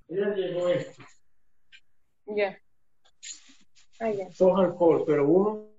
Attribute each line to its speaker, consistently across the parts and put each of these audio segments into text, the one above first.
Speaker 1: Ya llegó este.
Speaker 2: Ya. Ah, ya.
Speaker 1: Dos alcohol, pero uno.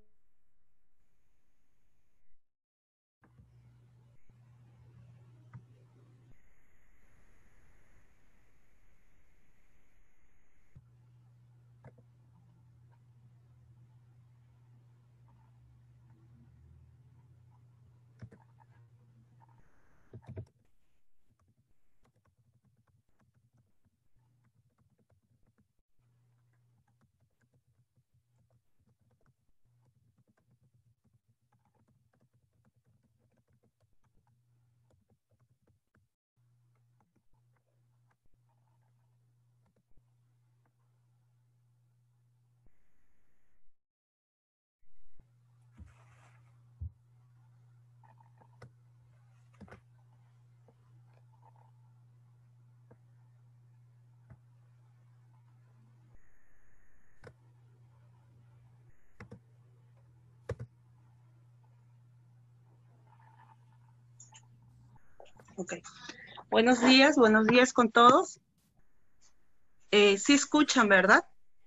Speaker 2: Ok. Buenos días con todos. Sí escuchan, ¿verdad?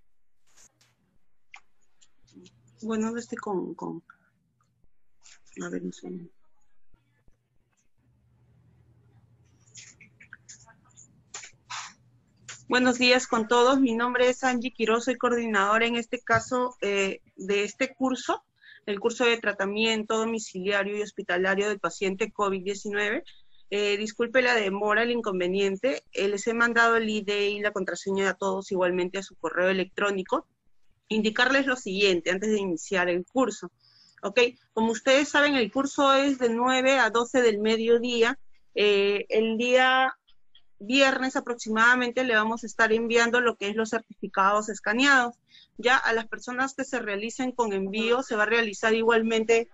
Speaker 2: Bueno, no estoy a ver, un segundo. Buenos días con todos. Mi nombre es Angie Quiroz, soy coordinadora en este caso de este curso, el curso de tratamiento domiciliario y hospitalario del paciente COVID-19. Disculpe la demora, el inconveniente. Les he mandado el ID y la contraseña a todos igualmente a su correo electrónico. Indicarles lo siguiente antes de iniciar el curso. ¿Ok? Como ustedes saben, el curso es de 9 a 12 del mediodía. El día viernes aproximadamente le vamos a estar enviando lo que es los certificados escaneados. Ya a las personas que se realicen con envío se va a realizar igualmente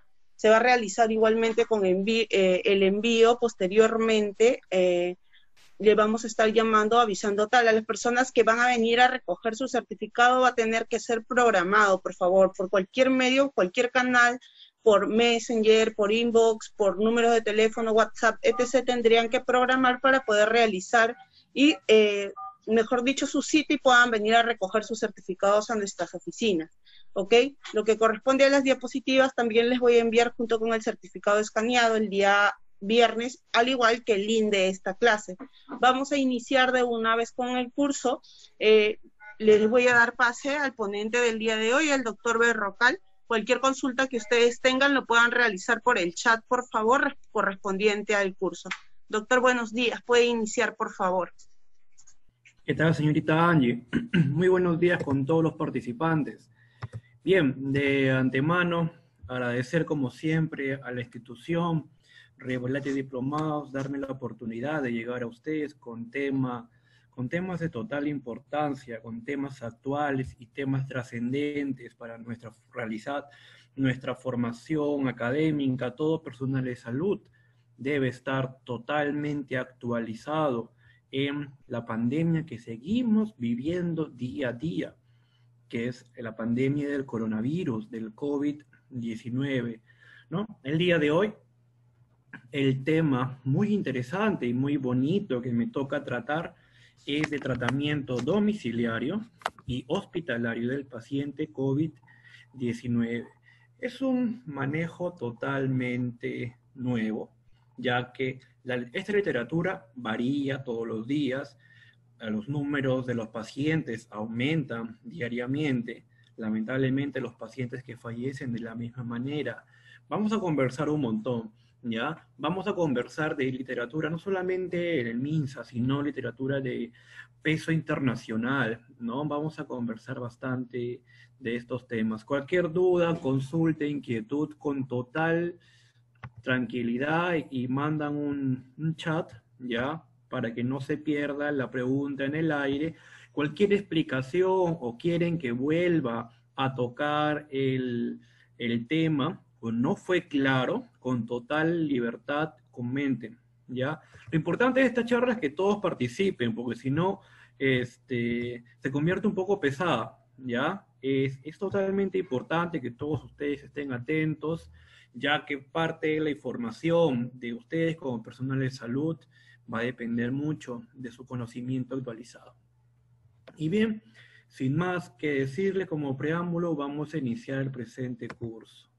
Speaker 2: con el envío posteriormente. Le vamos a estar llamando, avisando tal. A las personas que van a venir a recoger su certificado va a tener que ser programado, por favor, por cualquier medio, cualquier canal, por Messenger, por inbox, por números de teléfono, WhatsApp, etc. Tendrían que programar para poder realizar y, mejor dicho, su cita y puedan venir a recoger sus certificados a nuestras oficinas. ¿Ok? Lo que corresponde a las diapositivas también les voy a enviar junto con el certificado escaneado el día viernes, al igual que el link de esta clase. Vamos a iniciar de una vez con el curso. Les voy a dar pase al ponente del día de hoy, el doctor Berrocal. Cualquier consulta que ustedes tengan lo puedan realizar por el chat, por favor, correspondiente al curso. Doctor, buenos días. Puede iniciar, por favor.
Speaker 3: ¿Qué tal, señorita Angie? Muy buenos días con todos los participantes. Bien, de antemano, agradecer como siempre a la institución, Revolate Diplomados, darme la oportunidad de llegar a ustedes con temas de total importancia, con temas actuales y temas trascendentes para realizar nuestra formación académica. Todo personal de salud debe estar totalmente actualizado en la pandemia que seguimos viviendo día a día, que es la pandemia del coronavirus, del COVID-19, ¿no? El día de hoy, el tema muy interesante y muy bonito que me toca tratar es de tratamiento domiciliario y hospitalario del paciente COVID-19. Es un manejo totalmente nuevo, ya que esta literatura varía todos los días, los números de los pacientes aumentan diariamente, lamentablemente los pacientes que fallecen de la misma manera. Vamos a conversar un montón, ¿ya? Vamos a conversar de literatura, no solamente en el MINSA, sino literatura de peso internacional, ¿no? Vamos a conversar bastante de estos temas. Cualquier duda, consulta, inquietud, con total tranquilidad y mandan un chat, ¿ya? Para que no se pierda la pregunta en el aire. Cualquier explicación o quieren que vuelva a tocar el tema o no fue claro, con total libertad comenten, ¿ya? Lo importante de esta charla es que todos participen, porque si no, se convierte un poco pesada, ¿ya? Es totalmente importante que todos ustedes estén atentos, ya que parte de la información de ustedes como personal de salud va a depender mucho de su conocimiento actualizado. Y bien, sin más que decirle como preámbulo, vamos a iniciar el presente curso.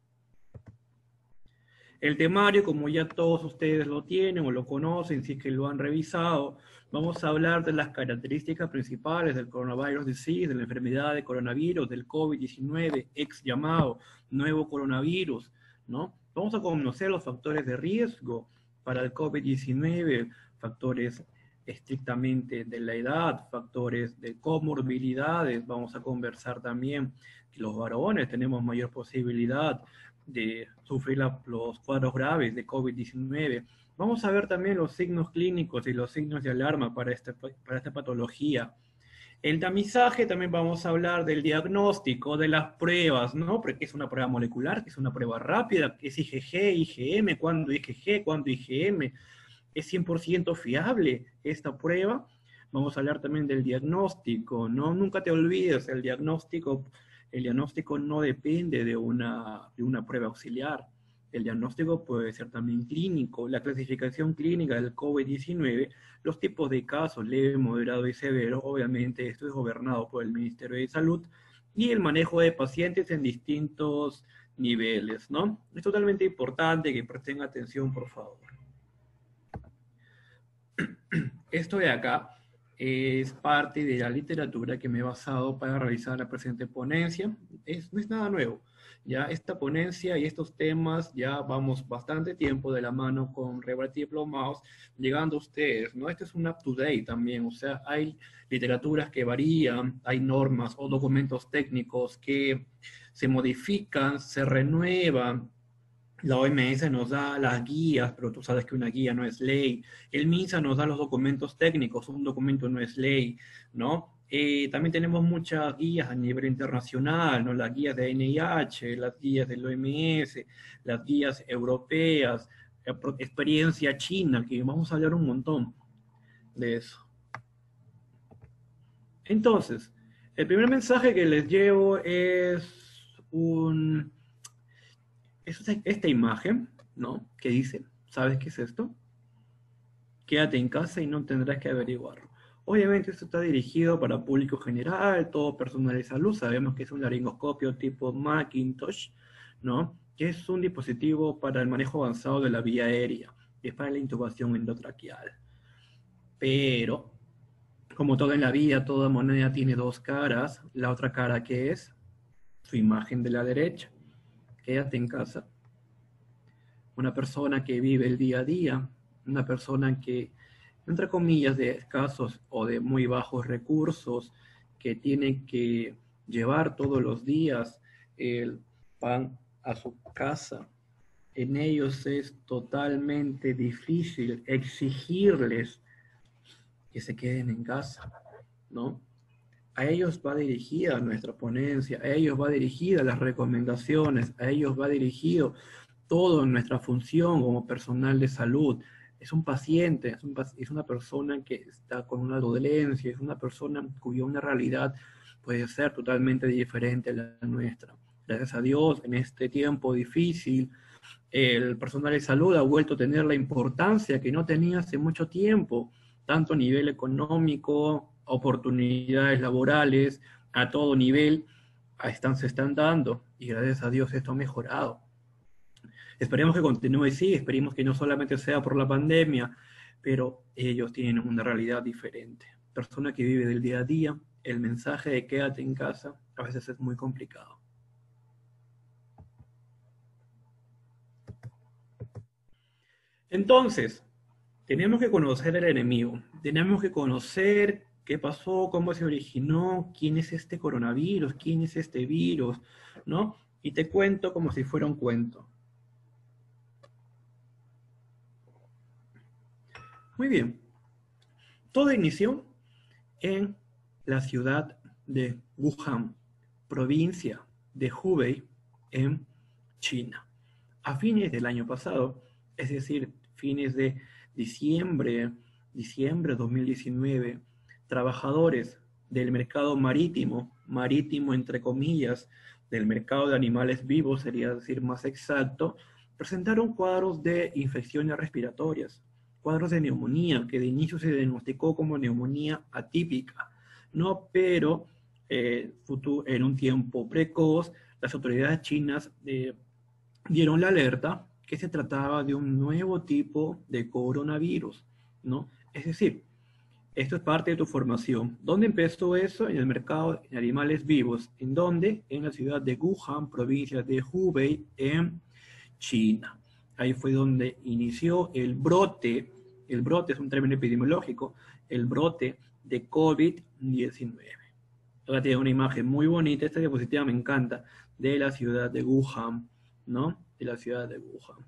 Speaker 3: El temario, como ya todos ustedes lo tienen o lo conocen, si es que lo han revisado, vamos a hablar de las características principales del coronavirus disease, de la enfermedad de coronavirus, del COVID-19, ex llamado nuevo coronavirus, ¿no? Vamos a conocer los factores de riesgo para el COVID-19, factores estrictamente de la edad, factores de comorbilidades. Vamos a conversar también que los varones tenemos mayor posibilidad de sufrir los cuadros graves de COVID-19. Vamos a ver también los signos clínicos y los signos de alarma para esta patología. El tamizaje también vamos a hablar del diagnóstico, de las pruebas, ¿no? Porque es una prueba molecular, que es una prueba rápida, que es IgG, IgM, cuándo IgG, cuándo IgM. ¿Es 100% fiable esta prueba? Vamos a hablar también del diagnóstico, ¿no? Nunca te olvides, el diagnóstico no depende de una prueba auxiliar. El diagnóstico puede ser también clínico. La clasificación clínica del COVID-19, los tipos de casos, leve, moderado y severo, obviamente esto es gobernado por el Ministerio de Salud, y el manejo de pacientes en distintos niveles, ¿no? Es totalmente importante que presten atención, por favor. Esto de acá es parte de la literatura que me he basado para realizar la presente ponencia. No es nada nuevo. Ya esta ponencia y estos temas ya vamos bastante tiempo de la mano con Rebrad Diplomados llegando a ustedes, ¿no? Este es un up-to-date también, o sea, hay literaturas que varían, hay normas o documentos técnicos que se modifican, se renuevan. La OMS nos da las guías, pero tú sabes que una guía no es ley. El MINSA nos da los documentos técnicos, un documento no es ley, ¿no? También tenemos muchas guías a nivel internacional, ¿no? Las guías de NIH, las guías del OMS, las guías europeas, experiencia china, que vamos a hablar un montón de eso. Entonces, el primer mensaje que les llevo es esta imagen, ¿no? Que dice, ¿sabes qué es esto? Quédate en casa y no tendrás que averiguarlo. Obviamente esto está dirigido para público general, todo personal de salud. Sabemos que es un laringoscopio tipo Macintosh, ¿no? Que es un dispositivo para el manejo avanzado de la vía aérea. Es para la intubación endotraqueal. Pero, como todo en la vida, toda moneda tiene dos caras. La otra cara, ¿qué es? Su imagen de la derecha. Quédate en casa. Una persona que vive el día a día, una persona que, entre comillas, de escasos o de muy bajos recursos, que tiene que llevar todos los días el pan a su casa. En ellos es totalmente difícil exigirles que se queden en casa, ¿no? A ellos va dirigida nuestra ponencia, a ellos va dirigida las recomendaciones, a ellos va dirigido todo en nuestra función como personal de salud. Es un paciente, es una persona que está con una dolencia, es una persona cuya una realidad puede ser totalmente diferente a la nuestra. Gracias a Dios, en este tiempo difícil, el personal de salud ha vuelto a tener la importancia que no tenía hace mucho tiempo, tanto a nivel económico, oportunidades laborales, a todo nivel, se están dando, y gracias a Dios esto ha mejorado. Esperemos que continúe así, esperemos que no solamente sea por la pandemia, pero ellos tienen una realidad diferente. Persona que vive del día a día, el mensaje de quédate en casa a veces es muy complicado. Entonces, tenemos que conocer el enemigo, tenemos que conocer qué pasó, cómo se originó, quién es este coronavirus, quién es este virus, ¿no? Y te cuento como si fuera un cuento. Muy bien. Todo inició en la ciudad de Wuhan, provincia de Hubei, en China. A fines del año pasado, es decir, fines de diciembre de 2019, trabajadores del mercado marítimo entre comillas, del mercado de animales vivos, sería decir más exacto, presentaron cuadros de infecciones respiratorias, cuadros de neumonía, que de inicio se diagnosticó como neumonía atípica. ¿no? Pero en un tiempo precoz, las autoridades chinas dieron la alerta que se trataba de un nuevo tipo de coronavirus, ¿no? Es decir, esto es parte de tu formación. ¿Dónde empezó eso? En el mercado de animales vivos. ¿En dónde? En la ciudad de Wuhan, provincia de Hubei, en China. Ahí fue donde inició el brote. El brote es un término epidemiológico, el brote de COVID-19. Ahora tiene una imagen muy bonita, esta diapositiva me encanta, de la ciudad de Wuhan, ¿no? De la ciudad de Wuhan.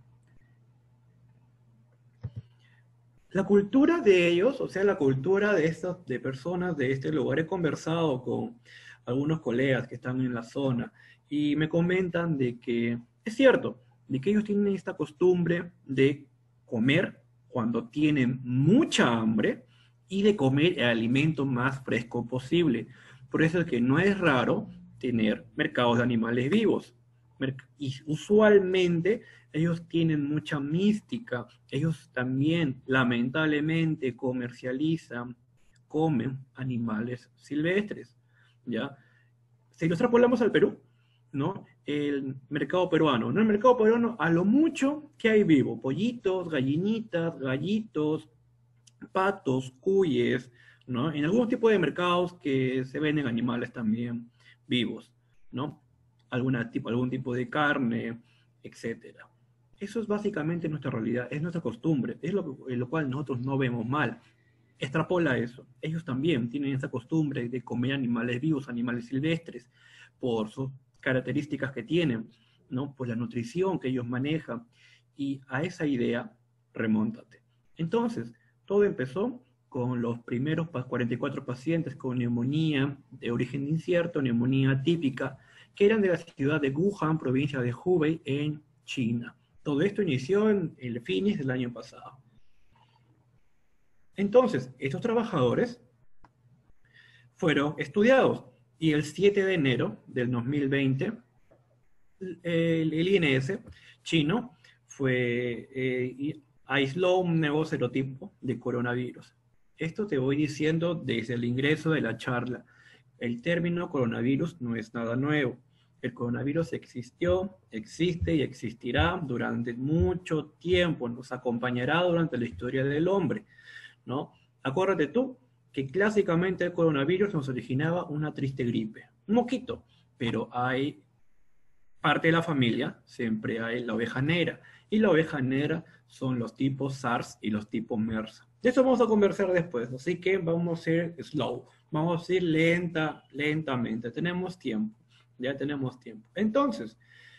Speaker 3: La cultura de ellos, o sea, la cultura de estas de personas de este lugar, he conversado con algunos colegas que están en la zona y me comentan de que es cierto, de que ellos tienen esta costumbre de comer cuando tienen mucha hambre y de comer el alimento más fresco posible. Por eso es que no es raro tener mercados de animales vivos. Y usualmente ellos tienen mucha mística, ellos también lamentablemente comercializan, comen animales silvestres, ¿ya? Si lo extrapolamos al Perú, ¿no? El mercado peruano, ¿no? El mercado peruano a lo mucho que hay vivo, pollitos, gallinitas, gallitos, patos, cuyes, ¿no? En algún tipo de mercados que se venden animales también vivos, ¿no? Algún tipo de carne, etcétera. Eso es básicamente nuestra realidad, es nuestra costumbre, es lo cual nosotros no vemos mal. Extrapola eso. Ellos también tienen esa costumbre de comer animales vivos, animales silvestres, por sus características que tienen, ¿no? Por la nutrición que ellos manejan. Y a esa idea, remóntate. Entonces, todo empezó con los primeros 44 pacientes con neumonía de origen incierto, neumonía típica, que eran de la ciudad de Wuhan, provincia de Hubei, en China. Todo esto inició en el fines del año pasado. Entonces, estos trabajadores fueron estudiados y el 7 de enero del 2020, el INS chino aisló un nuevo serotipo de coronavirus. Esto te voy diciendo desde el ingreso de la charla. El término coronavirus no es nada nuevo. El coronavirus existió, existe y existirá durante mucho tiempo, nos acompañará durante la historia del hombre, ¿no? Acuérdate tú que clásicamente el coronavirus nos originaba una triste gripe, un moquito, pero hay parte de la familia, siempre hay la oveja negra, y la oveja negra son los tipos SARS y los tipos MERS. De eso vamos a conversar después, así que vamos a ir slow, vamos a ir lentamente, tenemos tiempo. Ya tenemos tiempo. Entonces,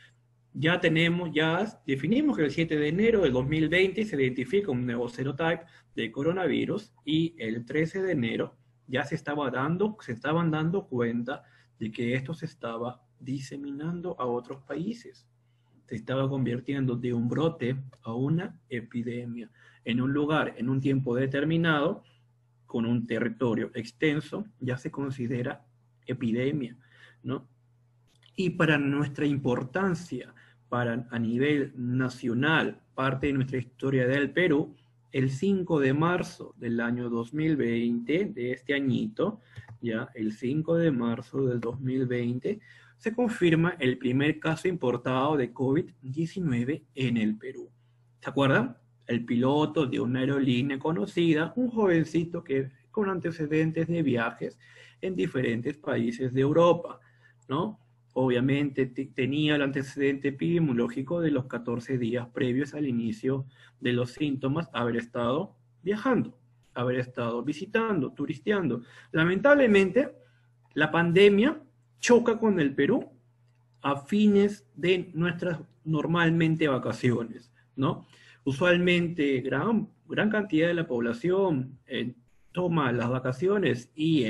Speaker 3: ya definimos que el 7 de enero del 2020 se identifica un nuevo serotype de coronavirus y el 13 de enero ya se estaban dando cuenta de que esto se estaba diseminando a otros países. Se estaba convirtiendo de un brote a una epidemia. En un lugar, en un tiempo determinado, con un territorio extenso, ya se considera epidemia, ¿no? Y para nuestra importancia, a nivel nacional, parte de nuestra historia del Perú, el 5 de marzo del año 2020, de este añito, ya el 5 de marzo del 2020, se confirma el primer caso importado de COVID-19 en el Perú. ¿Se acuerdan? El piloto de una aerolínea conocida, un jovencito con antecedentes de viajes en diferentes países de Europa, ¿no? Obviamente tenía el antecedente epidemiológico de los 14 días previos al inicio de los síntomas, haber estado viajando, haber estado visitando, turisteando. Lamentablemente, la pandemia choca con el Perú a fines de nuestras normalmente vacaciones, ¿no? Usualmente gran cantidad de la población toma las vacaciones y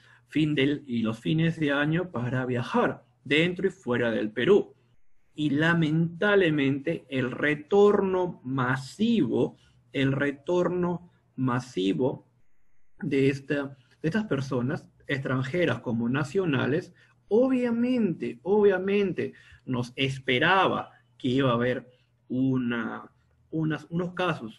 Speaker 3: los fines de año para viajar dentro y fuera del Perú. Y lamentablemente el retorno masivo de estas personas, extranjeras como nacionales, obviamente nos esperaba que iba a haber unos casos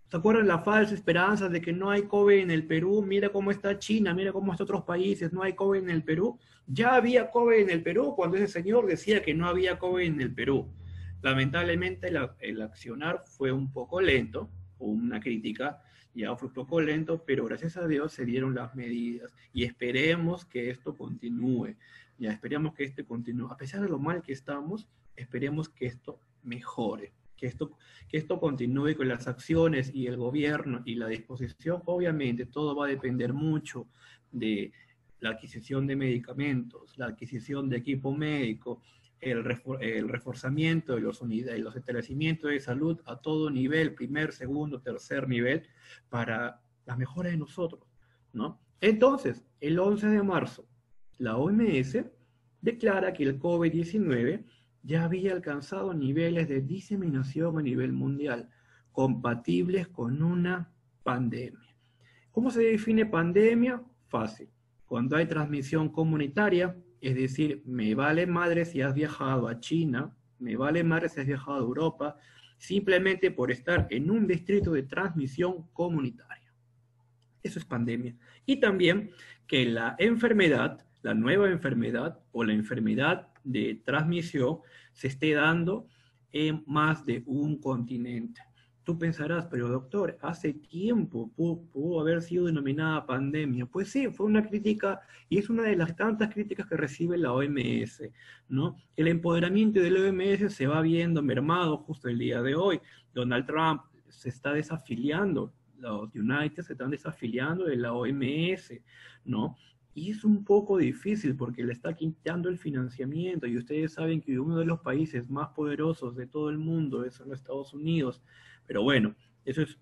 Speaker 3: ¿Se acuerdan la falsa esperanza de que no hay COVID en el Perú? Mira cómo está China, mira cómo están otros países, no hay COVID en el Perú. Ya había COVID en el Perú cuando ese señor decía que no había COVID en el Perú. Lamentablemente el accionar fue un poco lento, o una crítica, ya fue un poco lento, pero gracias a Dios se dieron las medidas y esperemos que esto continúe. Ya esperemos que esto continúe. A pesar de lo mal que estamos, esperemos que esto mejore, que esto continúe con las acciones y el gobierno y la disposición. Obviamente todo va a depender mucho de la adquisición de medicamentos, la adquisición de equipo médico, el reforzamiento de los unidades, los establecimientos de salud a todo nivel, primer, segundo, tercer nivel, para la mejora de nosotros, ¿no? Entonces, el 11 de marzo, la OMS declara que el COVID-19 ya había alcanzado niveles de diseminación a nivel mundial, compatibles con una pandemia. ¿Cómo se define pandemia? Fácil. Cuando hay transmisión comunitaria, es decir, me vale madre si has viajado a China, me vale madre si has viajado a Europa, simplemente por estar en un distrito de transmisión comunitaria. Eso es pandemia. Y también que la enfermedad, la nueva enfermedad o la enfermedad de transmisión se esté dando en más de un continente. Tú pensarás, pero doctor, hace tiempo pudo haber sido denominada pandemia. Pues sí, fue una crítica y es una de las tantas críticas que recibe la OMS, ¿no? El empoderamiento de la OMS se va viendo mermado justo el día de hoy. Donald Trump se está desafiliando, los United se están desafiliando de la OMS, ¿no? Y es un poco difícil porque le está quitando el financiamiento y ustedes saben que uno de los países más poderosos de todo el mundo es en los Estados Unidos. Pero bueno, ese es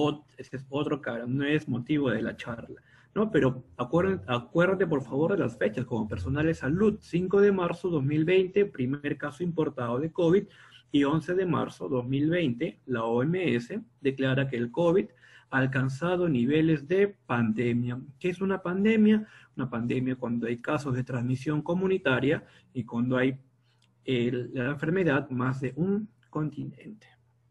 Speaker 3: otro cara, no es motivo de la charla, ¿no? Pero acuérdate por favor de las fechas, como personal de salud, 5 de marzo 2020, primer caso importado de COVID, y 11 de marzo 2020, la OMS declara que el COVID ha alcanzado niveles de pandemia. ¿Qué es una pandemia? Una pandemia cuando hay casos de transmisión comunitaria y cuando hay la enfermedad más de un continente.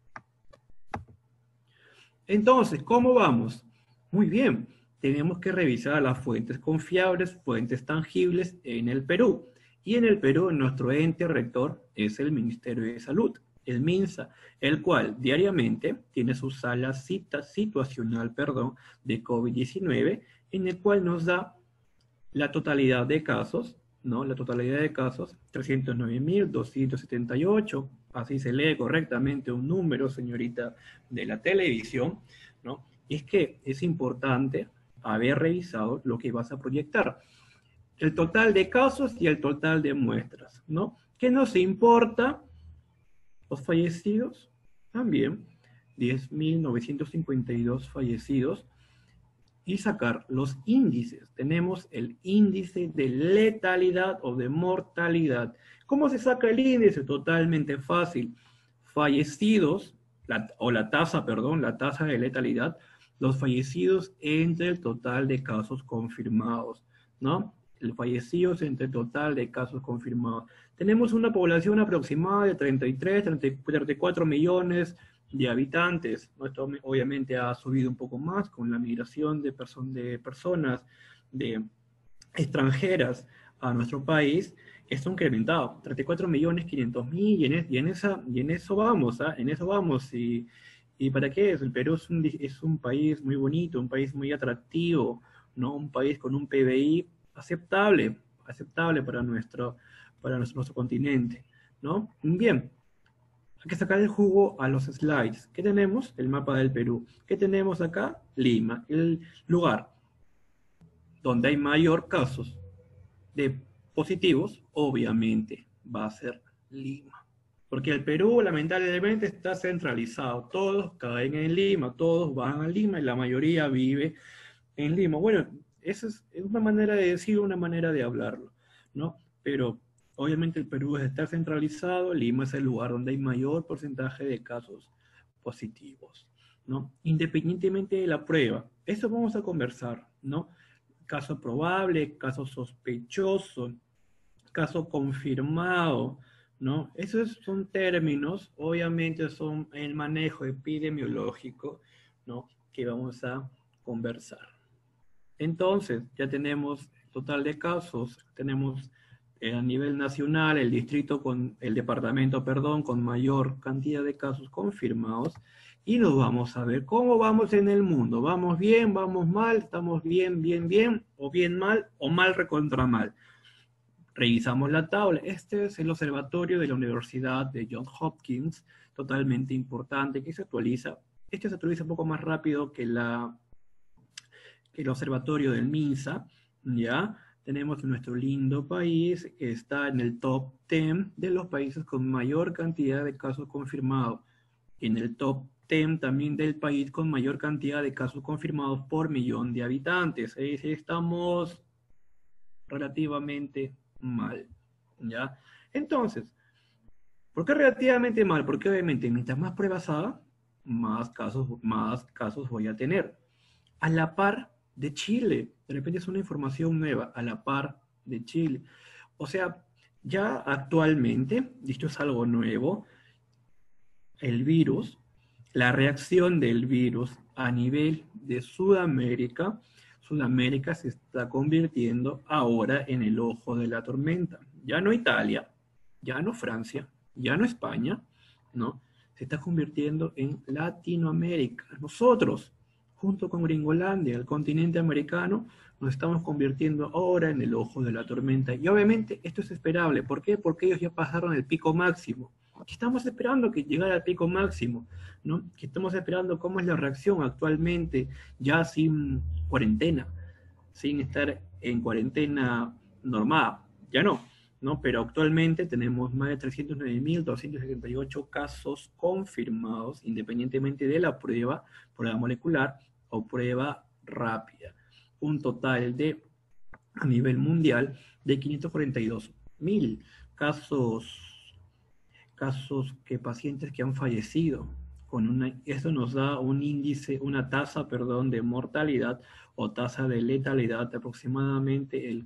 Speaker 3: Entonces, ¿cómo vamos? Muy bien, tenemos que revisar las fuentes confiables, fuentes tangibles en el Perú. Y en el Perú, nuestro ente rector es el Ministerio de Salud, el MINSA, el cual diariamente tiene su sala situacional de COVID-19, en el cual nos da la totalidad de casos, ¿no? La totalidad de casos, 309.278, así se lee correctamente un número, señorita de la televisión, ¿no? Y es que es importante haber revisado lo que vas a proyectar. El total de casos y el total de muestras, ¿no? ¿Qué nos importa? Los fallecidos, también, 10.952 fallecidos, y sacar los índices. Tenemos el índice de letalidad o de mortalidad. ¿Cómo se saca el índice? Totalmente fácil. Fallecidos, la tasa de letalidad, los fallecidos entre el total de casos confirmados, ¿no? El fallecidos entre el total de casos confirmados. Tenemos una población aproximada de 34 millones de habitantes. Esto obviamente ha subido un poco más con la migración de personas extranjeras a nuestro país. Esto ha incrementado, 34.500.000 y en eso vamos, ¿ah? En eso vamos. ¿Y para qué es? El Perú es un país muy bonito, un país muy atractivo, ¿no? Un país con un PBI aceptable para nuestro continente, ¿no? Bien. Hay que sacar el jugo a los slides. ¿Qué tenemos? El mapa del Perú. ¿Qué tenemos acá? Lima. El lugar donde hay mayor casos de positivos, obviamente, va a ser Lima. Porque el Perú, lamentablemente, está centralizado. Todos caen en Lima, todos van a Lima y la mayoría vive en Lima. Bueno, esa es una manera de decirlo, una manera de hablarlo, ¿no? Pero obviamente el Perú está centralizado, Lima es el lugar donde hay mayor porcentaje de casos positivos, ¿no? Independientemente de la prueba. Eso vamos a conversar, ¿no? Caso probable, caso sospechoso, caso confirmado, ¿no? Esos son términos, obviamente son el manejo epidemiológico, ¿no?, que vamos a conversar. Entonces, ya tenemos total de casos, tenemos a nivel nacional el departamento, perdón, con mayor cantidad de casos confirmados, y nos vamos a ver cómo vamos en el mundo. ¿Vamos bien? ¿Vamos mal? ¿Estamos bien, bien, bien? ¿O bien mal? ¿O mal recontra mal? Revisamos la tabla. Este es el observatorio de la Universidad de Johns Hopkins, totalmente importante, que se actualiza. Este se actualiza un poco más rápido que el observatorio del MINSA, ¿ya? Tenemos nuestro lindo país, que está en el top 10 de los países con mayor cantidad de casos confirmados. En el top 10 también del país con mayor cantidad de casos confirmados por millón de habitantes. Estamos relativamente mal, ¿ya? Entonces, ¿por qué relativamente mal? Porque obviamente mientras más pruebas haga, más casos voy a tener. A la par de Chile, de repente es una información nueva, a la par de Chile. O sea, ya actualmente, y esto es algo nuevo, el virus, la reacción del virus a nivel de Sudamérica se está convirtiendo ahora en el ojo de la tormenta. Ya no Italia, ya no Francia, ya no España, ¿no? Se está convirtiendo en Latinoamérica. Nosotros, junto con Gringolandia, el continente americano, nos estamos convirtiendo ahora en el ojo de la tormenta. Y obviamente esto es esperable. ¿Por qué? Porque ellos ya pasaron el pico máximo. Que estamos esperando que llegara al pico máximo, ¿no? Que estamos esperando cómo es la reacción actualmente, ya sin cuarentena, sin estar en cuarentena normal, ya no, ¿no? Pero actualmente tenemos más de 309.278 casos confirmados, independientemente de la prueba molecular o prueba rápida. Un total de, a nivel mundial, de 542.000 pacientes que han fallecido. Esto nos da un índice, una tasa, perdón, de mortalidad o tasa de letalidad de aproximadamente el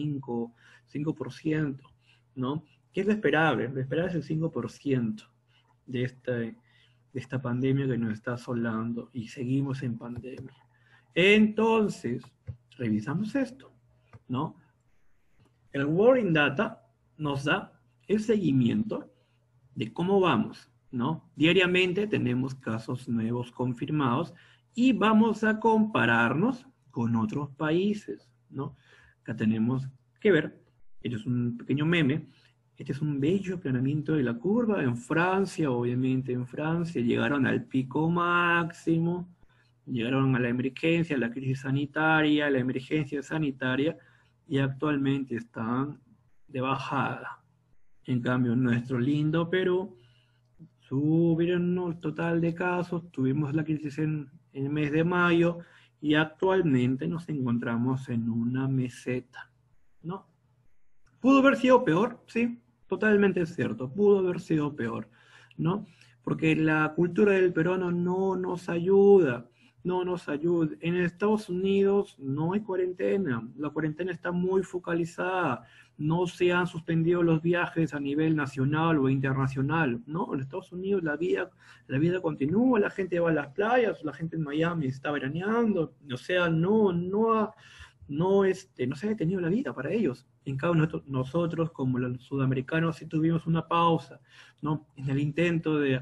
Speaker 3: 5%, ¿no? ¿Qué es lo esperable? Lo esperable es el 5% de esta pandemia que nos está asolando, y seguimos en pandemia. Entonces, revisamos esto, ¿no? El World in Data nos da el seguimiento de cómo vamos, ¿no? Diariamente tenemos casos nuevos confirmados y vamos a compararnos con otros países, ¿no? Acá tenemos que ver, este es un pequeño meme, este es un bello aplanamiento de la curva. En Francia, obviamente en Francia, llegaron al pico máximo, llegaron a la emergencia, a la crisis sanitaria, a la emergencia sanitaria, y actualmente están de bajada. En cambio, nuestro lindo Perú, subieron el total de casos, tuvimos la crisis en el mes de mayo, y actualmente nos encontramos en una meseta, ¿no? ¿Pudo haber sido peor? Sí, totalmente cierto, pudo haber sido peor, ¿no? Porque la cultura del peruano no nos ayuda, no nos ayuda. En Estados Unidos no hay cuarentena, la cuarentena está muy focalizada, no se han suspendido los viajes a nivel nacional o internacional, ¿no? En Estados Unidos la vida continúa, la gente va a las playas, la gente en Miami está veraneando, o sea, no se ha detenido la vida para ellos. En cambio, nosotros como los sudamericanos, sí tuvimos una pausa, ¿no? En el intento de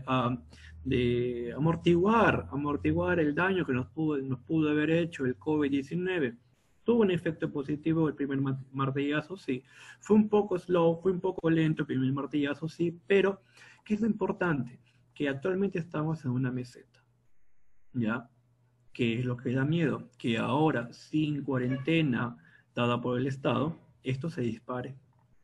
Speaker 3: amortiguar el daño que nos pudo haber hecho el COVID-19. Tuvo un efecto positivo el primer martillazo, sí. Fue un poco slow, fue un poco lento el primer martillazo, sí, pero ¿qué es lo importante? Que actualmente estamos en una meseta, ¿ya? ¿Qué es lo que da miedo? Que ahora, sin cuarentena dada por el Estado, esto se dispare.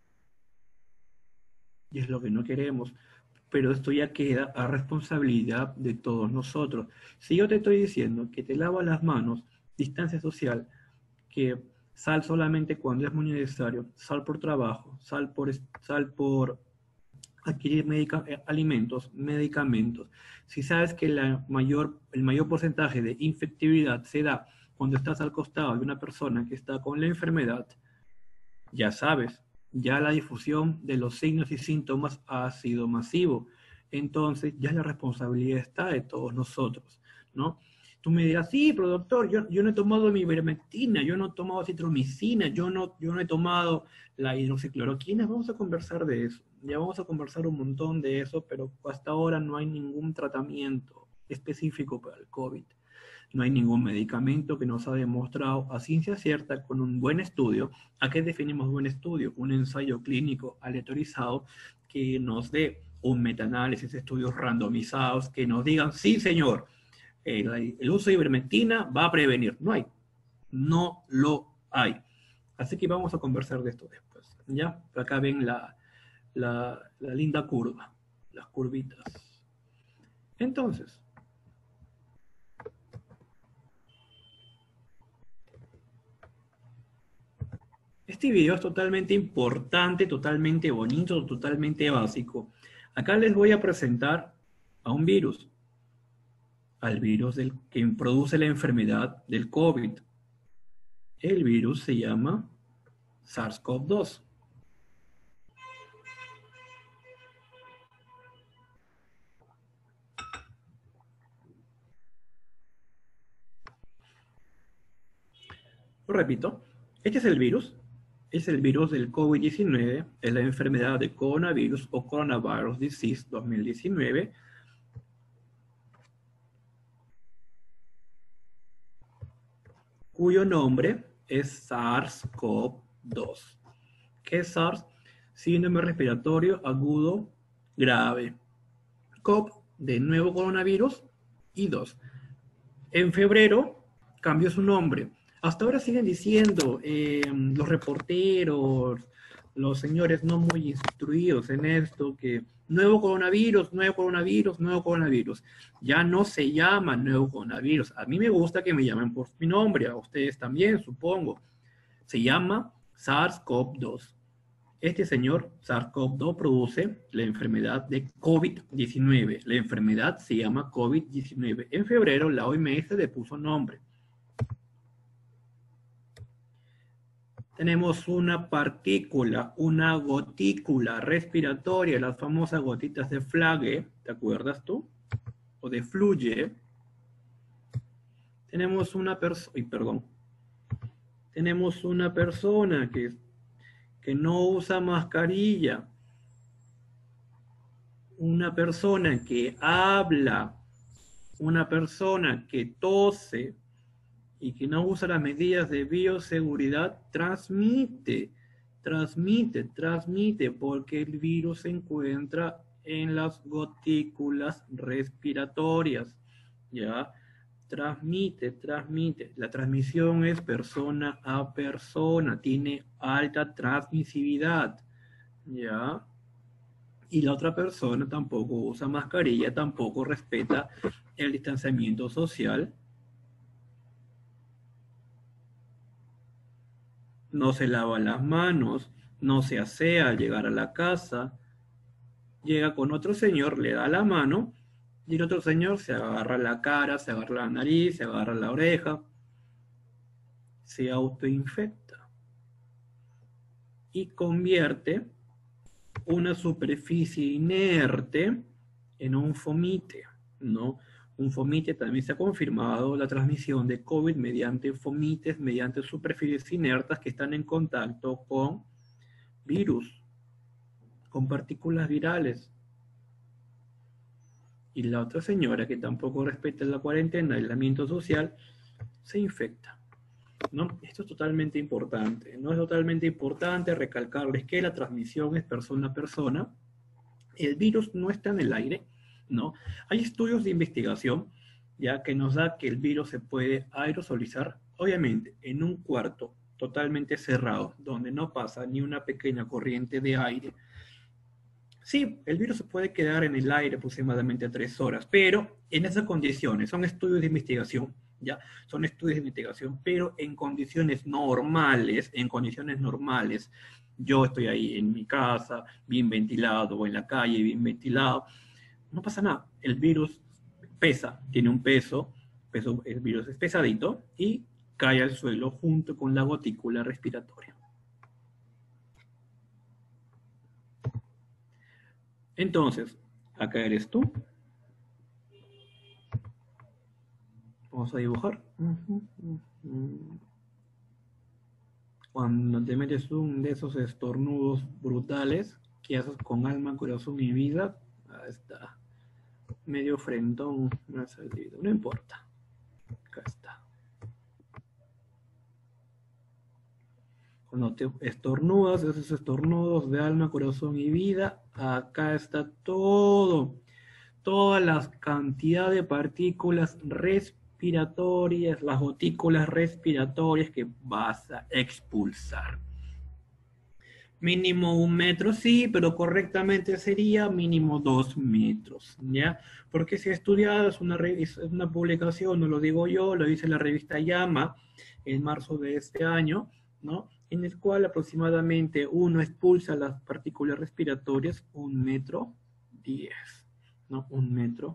Speaker 3: Y es lo que no queremos. Pero esto ya queda a responsabilidad de todos nosotros. Si yo te estoy diciendo que te lavas las manos, distancia social, que sal solamente cuando es muy necesario, sal por trabajo, sal por adquirir alimentos, medicamentos. Si sabes que el mayor porcentaje de infectividad se da cuando estás al costado de una persona que está con la enfermedad, ya sabes, ya la difusión de los signos y síntomas ha sido masivo. Entonces ya la responsabilidad está de todos nosotros, ¿no? Tú me dirás, sí, pero doctor, yo no he tomado mi ivermectina, yo no he tomado citromicina, yo no he tomado la hidroxicloroquina. Vamos a conversar de eso. Ya vamos a conversar un montón de eso, pero hasta ahora no hay ningún tratamiento específico para el COVID. No hay ningún medicamento que nos ha demostrado a ciencia cierta con un buen estudio. ¿A qué definimos buen estudio? Un ensayo clínico aleatorizado que nos dé un metaanálisis, estudios randomizados, que nos digan, sí, señor, el uso de ivermectina va a prevenir. No hay. No lo hay. Así que vamos a conversar de esto después. ¿Ya? Por acá ven la linda curva, las curvitas. Entonces, este video es totalmente importante, totalmente bonito, totalmente básico. Acá les voy a presentar a un virus, al virus que produce la enfermedad del COVID. El virus se llama SARS-CoV-2. Lo repito, este es el virus del COVID-19, es la enfermedad de coronavirus o coronavirus disease 2019, cuyo nombre es SARS-CoV-2. ¿Qué es SARS? Síndrome respiratorio agudo grave. CoV de nuevo coronavirus y 2. En febrero cambió su nombre. Hasta ahora siguen diciendo los reporteros, los señores no muy instruidos en esto, que nuevo coronavirus, nuevo coronavirus, nuevo coronavirus. Ya no se llama nuevo coronavirus. A mí me gusta que me llamen por mi nombre, a ustedes también, supongo. Se llama SARS-CoV-2. Este señor, SARS-CoV-2, produce la enfermedad de COVID-19. La enfermedad se llama COVID-19. En febrero, la OMS le puso nombre. Tenemos una partícula, una gotícula respiratoria, las famosas gotitas de Flage, ¿te acuerdas tú? O de Fluye. Tenemos una persona, tenemos una persona que no usa mascarilla, una persona que habla, una persona que tose y que no usa las medidas de bioseguridad, transmite, porque el virus se encuentra en las gotículas respiratorias, ¿ya? Transmite. La transmisión es persona a persona, tiene alta transmisividad, ¿ya? Y la otra persona tampoco usa mascarilla, tampoco respeta el distanciamiento social, no se lava las manos, no se asea al llegar a la casa, llega con otro señor, le da la mano, y el otro señor se agarra la cara, se agarra la nariz, se agarra la oreja, se autoinfecta y convierte una superficie inerte en un fomite, ¿no? Un fomite también se ha confirmado la transmisión de COVID mediante fomites, mediante superficies inertas que están en contacto con virus, con partículas virales. Y la otra señora, que tampoco respeta la cuarentena, el aislamiento social, se infecta, ¿no? Esto es totalmente importante, ¿no? Es totalmente importante recalcarles que la transmisión es persona a persona. El virus no está en el aire, ¿no? Hay estudios de investigación ya que nos da que el virus se puede aerosolizar, obviamente, en un cuarto totalmente cerrado, donde no pasa ni una pequeña corriente de aire. Sí, el virus se puede quedar en el aire aproximadamente 3 horas, pero en esas condiciones, son estudios de investigación, ¿ya? Son estudios de investigación, pero en condiciones normales, yo estoy ahí en mi casa, bien ventilado, o en la calle, bien ventilado, no pasa nada. El virus pesa, tiene un peso, el virus es pesadito y cae al suelo junto con la gotícula respiratoria. Entonces, acá eres tú. Vamos a dibujar. Cuando te metes un de esos estornudos brutales que haces con alma, corazón y vida, ahí está. Medio frentón me ha salido. No importa. Acá está. Cuando te estornudas, esos estornudos de alma, corazón y vida, acá está todo. Toda la cantidad de partículas respiratorias, las gotículas respiratorias que vas a expulsar. Mínimo 1 metro, sí, pero correctamente sería mínimo 2 metros, ¿ya? Porque se ha estudiado, es una publicación, no lo digo yo, lo dice la revista JAMA en marzo de este año, ¿no? En el cual aproximadamente uno expulsa las partículas respiratorias 1,10 metros, ¿no? 1,10 metros.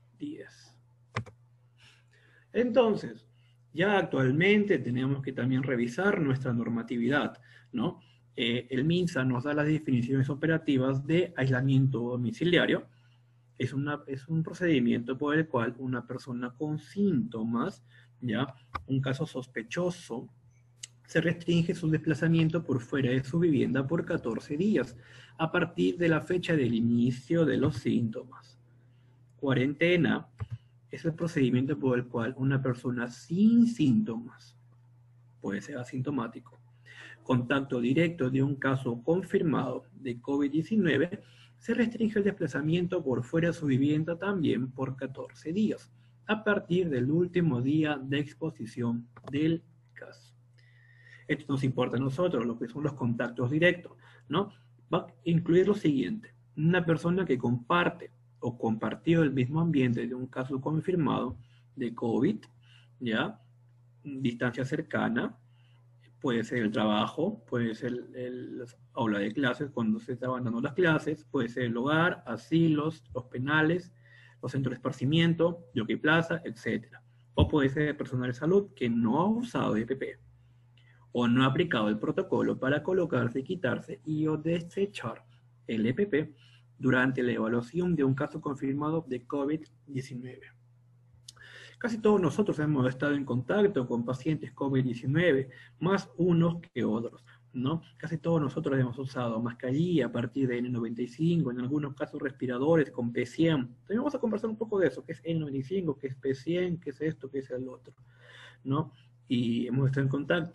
Speaker 3: Entonces, ya actualmente tenemos que también revisar nuestra normatividad, ¿no? El MINSA nos da las definiciones operativas de aislamiento domiciliario. Es un procedimiento por el cual una persona con síntomas, ya, un caso sospechoso, se restringe su desplazamiento por fuera de su vivienda por 14 días, a partir de la fecha del inicio de los síntomas. Cuarentena es el procedimiento por el cual una persona sin síntomas, puede ser asintomático, contacto directo de un caso confirmado de COVID-19, se restringe el desplazamiento por fuera de su vivienda también por 14 días, a partir del último día de exposición del caso. Esto nos importa a nosotros, lo que son los contactos directos, ¿no? Va a incluir lo siguiente: una persona que comparte o compartió el mismo ambiente de un caso confirmado de COVID, ¿ya? Distancia cercana, puede ser el trabajo, puede ser el aula de clases cuando se estaban dando las clases, puede ser el hogar, asilos, los penales, los centros de esparcimiento, Jockey Plaza, etc. O puede ser el personal de salud que no ha usado EPP o no ha aplicado el protocolo para colocarse y quitarse y o desechar el EPP durante la evaluación de un caso confirmado de COVID-19. Casi todos nosotros hemos estado en contacto con pacientes COVID-19, más unos que otros, ¿no? Casi todos nosotros hemos usado mascarilla a partir de N95, en algunos casos respiradores con P100. También vamos a conversar un poco de eso, qué es N95, qué es P100, qué es esto, qué es el otro, ¿no? Y hemos estado en contacto.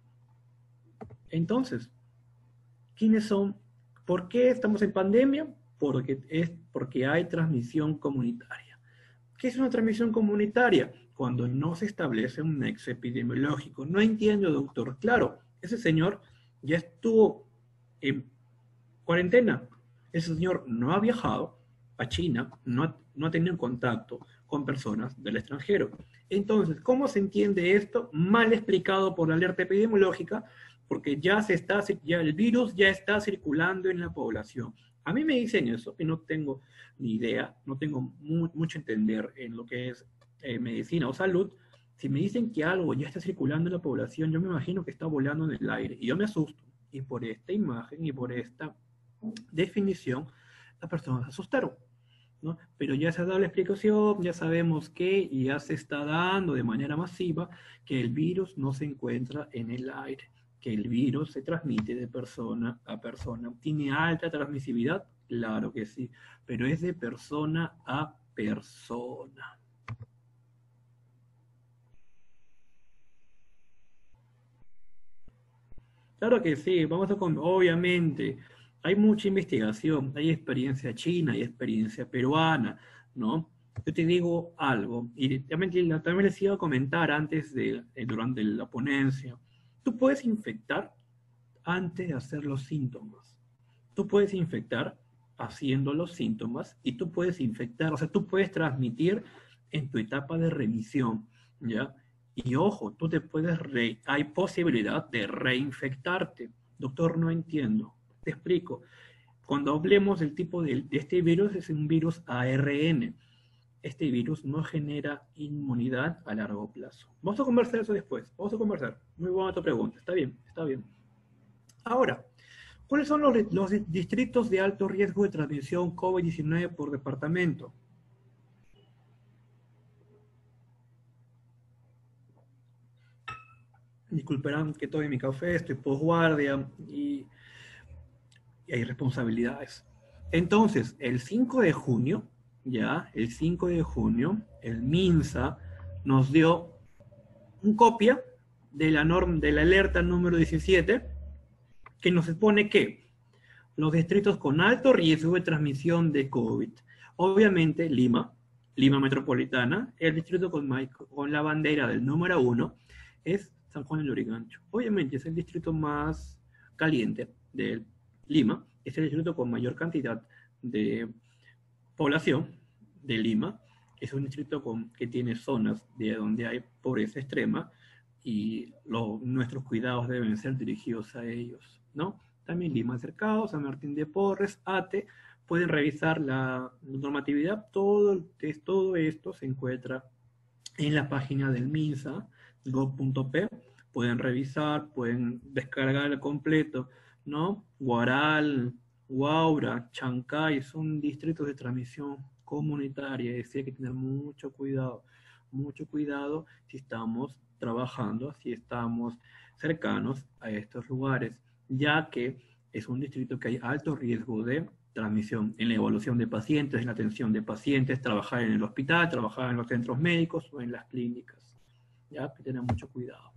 Speaker 3: Entonces, ¿quiénes son? ¿Por qué estamos en pandemia? Porque hay transmisión comunitaria. ¿Qué es una transmisión comunitaria? Cuando no se establece un nexo epidemiológico. No entiendo, doctor. Claro, ese señor ya estuvo en cuarentena. Ese señor no ha viajado a China, no ha tenido contacto con personas del extranjero. Entonces, ¿cómo se entiende esto? Mal explicado por la alerta epidemiológica, porque ya el virus ya está circulando en la población. A mí me dicen eso, y no tengo ni idea, no tengo mucho entender en lo que es medicina o salud. Si me dicen que algo ya está circulando en la población, yo me imagino que está volando en el aire, y yo me asusto. Y por esta imagen y por esta definición, las personas se asustaron, ¿no? Pero ya se ha dado la explicación, ya sabemos que ya se está dando de manera masiva que el virus no se encuentra en el aire, que el virus se transmite de persona a persona. ¿Tiene alta transmisibilidad? Claro que sí, pero es de persona a persona. Claro que sí, obviamente, hay mucha investigación, hay experiencia china, hay experiencia peruana, ¿no? Yo te digo algo, y también les iba a comentar durante la ponencia. Tú puedes infectar antes de hacer los síntomas. Tú puedes infectar haciendo los síntomas y tú puedes infectar, o sea, tú puedes transmitir en tu etapa de remisión, ¿ya? Y ojo, hay posibilidad de reinfectarte. Doctor, no entiendo. Te explico. Cuando hablemos del tipo de este virus, es un virus ARN. Este virus no genera inmunidad a largo plazo. Vamos a conversar eso después. Vamos a conversar. Muy buena tu pregunta. Está bien, está bien. Ahora, ¿cuáles son los distritos de alto riesgo de transmisión COVID-19 por departamento? Disculparán que tome mi café, estoy posguardia y hay responsabilidades. Entonces, el 5 de junio, ya, el 5 de junio, el MINSA nos dio un copia de la norma, de la alerta número 17, que nos expone que los distritos con alto riesgo de transmisión de COVID, obviamente Lima, Lima Metropolitana, el distrito con la bandera del número 1 es San Juan de Lurigancho. Obviamente es el distrito más caliente de Lima, es el distrito con mayor cantidad de población de Lima, es un distrito que tiene zonas de donde hay pobreza extrema y nuestros cuidados deben ser dirigidos a ellos, ¿no? También Lima Cercado, San Martín de Porres, Ate, pueden revisar la normatividad, todo esto se encuentra en la página del MINSA, gov.p, pueden revisar, pueden descargar el completo, ¿no? Guaral, Huaura, Chancay, son distritos de transmisión comunitaria, es decir, hay que tener mucho cuidado si estamos trabajando, si estamos cercanos a estos lugares, ya que es un distrito que hay alto riesgo de transmisión en la evaluación de pacientes, en la atención de pacientes, trabajar en el hospital, trabajar en los centros médicos o en las clínicas. Ya que tener mucho cuidado.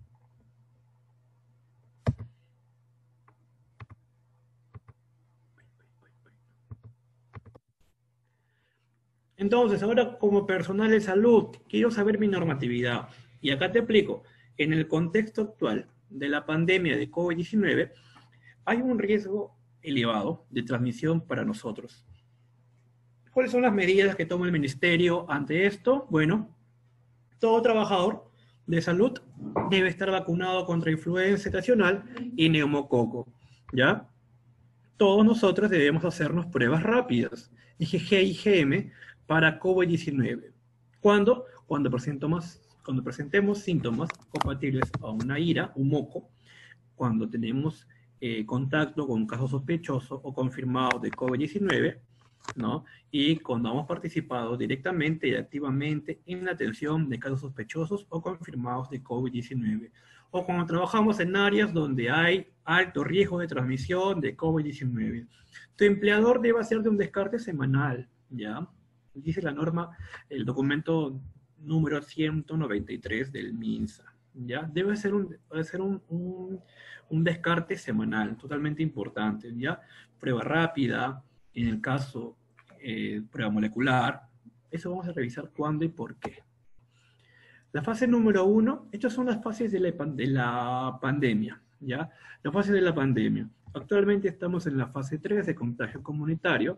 Speaker 3: Entonces, ahora como personal de salud, quiero saber mi normatividad. Y acá te explico. En el contexto actual de la pandemia de COVID-19, hay un riesgo elevado de transmisión para nosotros. ¿Cuáles son las medidas que toma el ministerio ante esto? Bueno, todo trabajador de salud debe estar vacunado contra influenza estacional y neumococo, ¿ya? Todos nosotros debemos hacernos pruebas rápidas, IgG y IgM, para COVID-19. ¿Cuándo? Cuando presentemos síntomas compatibles a una IRA, un moco, cuando tenemos contacto con un caso sospechoso o confirmado de COVID-19, ¿no? Y cuando hemos participado directamente y activamente en la atención de casos sospechosos o confirmados de COVID-19, o cuando trabajamos en áreas donde hay alto riesgo de transmisión de COVID-19. Tu empleador debe hacer de un descarte semanal, ¿ya? Dice la norma, el documento número 193 del MINSA, ¿ya? Debe ser un descarte semanal, totalmente importante, ¿ya? Prueba rápida, en el caso, prueba molecular, eso vamos a revisar cuándo y por qué. La fase número 1, estas son las fases de la pandemia, ¿ya? La fase de la pandemia. Actualmente estamos en la fase 3 de contagio comunitario.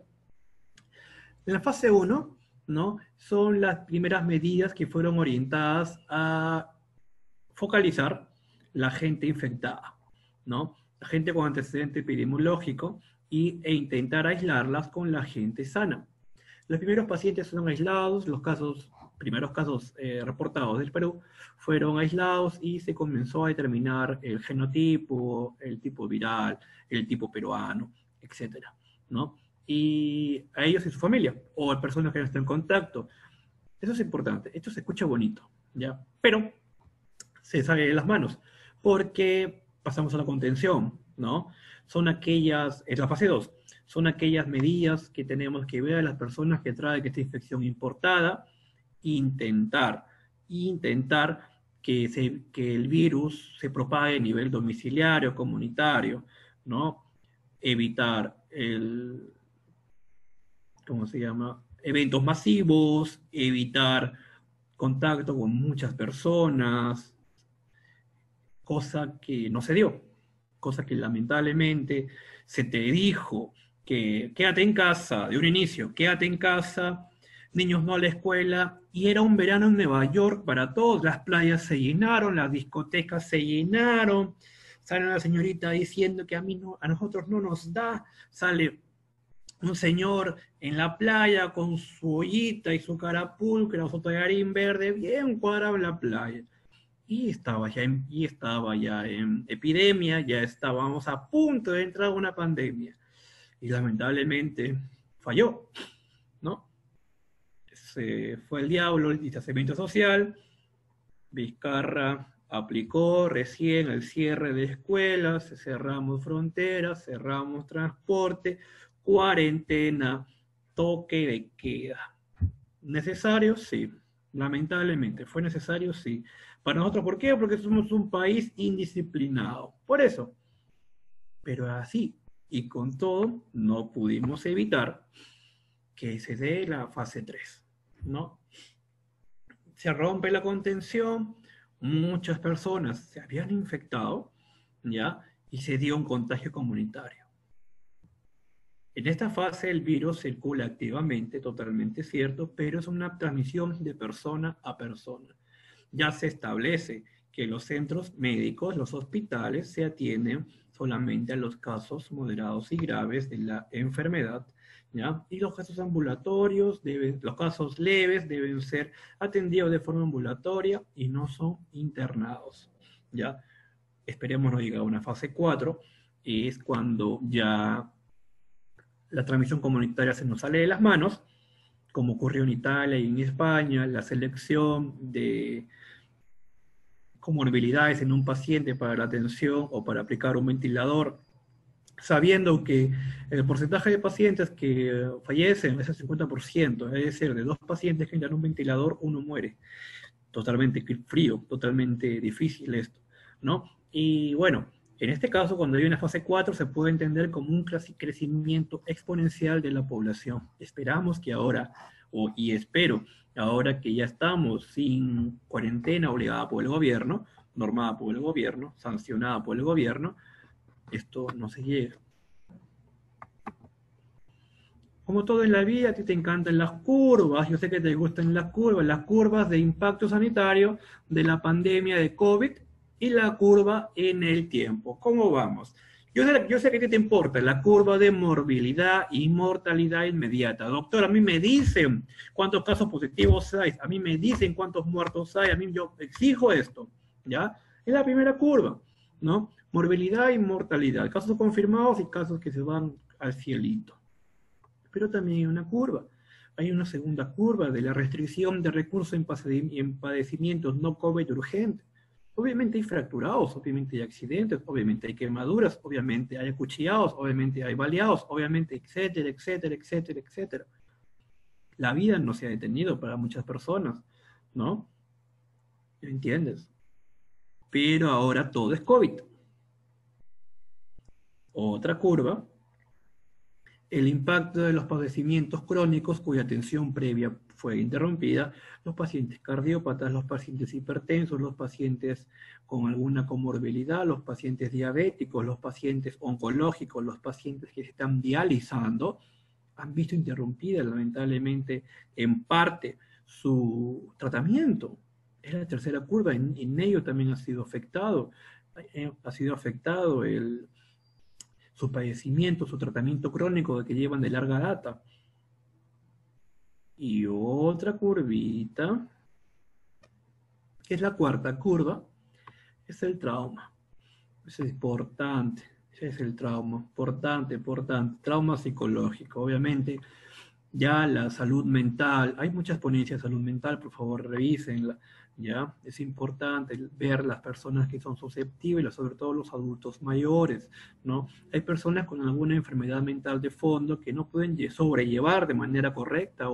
Speaker 3: En la fase 1, ¿no? Son las primeras medidas que fueron orientadas a focalizar la gente infectada, ¿no? La gente con antecedente epidemiológico e intentar aislarlas con la gente sana. Los primeros pacientes fueron aislados, los primeros casos reportados del Perú fueron aislados y se comenzó a determinar el genotipo, el tipo viral, el tipo peruano, etcétera, ¿no? Y a ellos y su familia, o a personas que no están en contacto. Eso es importante, esto se escucha bonito, ¿ya? Pero se sale de las manos, porque pasamos a la contención, ¿no? Son aquellas, en la fase 2, son aquellas medidas que tenemos que ver a las personas que traen esta infección importada, intentar que el virus se propague a nivel domiciliario, comunitario, ¿no? Evitar eventos masivos, evitar contacto con muchas personas, cosa que no se dio, cosa que lamentablemente se te dijo que quédate en casa, de un inicio, quédate en casa, niños no a la escuela, y era un verano en Nueva York para todos, las playas se llenaron, las discotecas se llenaron, sale una señorita diciendo que a nosotros no nos da, sale un señor en la playa con su ollita y su carapulcra, su tallarín verde, bien cuadrado en la playa. Y estaba ya en epidemia, ya estábamos a punto de entrar a una pandemia. Y lamentablemente falló, ¿no? Se fue el diablo, el distanciamiento social, Vizcarra aplicó recién el cierre de escuelas, cerramos fronteras, cerramos transporte, cuarentena, toque de queda. ¿Necesario? Sí. Lamentablemente, ¿fue necesario? Sí. Para nosotros, ¿por qué? Porque somos un país indisciplinado. Por eso. Pero así, y con todo, no pudimos evitar que se dé la fase 3, ¿no? Se rompe la contención, muchas personas se habían infectado, ¿ya? Y se dio un contagio comunitario. En esta fase el virus circula activamente, totalmente cierto, pero es una transmisión de persona a persona. Ya se establece que los centros médicos, los hospitales, se atienden solamente a los casos moderados y graves de la enfermedad, ¿ya? Y los casos ambulatorios, los casos leves deben ser atendidos de forma ambulatoria y no son internados, ¿ya? Esperemos no llegar a una fase 4, y es cuando ya la transmisión comunitaria se nos sale de las manos, como ocurrió en Italia y en España, la selección de comorbilidades en un paciente para la atención o para aplicar un ventilador, sabiendo que el porcentaje de pacientes que fallecen es el 50%, es decir, de 2 pacientes que entran en un ventilador, 1 muere. Totalmente frío, totalmente difícil esto, ¿no? Y bueno, en este caso, cuando hay una fase 4, se puede entender como un crecimiento exponencial de la población. Esperamos que ahora, y espero, ahora que ya estamos sin cuarentena obligada por el gobierno, normada por el gobierno, sancionada por el gobierno, esto no se llegue. Como todo en la vida, a ti te encantan las curvas, yo sé que te gustan las curvas de impacto sanitario de la pandemia de COVID y la curva en el tiempo. ¿Cómo vamos? Yo sé que a ti te importa la curva de morbilidad y mortalidad inmediata. Doctor, a mí me dicen cuántos casos positivos hay, a mí me dicen cuántos muertos hay, yo exijo esto, ¿ya? Es la primera curva, ¿no? Morbilidad y mortalidad, casos confirmados y casos que se van al cielito. Pero también hay una curva. Hay una segunda curva de la restricción de recursos en padecimientos no COVID urgentes. Obviamente hay fracturados, obviamente hay accidentes, obviamente hay quemaduras, obviamente hay acuchillados, obviamente hay baleados, obviamente, etcétera, etcétera, etcétera, etcétera. La vida no se ha detenido para muchas personas, ¿no? ¿Entiendes? Pero ahora todo es COVID. Otra curva, el impacto de los padecimientos crónicos cuya atención previa fue interrumpida, los pacientes cardiópatas, los pacientes hipertensos, los pacientes con alguna comorbilidad, los pacientes diabéticos, los pacientes oncológicos, los pacientes que se están dializando, han visto interrumpida lamentablemente en parte su tratamiento. Es la tercera curva, en ello también ha sido afectado su padecimiento, su tratamiento crónico que llevan de larga data. Y otra curvita, que es la cuarta curva, es el trauma. Eso es importante, ese es el trauma, importante, trauma psicológico. Obviamente, ya la salud mental, hay muchas ponencias de salud mental, por favor revísenla, ¿ya? Es importante ver las personas que son susceptibles, sobre todo los adultos mayores, ¿no? Hay personas con alguna enfermedad mental de fondo que no pueden sobrellevar de manera correcta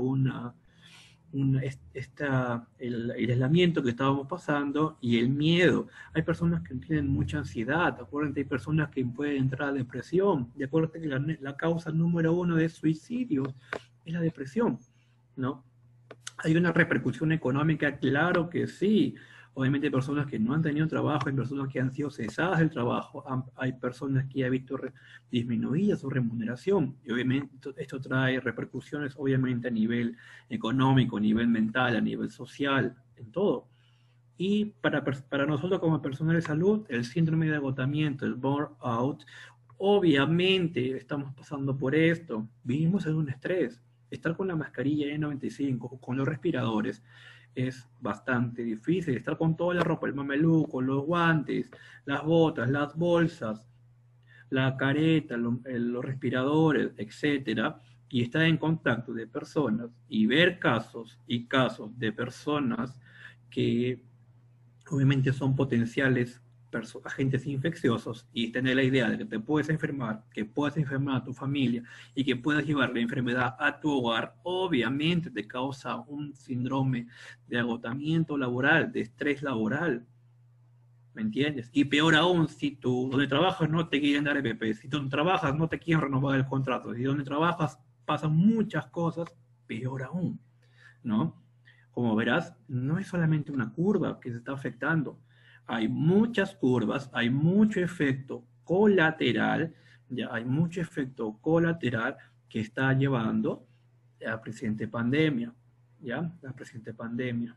Speaker 3: el aislamiento que estábamos pasando y el miedo. Hay personas que tienen mucha ansiedad, acuérdense, hay personas que pueden entrar a depresión, y acuérdense que la causa número 1 de suicidios es la depresión, ¿no? ¿Hay una repercusión económica? Claro que sí. Obviamente hay personas que no han tenido trabajo, hay personas que han sido cesadas del trabajo, hay personas que han visto disminuida su remuneración, y obviamente esto trae repercusiones obviamente a nivel económico, a nivel mental, a nivel social, en todo. Y para nosotros como personal de salud, el síndrome de agotamiento, el burnout, obviamente estamos pasando por esto, vivimos en un estrés. Estar con la mascarilla N95 o con los respiradores es bastante difícil. Estar con toda la ropa, el mameluco, los guantes, las botas, las bolsas, la careta, los respiradores, etcétera, y estar en contacto de personas y ver casos de personas que obviamente son potenciales agentes infecciosos, y tener la idea de que te puedes enfermar, que puedes enfermar a tu familia y que puedas llevar la enfermedad a tu hogar, obviamente te causa un síndrome de agotamiento laboral, de estrés laboral, ¿me entiendes? Y peor aún, si tú donde trabajas no te quieren dar EPP, si tú donde trabajas no te quieren renovar el contrato, si donde trabajas pasan muchas cosas, peor aún, ¿no? Como verás, no es solamente una curva que se está afectando, hay muchas curvas, hay mucho efecto colateral, ya hay mucho efecto colateral que está llevando a la presente pandemia, ¿ya? La presente pandemia.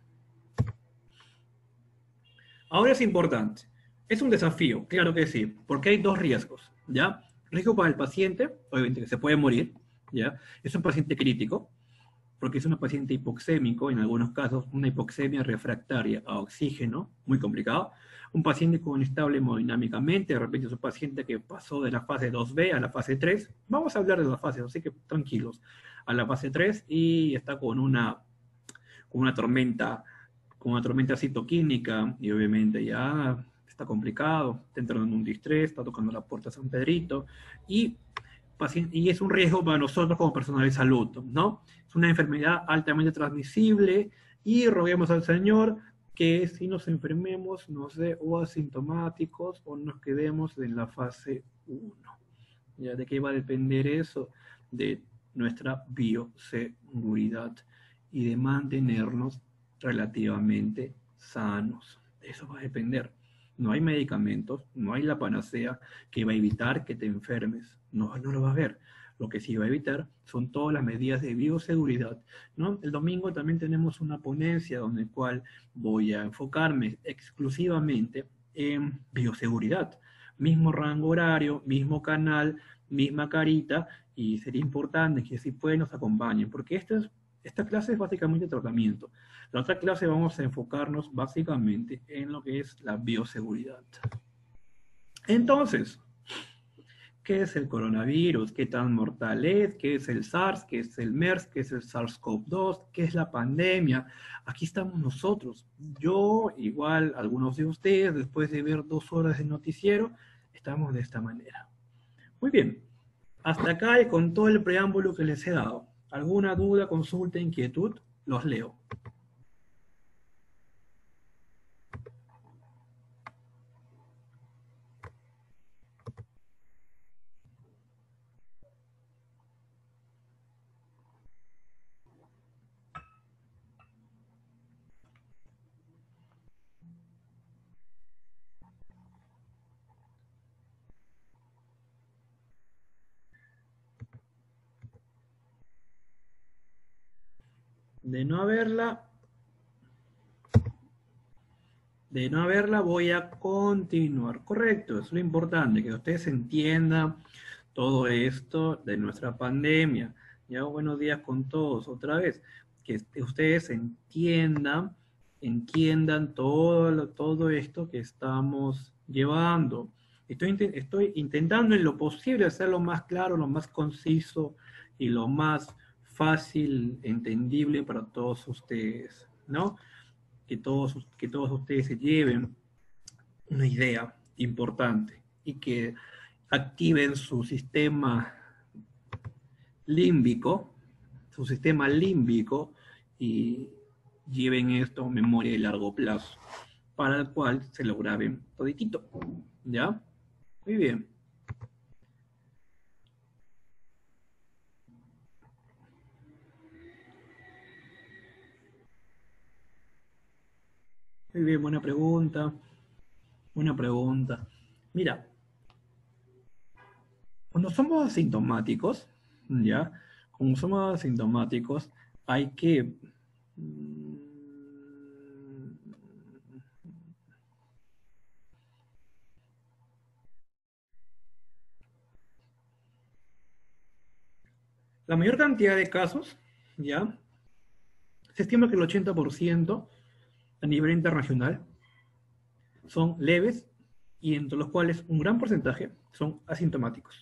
Speaker 3: Ahora es importante, es un desafío, claro que sí, porque hay dos riesgos, ¿ya? Riesgo para el paciente, obviamente que se puede morir, ¿ya? Es un paciente crítico, porque es un paciente hipoxémico, en algunos casos una hipoxemia refractaria a oxígeno, muy complicado. Un paciente con inestable hemodinámicamente, de repente es un paciente que pasó de la fase 2B a la fase 3. Vamos a hablar de las fases, así que tranquilos. A la fase 3 y está con una tormenta, citoquímica, y obviamente ya está complicado, está entrando en un distrés, está tocando la puerta de San Pedrito, y es un riesgo para nosotros como personal de salud, ¿no? Es una enfermedad altamente transmisible y roguemos al Señor que si nos enfermemos nos dé o asintomáticos o nos quedemos en la fase 1. ¿Ya? ¿De qué va a depender eso? De nuestra bioseguridad y de mantenernos relativamente sanos. Eso va a depender. No hay medicamentos, no hay la panacea que va a evitar que te enfermes. No, no lo va a haber. Lo que sí va a evitar son todas las medidas de bioseguridad, ¿no? El domingo también tenemos una ponencia donde el cual voy a enfocarme exclusivamente en bioseguridad. Mismo rango horario, mismo canal, misma carita, y sería importante que si pueden nos acompañen, porque esta clase es básicamente tratamiento. La otra clase vamos a enfocarnos básicamente en lo que es la bioseguridad. Entonces, ¿qué es el coronavirus? ¿Qué tan mortal es? ¿Qué es el SARS? ¿Qué es el MERS? ¿Qué es el SARS-CoV-2? ¿Qué es la pandemia? Aquí estamos nosotros. Yo, igual algunos de ustedes, después de ver 2 horas de noticiero, estamos de esta manera. Muy bien. Hasta acá y con todo el preámbulo que les he dado. ¿Alguna duda, consulta, inquietud? Los leo. De no haberla, voy a continuar. Correcto, es lo importante, que ustedes entiendan todo esto de nuestra pandemia. Ya, buenos días con todos otra vez. Que ustedes entiendan todo esto que estamos llevando. Estoy intentando en lo posible hacerlo más claro, lo más conciso y lo más fácil, entendible para todos ustedes, ¿no? Que todos ustedes se lleven una idea importante y que activen su sistema límbico, y lleven esto a memoria de largo plazo, para el cual se lo graben toditito, ¿ya? Muy bien. Muy bien, buena pregunta. Buena pregunta. Mira, cuando somos asintomáticos, ¿ya? Cuando somos asintomáticos, hay que... La mayor cantidad de casos, ¿ya? Se estima que el 80% a nivel internacional son leves y entre los cuales un gran porcentaje son asintomáticos.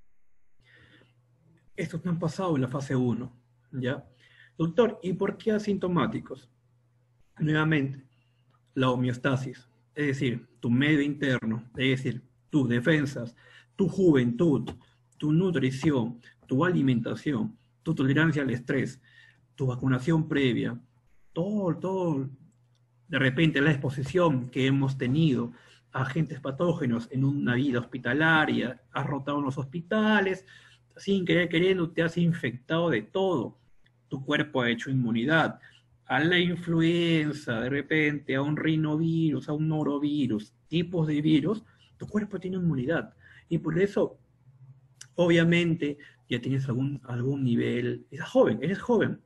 Speaker 3: Estos no han pasado en la fase 1, ¿ya? Doctor, ¿y por qué asintomáticos? Nuevamente, la homeostasis, es decir, tu medio interno, es decir, tus defensas, tu juventud, tu nutrición, tu alimentación, tu tolerancia al estrés, tu vacunación previa, todo, de repente la exposición que hemos tenido a agentes patógenos en una vida hospitalaria, has rotado en los hospitales, sin querer queriendo te has infectado de todo, tu cuerpo ha hecho inmunidad, a la influenza, de repente, a un rinovirus, a un norovirus, tipos de virus, tu cuerpo tiene inmunidad. Y por eso, obviamente, ya tienes algún nivel, eres joven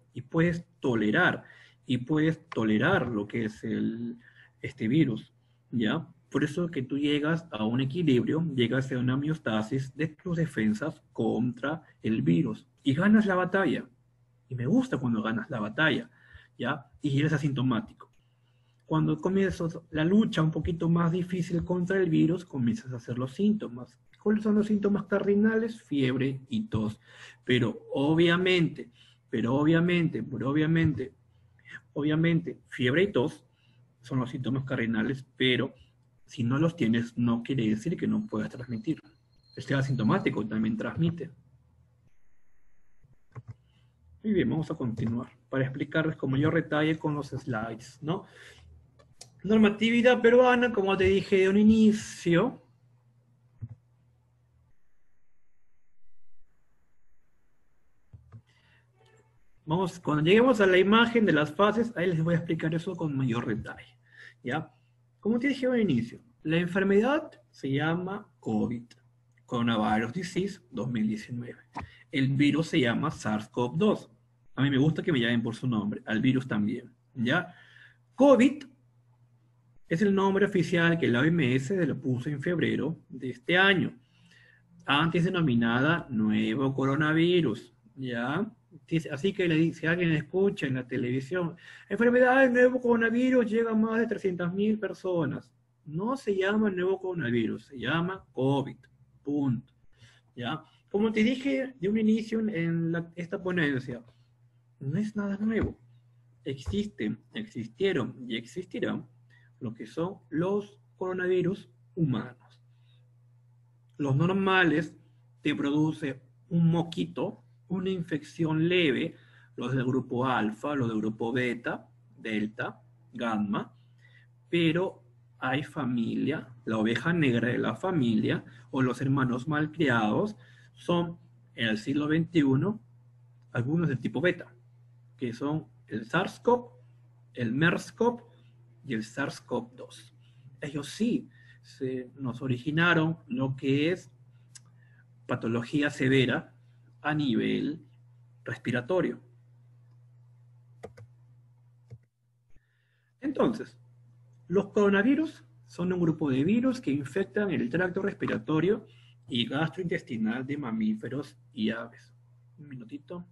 Speaker 3: y puedes tolerar lo que es este virus, ¿ya? Por eso que tú llegas a un equilibrio, llegas a una homeostasis de tus defensas contra el virus y ganas la batalla. Y me gusta cuando ganas la batalla, ¿ya? Y eres asintomático. Cuando comienzas la lucha un poquito más difícil contra el virus, comienzas a hacer los síntomas. ¿Cuáles son los síntomas cardinales? Fiebre y tos. Pero obviamente, fiebre y tos son los síntomas cardinales, pero si no los tienes, no quiere decir que no puedas transmitir. Este asintomático también transmite. Muy bien, vamos a continuar para explicarles con mayor detalle con los slides, ¿no? Normatividad peruana, como te dije de un inicio. Cuando lleguemos a la imagen de las fases, ahí les voy a explicar eso con mayor detalle, ¿ya? Como te dije de un inicio, la enfermedad se llama COVID, Coronavirus Disease 2019. El virus se llama SARS-CoV-2. A mí me gusta que me llamen por su nombre, al virus también, ¿ya? COVID es el nombre oficial que la OMS le puso en febrero de este año, antes denominada nuevo coronavirus, ¿ya? Así que si alguien escucha en la televisión, enfermedad del nuevo coronavirus llega a más de 300.000 personas. No se llama nuevo coronavirus, se llama COVID, punto, ¿ya? Como te dije de un inicio en esta ponencia, no es nada nuevo. Existieron y existirán lo que son los coronavirus humanos. Los normales te produce un moquito, una infección leve, los del grupo alfa, los del grupo beta, delta, gamma, pero hay familia, la oveja negra de la familia o los hermanos malcriados son en el siglo XXI algunos del tipo beta, que son el SARS-CoV, el MERS-CoV y el SARS-CoV-2. Ellos sí nos originaron lo que es patología severa a nivel respiratorio. Entonces, los coronavirus son un grupo de virus que infectan el tracto respiratorio y gastrointestinal de mamíferos y aves. Un minutito.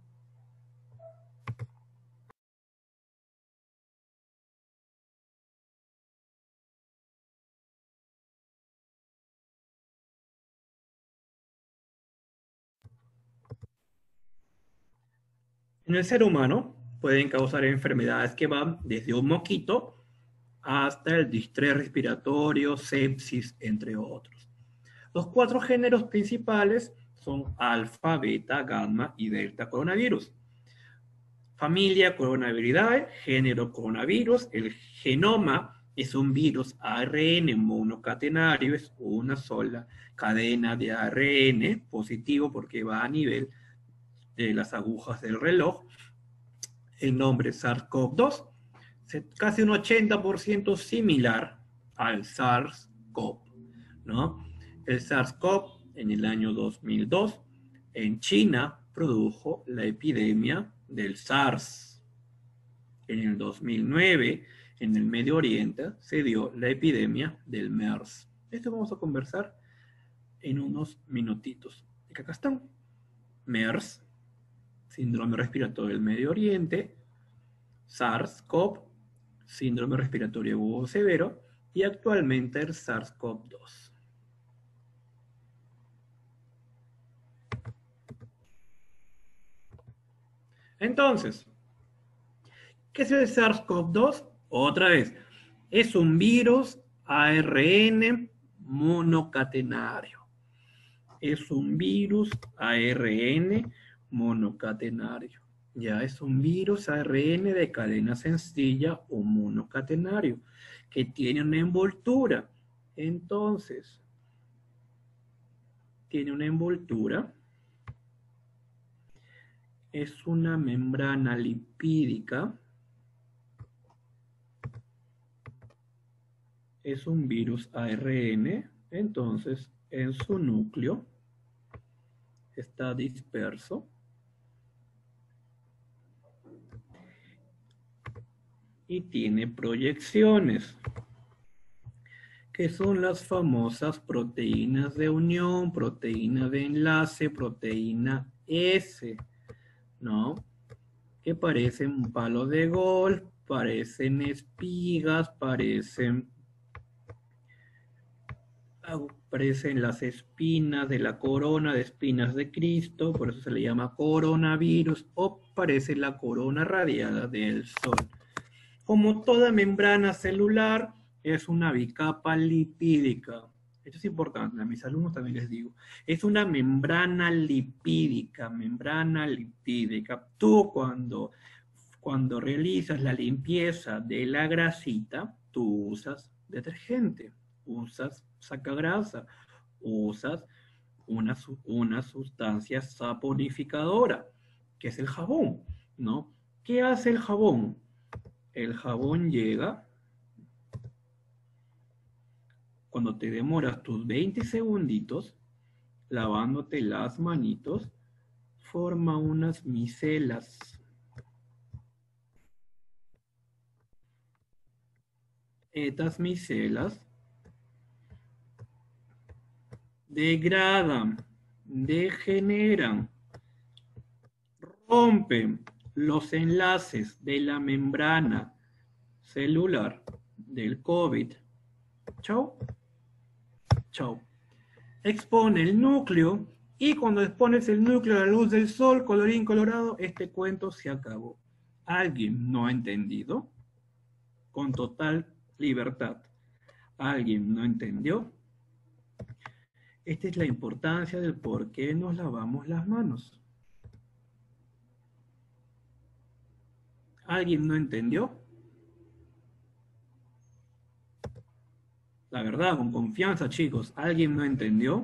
Speaker 3: En el ser humano pueden causar enfermedades que van desde un moquito hasta el distrés respiratorio, sepsis, entre otros. Los 4 géneros principales son alfa, beta, gamma y delta coronavirus. Familia Coronaviridae, género coronavirus. El genoma es un virus ARN monocatenario, es una sola cadena de ARN positivo porque va a nivel de las agujas del reloj. El nombre SARS-CoV-2, casi un 80% similar al SARS-CoV, ¿no? El SARS-CoV en el año 2002 en China produjo la epidemia del SARS. En el 2009 en el Medio Oriente se dio la epidemia del MERS. Esto vamos a conversar en unos minutitos. Acá están. MERS, síndrome respiratorio del Medio Oriente, SARS-CoV, síndrome respiratorio agudo severo, y actualmente el SARS-CoV-2. Entonces, ¿qué es el SARS-CoV-2? Otra vez, Es un virus ARN monocatenario. Es un virus ARN monocatenario. Ya es un virus ARN de cadena sencilla o monocatenario, que tiene una envoltura. Entonces, tiene una envoltura. Es una membrana lipídica. Es un virus ARN. Entonces, en su núcleo está disperso. Y tiene proyecciones, que son las famosas proteínas de unión, proteína de enlace, proteína S, ¿no? Que parecen un palo de golf, parecen espigas, parecen las espinas de la corona de espinas de Cristo, por eso se le llama coronavirus, o parece la corona radiada del Sol. Como toda membrana celular, es una bicapa lipídica. Esto es importante, a mis alumnos también les digo. Es una membrana lipídica, membrana lipídica. Tú cuando realizas la limpieza de la grasita, tú usas detergente, usas sacagrasa, usas una sustancia saponificadora, que es el jabón, ¿no? ¿Qué hace el jabón? El jabón llega, cuando te demoras tus 20 segunditos lavándote las manitos, forma unas micelas. Estas micelas degradan, degeneran, rompen los enlaces de la membrana celular del COVID. Chau. Chau. Expone el núcleo y cuando expones el núcleo a la luz del sol, colorín colorado, este cuento se acabó. ¿Alguien no ha entendido? Con total libertad. ¿Alguien no entendió? Esta es la importancia del por qué nos lavamos las manos. ¿Alguien no entendió? La verdad, con confianza, chicos, ¿alguien no entendió?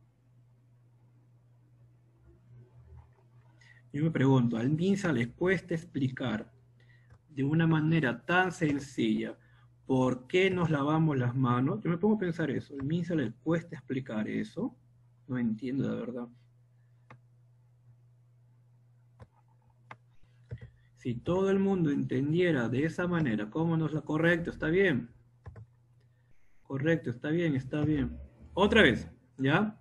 Speaker 3: Yo me pregunto, ¿al MINSA les cuesta explicar de una manera tan sencilla por qué nos lavamos las manos? Yo me pongo a pensar eso, ¿al MINSA les cuesta explicar eso? No entiendo de verdad. Si todo el mundo entendiera de esa manera cómo nos la... Correcto, está bien. Correcto, está bien, está bien. Otra vez, ¿ya?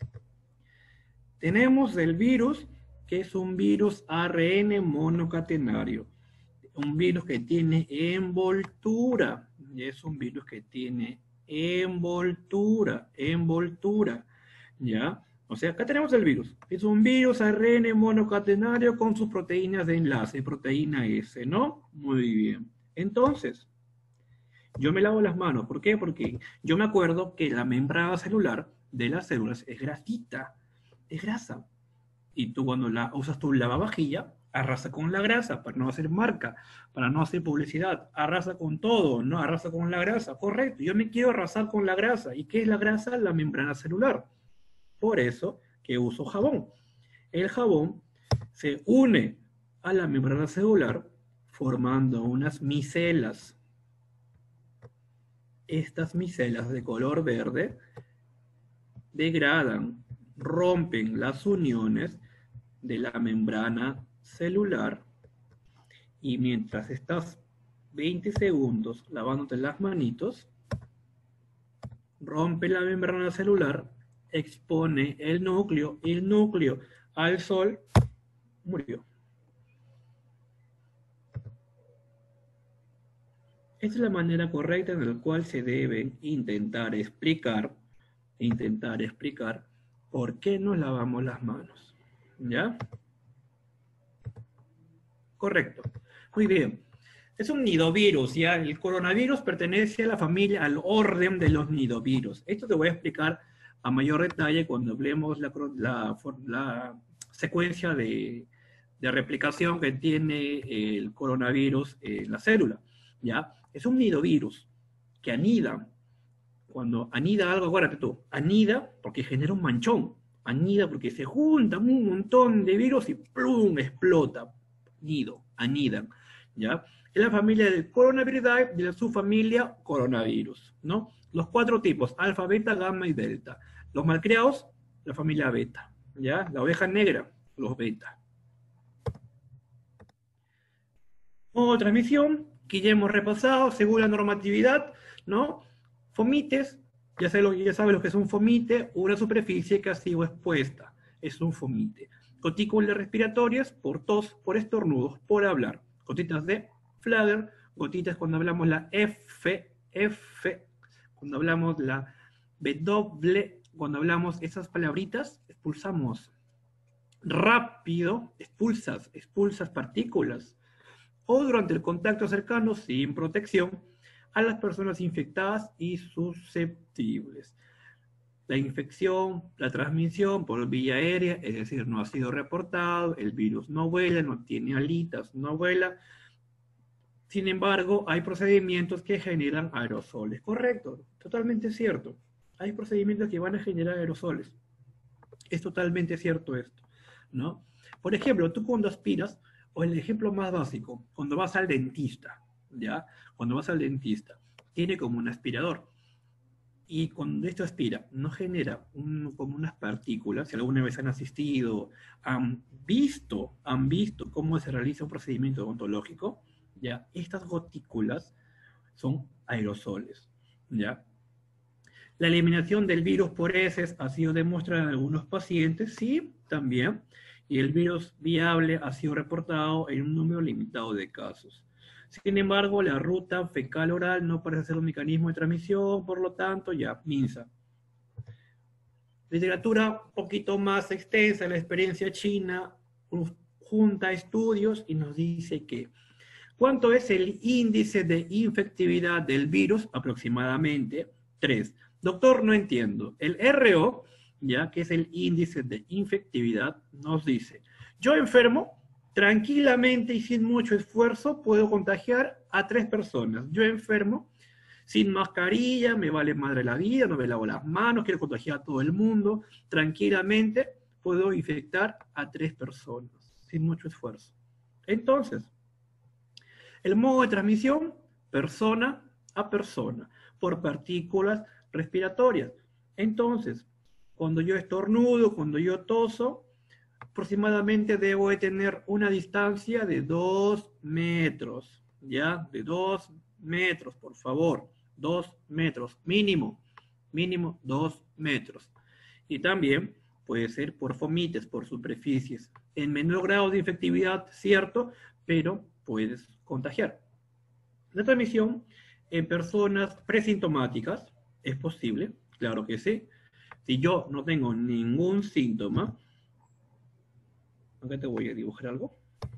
Speaker 3: Tenemos el virus, que es un virus ARN monocatenario. Un virus que tiene envoltura. Es un virus que tiene envoltura, ¿ya? O sea, acá tenemos el virus. Es un virus ARN monocatenario con sus proteínas de enlace, proteína S, ¿no? Muy bien. Entonces, yo me lavo las manos. ¿Por qué? Porque yo me acuerdo que la membrana celular de las células es grasita, es grasa. Y tú cuando usas tu lavavajilla, arrasa con la grasa para no hacer marca, para no hacer publicidad. Arrasa con todo, no arrasa con la grasa. Correcto, yo me quiero arrasar con la grasa. ¿Y qué es la grasa? La membrana celular. Por eso que uso jabón. El jabón se une a la membrana celular formando unas micelas. Estas micelas de color verde degradan, rompen las uniones de la membrana celular y mientras estás 20 segundos lavándote las manitos, rompe la membrana celular, expone el núcleo al sol, murió. Esta es la manera correcta en la cual se debe intentar explicar por qué nos lavamos las manos. ¿Ya? Correcto. Muy bien. Es un nidovirus, ¿ya? El coronavirus pertenece a la familia, al orden de los nidovirus. Esto te voy a explicar a mayor detalle cuando hablemos la secuencia de replicación que tiene el coronavirus en la célula, ¿ya? Es un nidovirus que anida. Cuando anida algo, acuérdate tú, anida porque genera un manchón, anida porque se juntan un montón de virus y ¡plum! Explota. Nido, anidan, ¿ya? Es la familia del Coronaviridae, de la subfamilia coronavirus, ¿no? Los 4 tipos, alfa, beta, gamma y delta. Los malcriados, la familia beta, ¿ya? La oveja negra, los beta. Modo de transmisión, que ya hemos repasado, según la normatividad, ¿no? Fomites, ya sabes lo que es un fomite, una superficie que ha sido expuesta, es un fomite. Gotículas respiratorias, por tos, por estornudos, por hablar. Gotitas de Flagler, gotitas cuando hablamos la F, cuando hablamos la W, cuando hablamos esas palabritas, expulsamos rápido, expulsas partículas, o durante el contacto cercano, sin protección, a las personas infectadas y susceptibles. La infección, la transmisión por vía aérea, es decir, no ha sido reportado, el virus no vuela, no tiene alitas, no vuela. Sin embargo, hay procedimientos que generan aerosoles. Correcto, totalmente cierto. Hay procedimientos que van a generar aerosoles. Es totalmente cierto esto, ¿no? Por ejemplo, tú cuando aspiras, o el ejemplo más básico, cuando vas al dentista, ¿ya? Cuando vas al dentista, tiene como un aspirador. Y cuando esto aspira, no genera como unas partículas. Si alguna vez han asistido, han visto cómo se realiza un procedimiento odontológico, ¿ya? Estas gotículas son aerosoles, ¿ya? La eliminación del virus por heces ha sido demostrada en algunos pacientes, sí, también, y el virus viable ha sido reportado en un número limitado de casos. Sin embargo, la ruta fecal-oral no parece ser un mecanismo de transmisión, por lo tanto, ya, MINSA. Literatura un poquito más extensa, la experiencia china, junta estudios y nos dice que ¿cuánto es el índice de infectividad del virus? Aproximadamente 3. Doctor, no entiendo. El RO, ya que es el índice de infectividad, nos dice, yo enfermo, tranquilamente y sin mucho esfuerzo puedo contagiar a 3 personas. Yo enfermo, sin mascarilla, me vale madre la vida, no me lavo las manos, quiero contagiar a todo el mundo, tranquilamente puedo infectar a 3 personas, sin mucho esfuerzo. Entonces, el modo de transmisión, persona a persona, por partículas respiratorias. Entonces, cuando yo estornudo, cuando yo toso, aproximadamente debo de tener una distancia de 2 metros, ¿ya? De 2 metros, por favor. 2 metros, mínimo 2 metros. Y también puede ser por fomites, por superficies. En menor grado de infectividad, cierto, pero puedes contagiar. La transmisión en personas presintomáticas es posible, claro que sí. Si yo no tengo ningún síntoma, acá te voy a dibujar algo.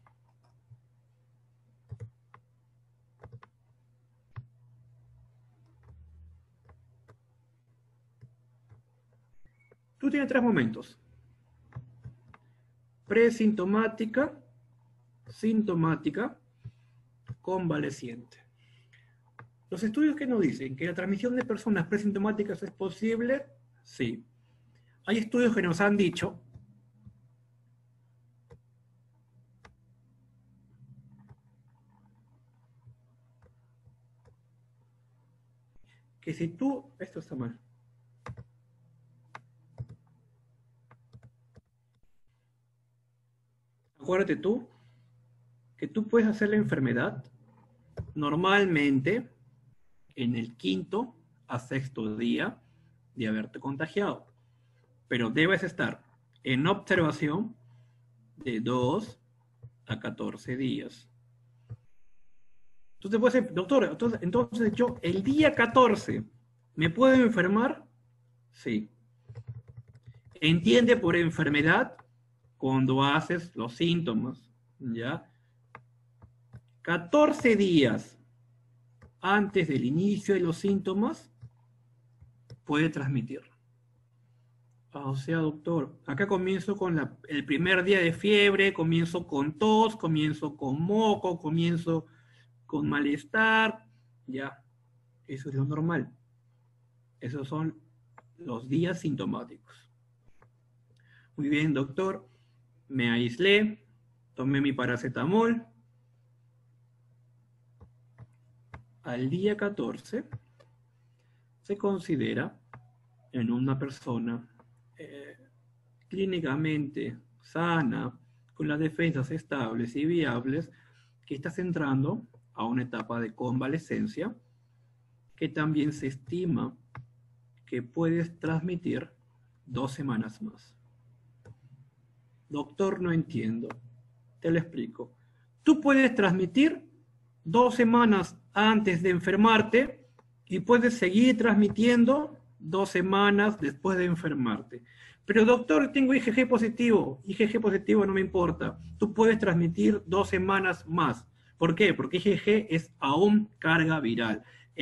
Speaker 3: Tú tienes 3 momentos. Presintomática, sintomática, convaleciente. Los estudios que nos dicen que la transmisión de personas presintomáticas es posible, sí. Hay estudios que nos han dicho que si tú, esto está mal, acuérdate tú, que tú puedes hacer la enfermedad normalmente en el 5º a 6º día de haberte contagiado. Pero debes estar en observación de 2 a 14 días. Entonces puedes decir, doctor, entonces yo el día 14 ¿me puedo enfermar? Sí. Entiende por enfermedad cuando haces los síntomas, ¿ya? 14 días antes del inicio de los síntomas, puede transmitir. O sea, doctor, acá comienzo con el primer día de fiebre, comienzo con tos, comienzo con moco, comienzo con malestar, ya, eso es lo normal. Esos son los días sintomáticos. Muy bien, doctor, me aislé, tomé mi paracetamol. Al día 14 se considera en una persona clínicamente sana, con las defensas estables y viables, que estás entrando a una etapa de convalescencia, que también se estima que puedes transmitir 2 semanas más. Doctor, no entiendo. Te lo explico. Tú puedes transmitir 2 semanas antes de enfermarte y puedes seguir transmitiendo 2 semanas después de enfermarte. Pero doctor, tengo IgG positivo. IgG positivo no me importa. Tú puedes transmitir 2 semanas más. ¿Por qué? Porque IgG es aún carga viral.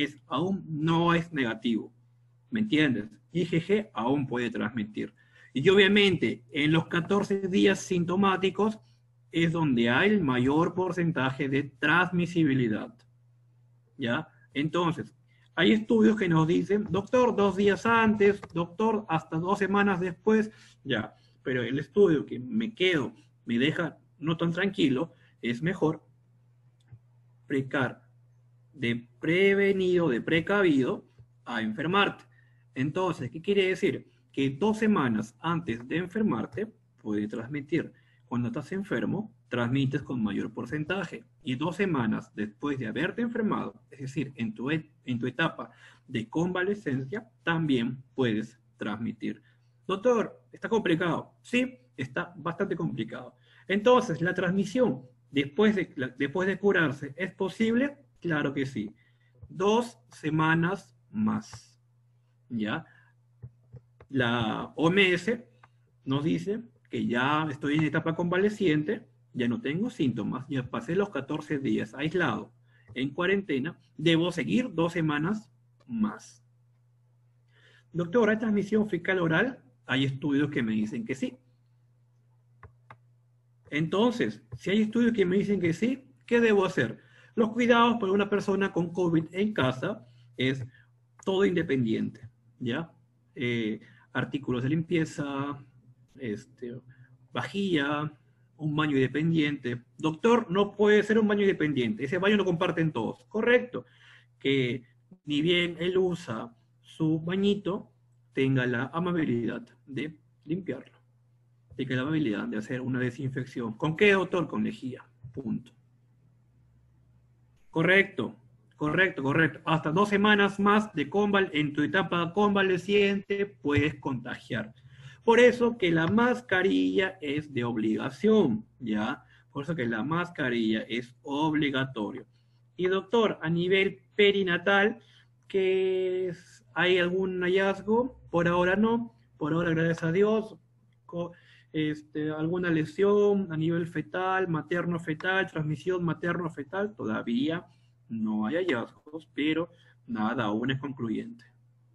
Speaker 3: No es negativo. ¿Me entiendes? IgG aún puede transmitir. Y obviamente en los 14 días sintomáticos es donde hay el mayor porcentaje de transmisibilidad. ¿Ya? Entonces, hay estudios que nos dicen, doctor, 2 días antes, doctor, hasta 2 semanas después, ya. Pero el estudio que me deja no tan tranquilo, es mejor precar de prevenido, de precavido, a enfermarte. Entonces, ¿qué quiere decir? Que 2 semanas antes de enfermarte, puede transmitir. Cuando estás enfermo, transmites con mayor porcentaje. Y 2 semanas después de haberte enfermado, es decir, en tu etapa de convalescencia, también puedes transmitir. Doctor, ¿está complicado? Sí, está bastante complicado. Entonces, ¿la transmisión después de curarse es posible? Claro que sí. 2 semanas más. ¿Ya? La OMS nos dice que ya estoy en etapa convaleciente, ya no tengo síntomas, ya pasé los 14 días aislado, en cuarentena, debo seguir 2 semanas más. Doctor, ¿hay transmisión fecal oral? Hay estudios que me dicen que sí. Entonces, si hay estudios que me dicen que sí, ¿qué debo hacer? Los cuidados para una persona con COVID en casa es todo independiente, ¿ya? Artículos de limpieza, vajilla, un baño independiente. Doctor, no puede ser un baño independiente, ese baño lo comparten todos. Correcto, que ni bien él usa su bañito, tenga la amabilidad de limpiarlo, tenga la amabilidad de hacer una desinfección. ¿Con qué, doctor? Con lejía, punto. Correcto. Correcto. Hasta 2 semanas más en tu etapa convaleciente puedes contagiar. Por eso que la mascarilla es de obligación, ¿ya? Por eso que la mascarilla es obligatorio. Y doctor, a nivel perinatal, ¿hay algún hallazgo? Por ahora no. Por ahora, gracias a Dios, alguna lesión a nivel fetal, materno-fetal, transmisión materno-fetal, todavía no hay hallazgos, pero nada aún es concluyente.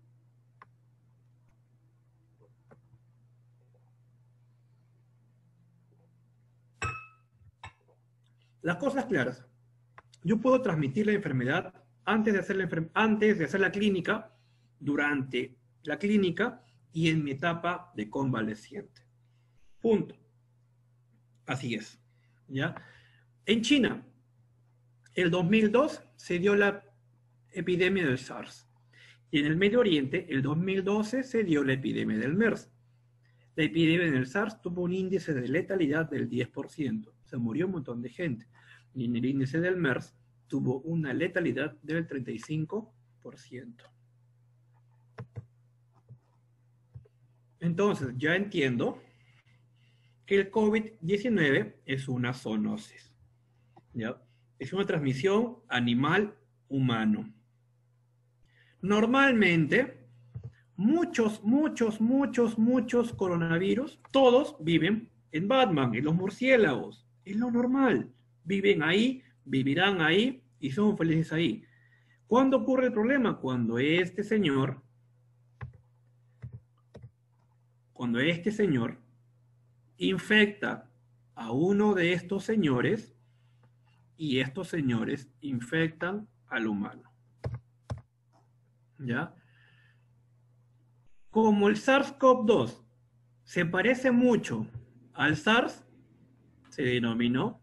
Speaker 3: Las cosas claras. Yo puedo transmitir la enfermedad antes de hacer la clínica, durante la clínica y en mi etapa de convaleciente. Punto. Así es. ¿Ya? En China, el 2002 se dio la epidemia del SARS. Y en el Medio Oriente, el 2012 se dio la epidemia del MERS. La epidemia del SARS tuvo un índice de letalidad del 10%. Se murió un montón de gente. Y en el índice del MERS tuvo una letalidad del 35%. Entonces, ya entiendo que el COVID-19 es una zoonosis, ¿ya? Es una transmisión animal-humano. Normalmente, muchos coronavirus, todos viven en Batman, en los murciélagos. Es lo normal. Viven ahí vivirán ahí y son felices ahí. ¿Cuándo ocurre el problema? Cuando este señor infecta a uno de estos señores y estos señores infectan al humano. ¿Ya? Como el SARS-CoV-2 se parece mucho al SARS, se denominó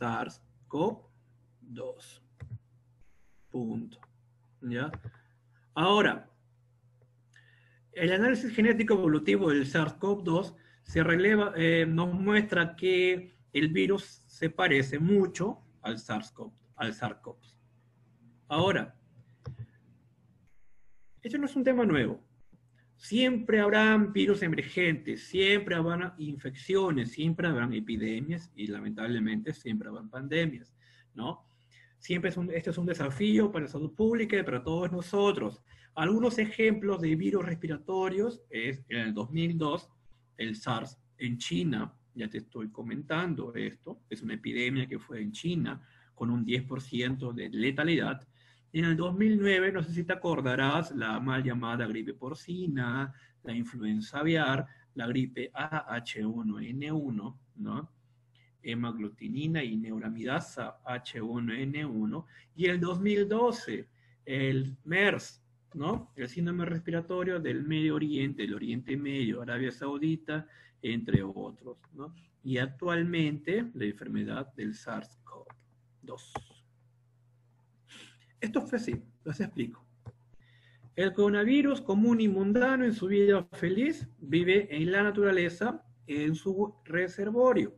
Speaker 3: SARS-CoV-2. Punto. ¿Ya? Ahora, el análisis genético evolutivo del SARS-CoV-2 nos muestra que el virus se parece mucho al SARS-CoV. Ahora, esto no es un tema nuevo. Siempre habrán virus emergentes, siempre habrán infecciones, siempre habrán epidemias y lamentablemente siempre habrán pandemias, ¿no? Este es un desafío para la salud pública y para todos nosotros. Algunos ejemplos de virus respiratorios es en el 2002, el SARS en China, ya te estoy comentando esto, es una epidemia que fue en China con un 10% de letalidad. En el 2009, no sé si te acordarás, la mal llamada gripe porcina, la influenza aviar, la gripe AH1N1, ¿no? Hemaglutinina y neuramidasa H1N1, y el 2012, el MERS, ¿no? El síndrome respiratorio del Medio Oriente, del Oriente Medio, Arabia Saudita, entre otros, ¿no? Y actualmente la enfermedad del SARS-CoV-2. Esto fue así, los explico. El coronavirus común y mundano en su vida feliz vive en la naturaleza, en su reservorio.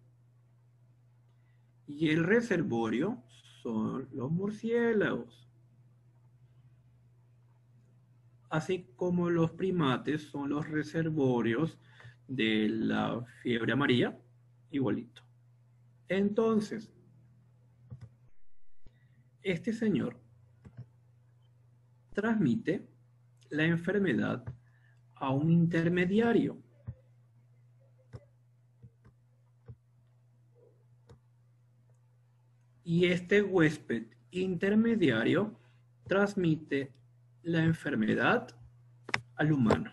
Speaker 3: Y el reservorio son los murciélagos. Así como los primates son los reservorios de la fiebre amarilla, igualito. Entonces, este señor transmite la enfermedad a un intermediario. Y este huésped intermediario transmite la enfermedad al humano.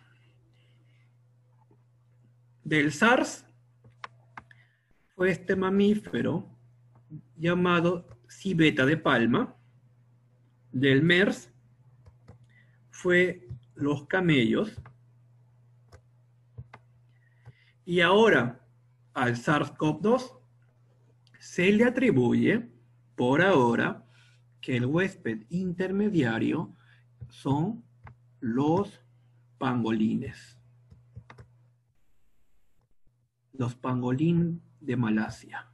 Speaker 3: Del SARS fue este mamífero llamado civeta de palma. Del MERS fue los camellos. Y ahora al SARS-CoV-2 se le atribuye, por ahora, que el huésped intermediario son los pangolines. Los pangolín de Malasia.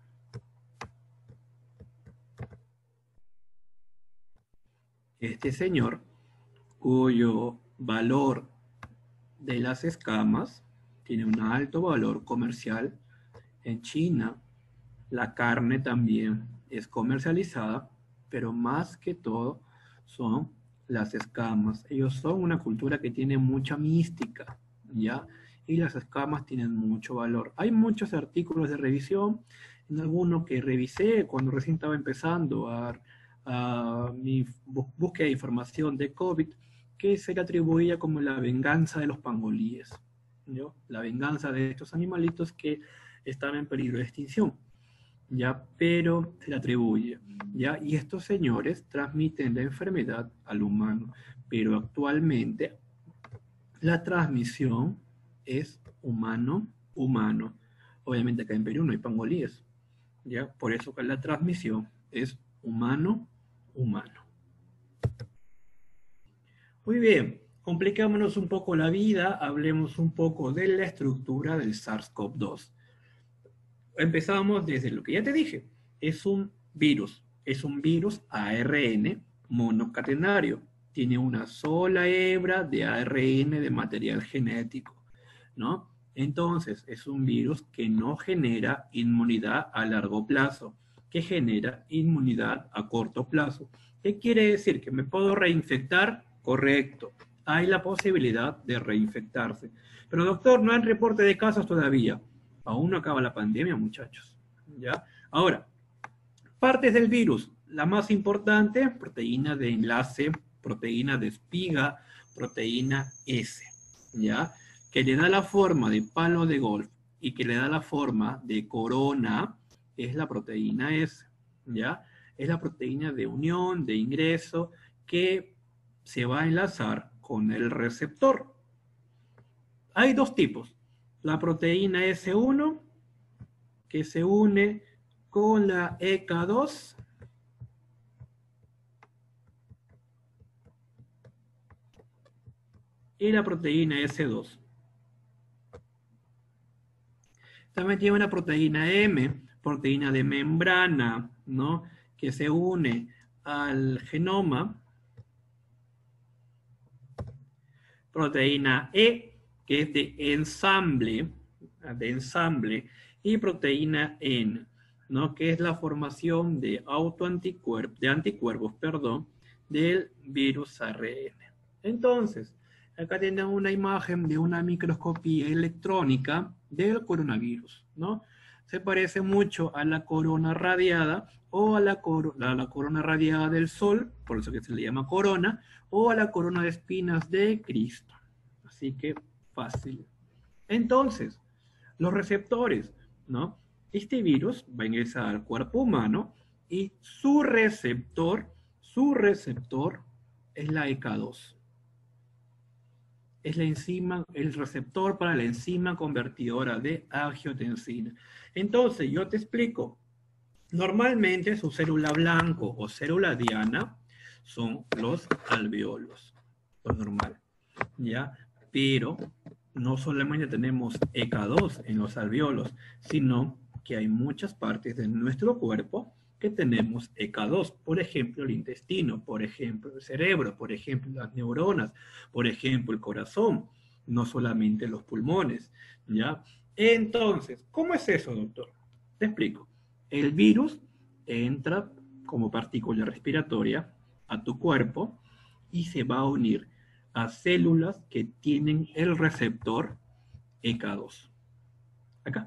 Speaker 3: Este señor, cuyo valor de las escamas tiene un alto valor comercial en China, la carne también es comercializada, pero más que todo son las escamas. Ellos son una cultura que tiene mucha mística, ¿ya? Y las escamas tienen mucho valor. Hay muchos artículos de revisión, en alguno que revisé cuando recién estaba empezando a mi búsqueda de información de COVID, que se le atribuía como la venganza de los pangolíes, ¿no? La venganza de estos animalitos que están en peligro de extinción. ¿Ya? Pero se le atribuye, ¿ya? Y estos señores transmiten la enfermedad al humano, pero actualmente la transmisión es humano-humano. Obviamente acá en Perú no hay pangolíes, ¿ya? Por eso que la transmisión es humano-humano. Muy bien, compliquémonos un poco la vida, hablemos un poco de la estructura del SARS-CoV-2. Empezamos desde lo que ya te dije, es un virus ARN monocatenario, tiene una sola hebra de ARN de material genético, ¿no? Entonces, es un virus que no genera inmunidad a largo plazo, que genera inmunidad a corto plazo. ¿Qué quiere decir? ¿Que me puedo reinfectar? Correcto, hay la posibilidad de reinfectarse. Pero doctor, no hay reporte de casos todavía. Aún no acaba la pandemia, muchachos, ¿ya? Ahora, partes del virus, la más importante, proteína de enlace, proteína de espiga, proteína S, ¿ya? Que le da la forma de palo de golf y que le da la forma de corona, es la proteína S, ¿ya? Es la proteína de unión, de ingreso, que se va a enlazar con el receptor. Hay dos tipos. La proteína S1, que se une con la EK2, y la proteína S2. También tiene una proteína M, proteína de membrana, ¿no? Que se une al genoma. Proteína E, que es de ensamble, y proteína N, ¿no? Que es la formación de anticuerpos, del virus ARN. Entonces, acá tienen una imagen de una microscopía electrónica del coronavirus, ¿no? Se parece mucho a la corona radiada o a la corona radiada del Sol, por eso que se le llama corona, o a la corona de espinas de Cristo. Así que fácil. Entonces, los receptores, ¿no? Este virus va a ingresar al cuerpo humano y su receptor es la EK2. Es la enzima, el receptor para la enzima convertidora de angiotensina. Entonces, yo te explico. Normalmente su célula blanco o célula diana son los alveolos, lo normal, ¿ya? Pero no solamente tenemos EK2 en los alveolos, sino que hay muchas partes de nuestro cuerpo que tenemos EK2, por ejemplo el intestino, por ejemplo el cerebro, por ejemplo las neuronas, por ejemplo el corazón, no solamente los pulmones, ¿ya? Entonces, ¿cómo es eso, doctor? Te explico. El virus entra como partícula respiratoria a tu cuerpo y se va a unir a células que tienen el receptor EK2. Acá.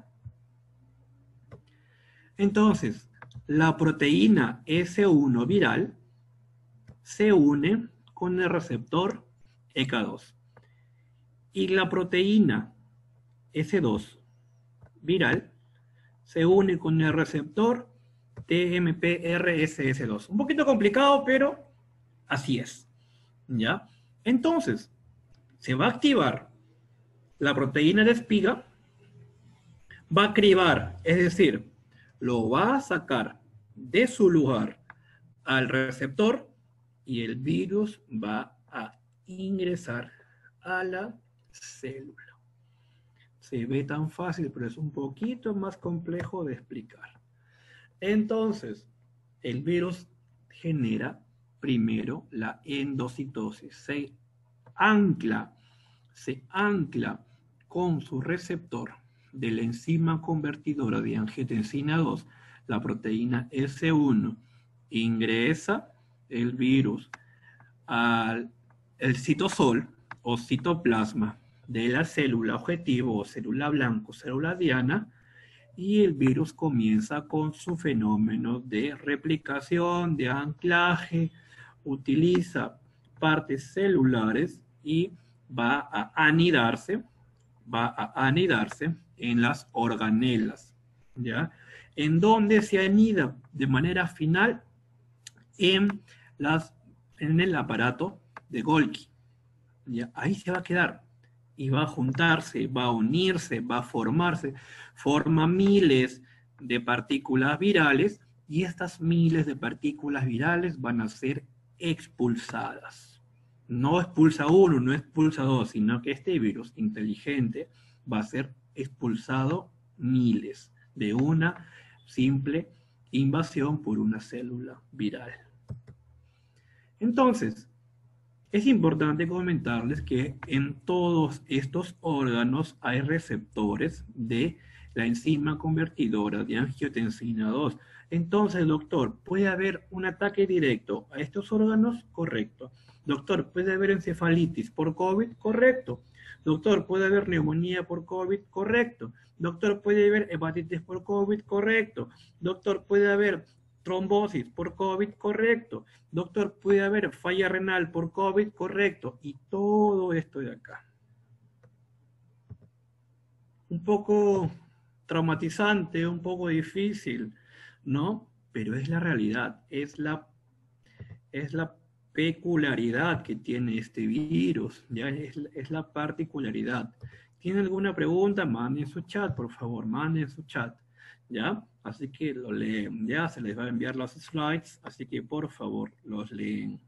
Speaker 3: Entonces, la proteína S1 viral se une con el receptor EK2. Y la proteína S2 viral se une con el receptor TMPRSS2. Un poquito complicado, pero así es, ¿ya? Entonces, se va a activar la proteína de espiga, va a cribar, es decir, lo va a sacar de su lugar al receptor y el virus va a ingresar a la célula. Se ve tan fácil, pero es un poquito más complejo de explicar. Entonces, el virus genera primero la endocitosis. Se ancla con su receptor de la enzima convertidora de angiotensina 2, la proteína S1, ingresa el virus al citosol o citoplasma de la célula objetivo o célula blanco, célula diana, y el virus comienza con su fenómeno de replicación, de anclaje, utiliza partes celulares y va a anidarse en las organelas, ¿ya? ¿En dónde se anida? De manera final, en el aparato de Golgi, ¿ya? Ahí se va a quedar y va a juntarse, va a unirse, va a formarse, forma miles de partículas virales y estas miles de partículas virales van a ser expulsadas. No expulsa uno, no expulsa dos, sino que este virus inteligente va a ser expulsado miles de una simple invasión por una célula viral. Entonces, es importante comentarles que en todos estos órganos hay receptores de la enzima convertidora de angiotensina 2. Entonces, doctor, ¿puede haber un ataque directo a estos órganos? Correcto. Doctor, ¿puede haber encefalitis por COVID? Correcto. Doctor, ¿puede haber neumonía por COVID? Correcto. Doctor, ¿puede haber hepatitis por COVID? Correcto. Doctor, ¿puede haber trombosis por COVID, correcto. Doctor, puede haber falla renal por COVID, correcto. Y todo esto de acá. Un poco traumatizante, un poco difícil, ¿no? Pero es la realidad, es la peculiaridad que tiene este virus, ¿ya? Es la particularidad. ¿Tiene alguna pregunta? Manden su chat, por favor, manden su chat, ¿ya? Así que lo leen, ya se les va a enviar los slides, así que por favor los leen.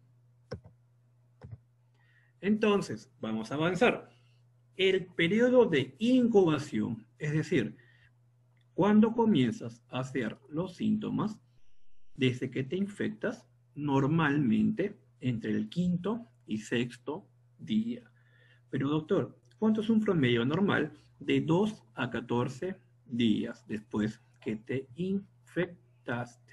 Speaker 3: Entonces, vamos a avanzar. El periodo de incubación, es decir, cuando comienzas a hacer los síntomas, desde que te infectas, normalmente entre el 5º y 6º día. Pero doctor, ¿cuánto es un promedio normal? De 2 a 14 días después que te infectaste.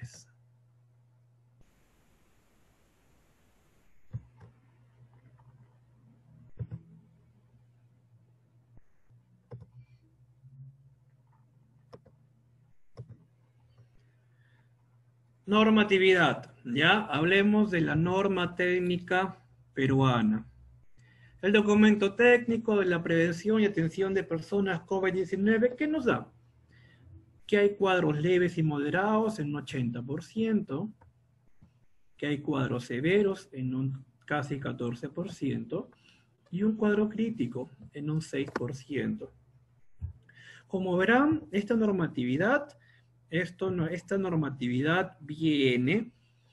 Speaker 3: Normatividad, ya hablemos de la norma técnica peruana. El documento técnico de la prevención y atención de personas COVID-19, ¿qué nos da? Que hay cuadros leves y moderados en un 80%, que hay cuadros severos en un casi 14%, y un cuadro crítico en un 6%. Como verán, esta normatividad viene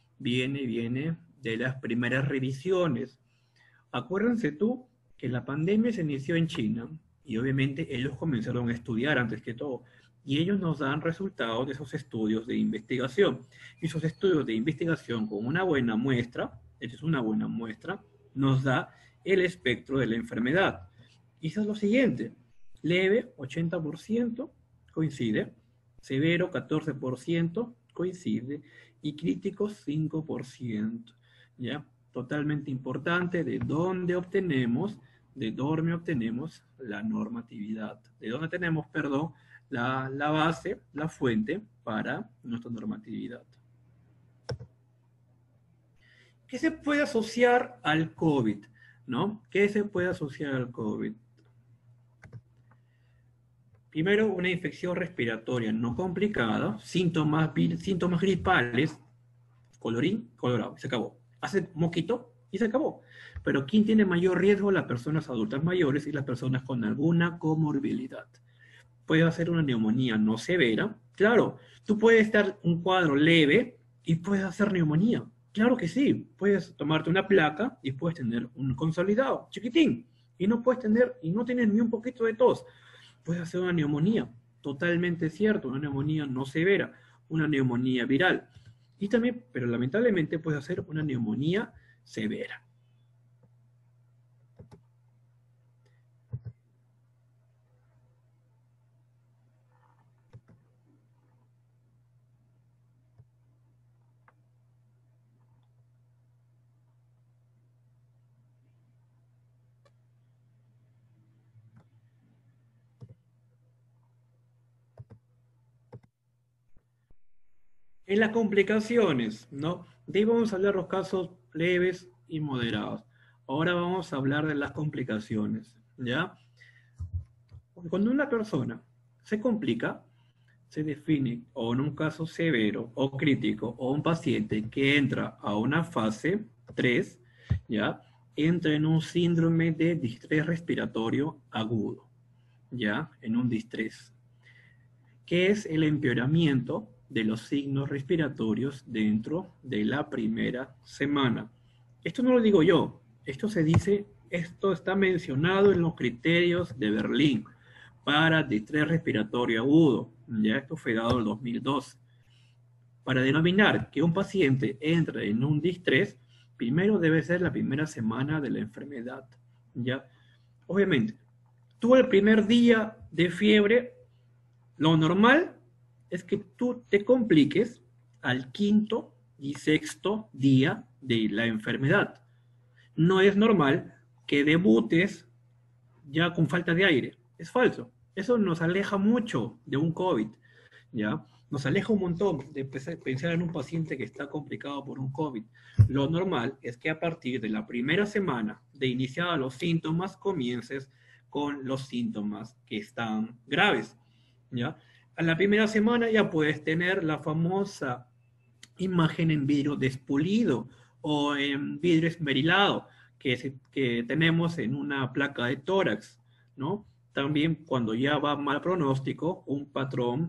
Speaker 3: de las primeras revisiones. Acuérdense tú que la pandemia se inició en China y obviamente ellos comenzaron a estudiar antes que todo. Y ellos nos dan resultados de esos estudios de investigación. Y esos estudios de investigación con una buena muestra, esta es una buena muestra, nos da el espectro de la enfermedad. Y eso es lo siguiente. Leve, 80%, coincide. Severo, 14%, coincide. Y crítico, 5%. ¿Ya? Totalmente importante de dónde obtenemos la normatividad. De dónde tenemos, perdón, la base, la fuente para nuestra normatividad. ¿Qué se puede asociar al COVID? ¿No? ¿Qué se puede asociar al COVID? Primero, una infección respiratoria no complicada, síntomas gripales, colorín colorado, se acabó. Hace moquito y se acabó. Pero ¿quién tiene mayor riesgo? Las personas adultas mayores y las personas con alguna comorbilidad. Puede hacer una neumonía no severa. Claro, tú puedes estar un cuadro leve y puedes hacer neumonía. Claro que sí. Puedes tomarte una placa y puedes tener un consolidado chiquitín. Y no tienes ni un poquito de tos. Puedes hacer una neumonía. Totalmente cierto. Una neumonía no severa. Una neumonía viral. Y también, pero lamentablemente puedes hacer una neumonía severa. En las complicaciones, ¿no? De ahí vamos a hablar de los casos leves y moderados. Ahora vamos a hablar de las complicaciones, ¿ya? Cuando una persona se complica, se define o en un caso severo o crítico o un paciente que entra a una fase 3, ¿ya? Entra en un síndrome de distrés respiratorio agudo, ¿ya? En un distrés, que es el empeoramiento de los signos respiratorios dentro de la primera semana. Esto no lo digo yo, esto está mencionado en los criterios de Berlín para distrés respiratorio agudo. Ya esto fue dado en el 2012. Para denominar que un paciente entra en un distrés, primero debe ser la primera semana de la enfermedad. ¿Ya? Obviamente, tú el primer día de fiebre, lo normal es que tú te compliques al 5º y 6º día de la enfermedad. No es normal que debutes ya con falta de aire. Es falso. Eso nos aleja mucho de un COVID, ¿ya? nos aleja un montón de pensar en un paciente que está complicado por un COVID. Lo normal es que a partir de la primera semana de iniciados los síntomas, comiences con los síntomas que están graves, ¿ya? A la primera semana ya puedes tener la famosa imagen en vidrio despulido o en vidrio esmerilado que tenemos en una placa de tórax, ¿no? También cuando ya va mal pronóstico, un patrón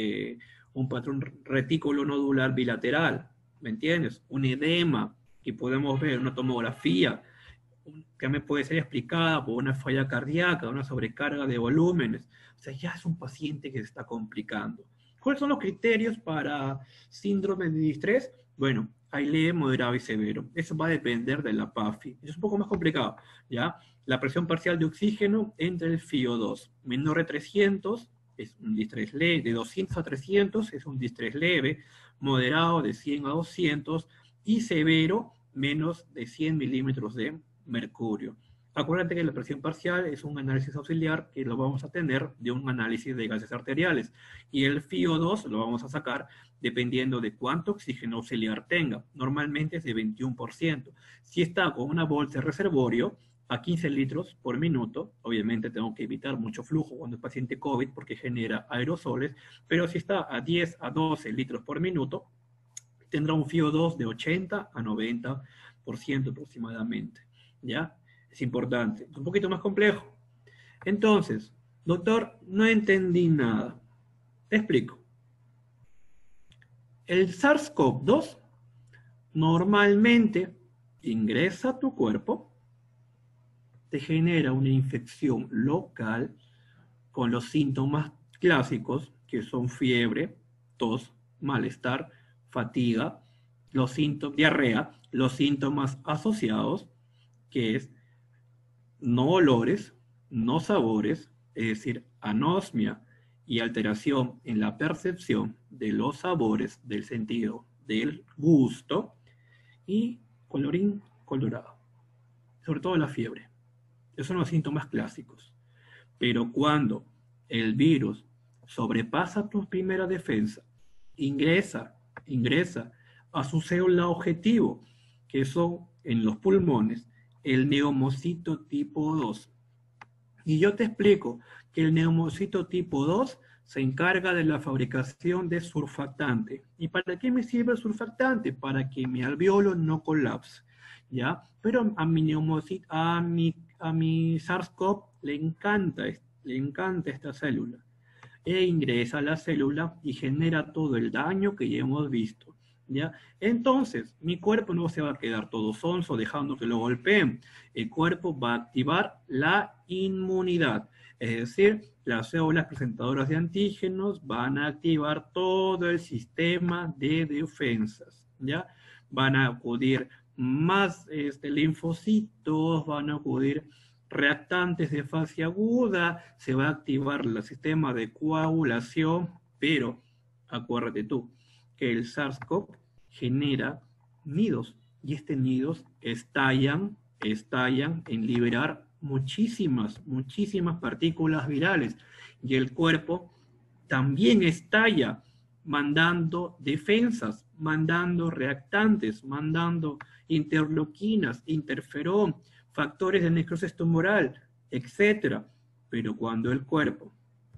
Speaker 3: retículo nodular bilateral, ¿me entiendes? Un edema que podemos ver, una tomografía que me puede ser explicada por una falla cardíaca, una sobrecarga de volúmenes. O sea, ya es un paciente que se está complicando. ¿Cuáles son los criterios para síndrome de distrés? Bueno, hay leve, moderado y severo. Eso va a depender de la PAFI. Eso es un poco más complicado, ¿ya? La presión parcial de oxígeno entre el FiO2 menor de 300 es un distrés leve, de 200 a 300 es un distrés leve, moderado de 100 a 200 y severo menos de 100 milímetros de mercurio. Acuérdate que la presión parcial es un análisis auxiliar que lo vamos a tener de un análisis de gases arteriales y el FiO2 lo vamos a sacar dependiendo de cuánto oxígeno auxiliar tenga. Normalmente es de 21%. Si está con una bolsa de reservorio a 15 litros por minuto, obviamente tengo que evitar mucho flujo cuando es paciente COVID porque genera aerosoles, pero si está a 10 a 12 litros por minuto, tendrá un FiO2 de 80 a 90% aproximadamente, ¿ya? Es importante, es un poquito más complejo. Entonces, doctor, no entendí nada. Te explico. El SARS-CoV-2 normalmente ingresa a tu cuerpo, te genera una infección local con los síntomas clásicos, que son fiebre, tos, malestar, fatiga, diarrea, los síntomas asociados, que es no olores, no sabores, es decir, anosmia y alteración en la percepción de los sabores, del sentido del gusto, y colorín colorado, sobre todo la fiebre. Esos son los síntomas clásicos. Pero cuando el virus sobrepasa tu primera defensa, ingresa a su célula objetivo, que son en los pulmones, el neumocito tipo 2. Y yo te explico que el neumocito tipo 2 se encarga de la fabricación de surfactante. ¿Y para qué me sirve el surfactante? Para que mi alveolo no colapse, ¿ya? Pero a mi SARS-CoV le encanta esta célula. E ingresa a la célula y genera todo el daño que ya hemos visto, ¿ya? Entonces, mi cuerpo no se va a quedar todo sonso dejando que lo golpeen. El cuerpo va a activar la inmunidad. Es decir, las células presentadoras de antígenos van a activar todo el sistema de defensas, ¿ya? Van a acudir más linfocitos, van a acudir reactantes de fase aguda, se va a activar el sistema de coagulación, pero acuérdate tú que el SARS-CoV genera nidos y estos nidos estallan en liberar muchísimas partículas virales y el cuerpo también estalla mandando defensas, mandando reactantes, mandando interleuquinas, interferón, factores de necrosis tumoral, etc. Pero cuando el cuerpo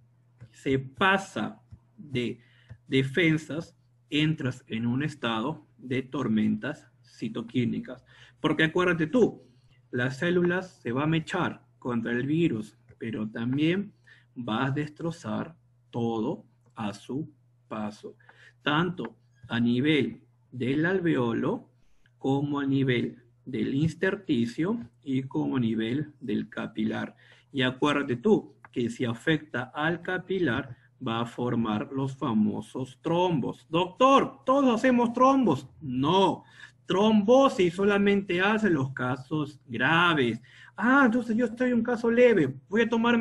Speaker 3: se pasa de defensas, entras en un estado de tormentas citoquímicas. Porque acuérdate tú, las células se van a mechar contra el virus, pero también va a destrozar todo a su paso, tanto a nivel del alveolo como a nivel del intersticio y como a nivel del capilar. Y acuérdate tú que si afecta al capilar va a formar los famosos trombos. Doctor, ¿todos hacemos trombos? No, trombosis solamente hace los casos graves. Ah, entonces yo estoy en un caso leve, voy a tomar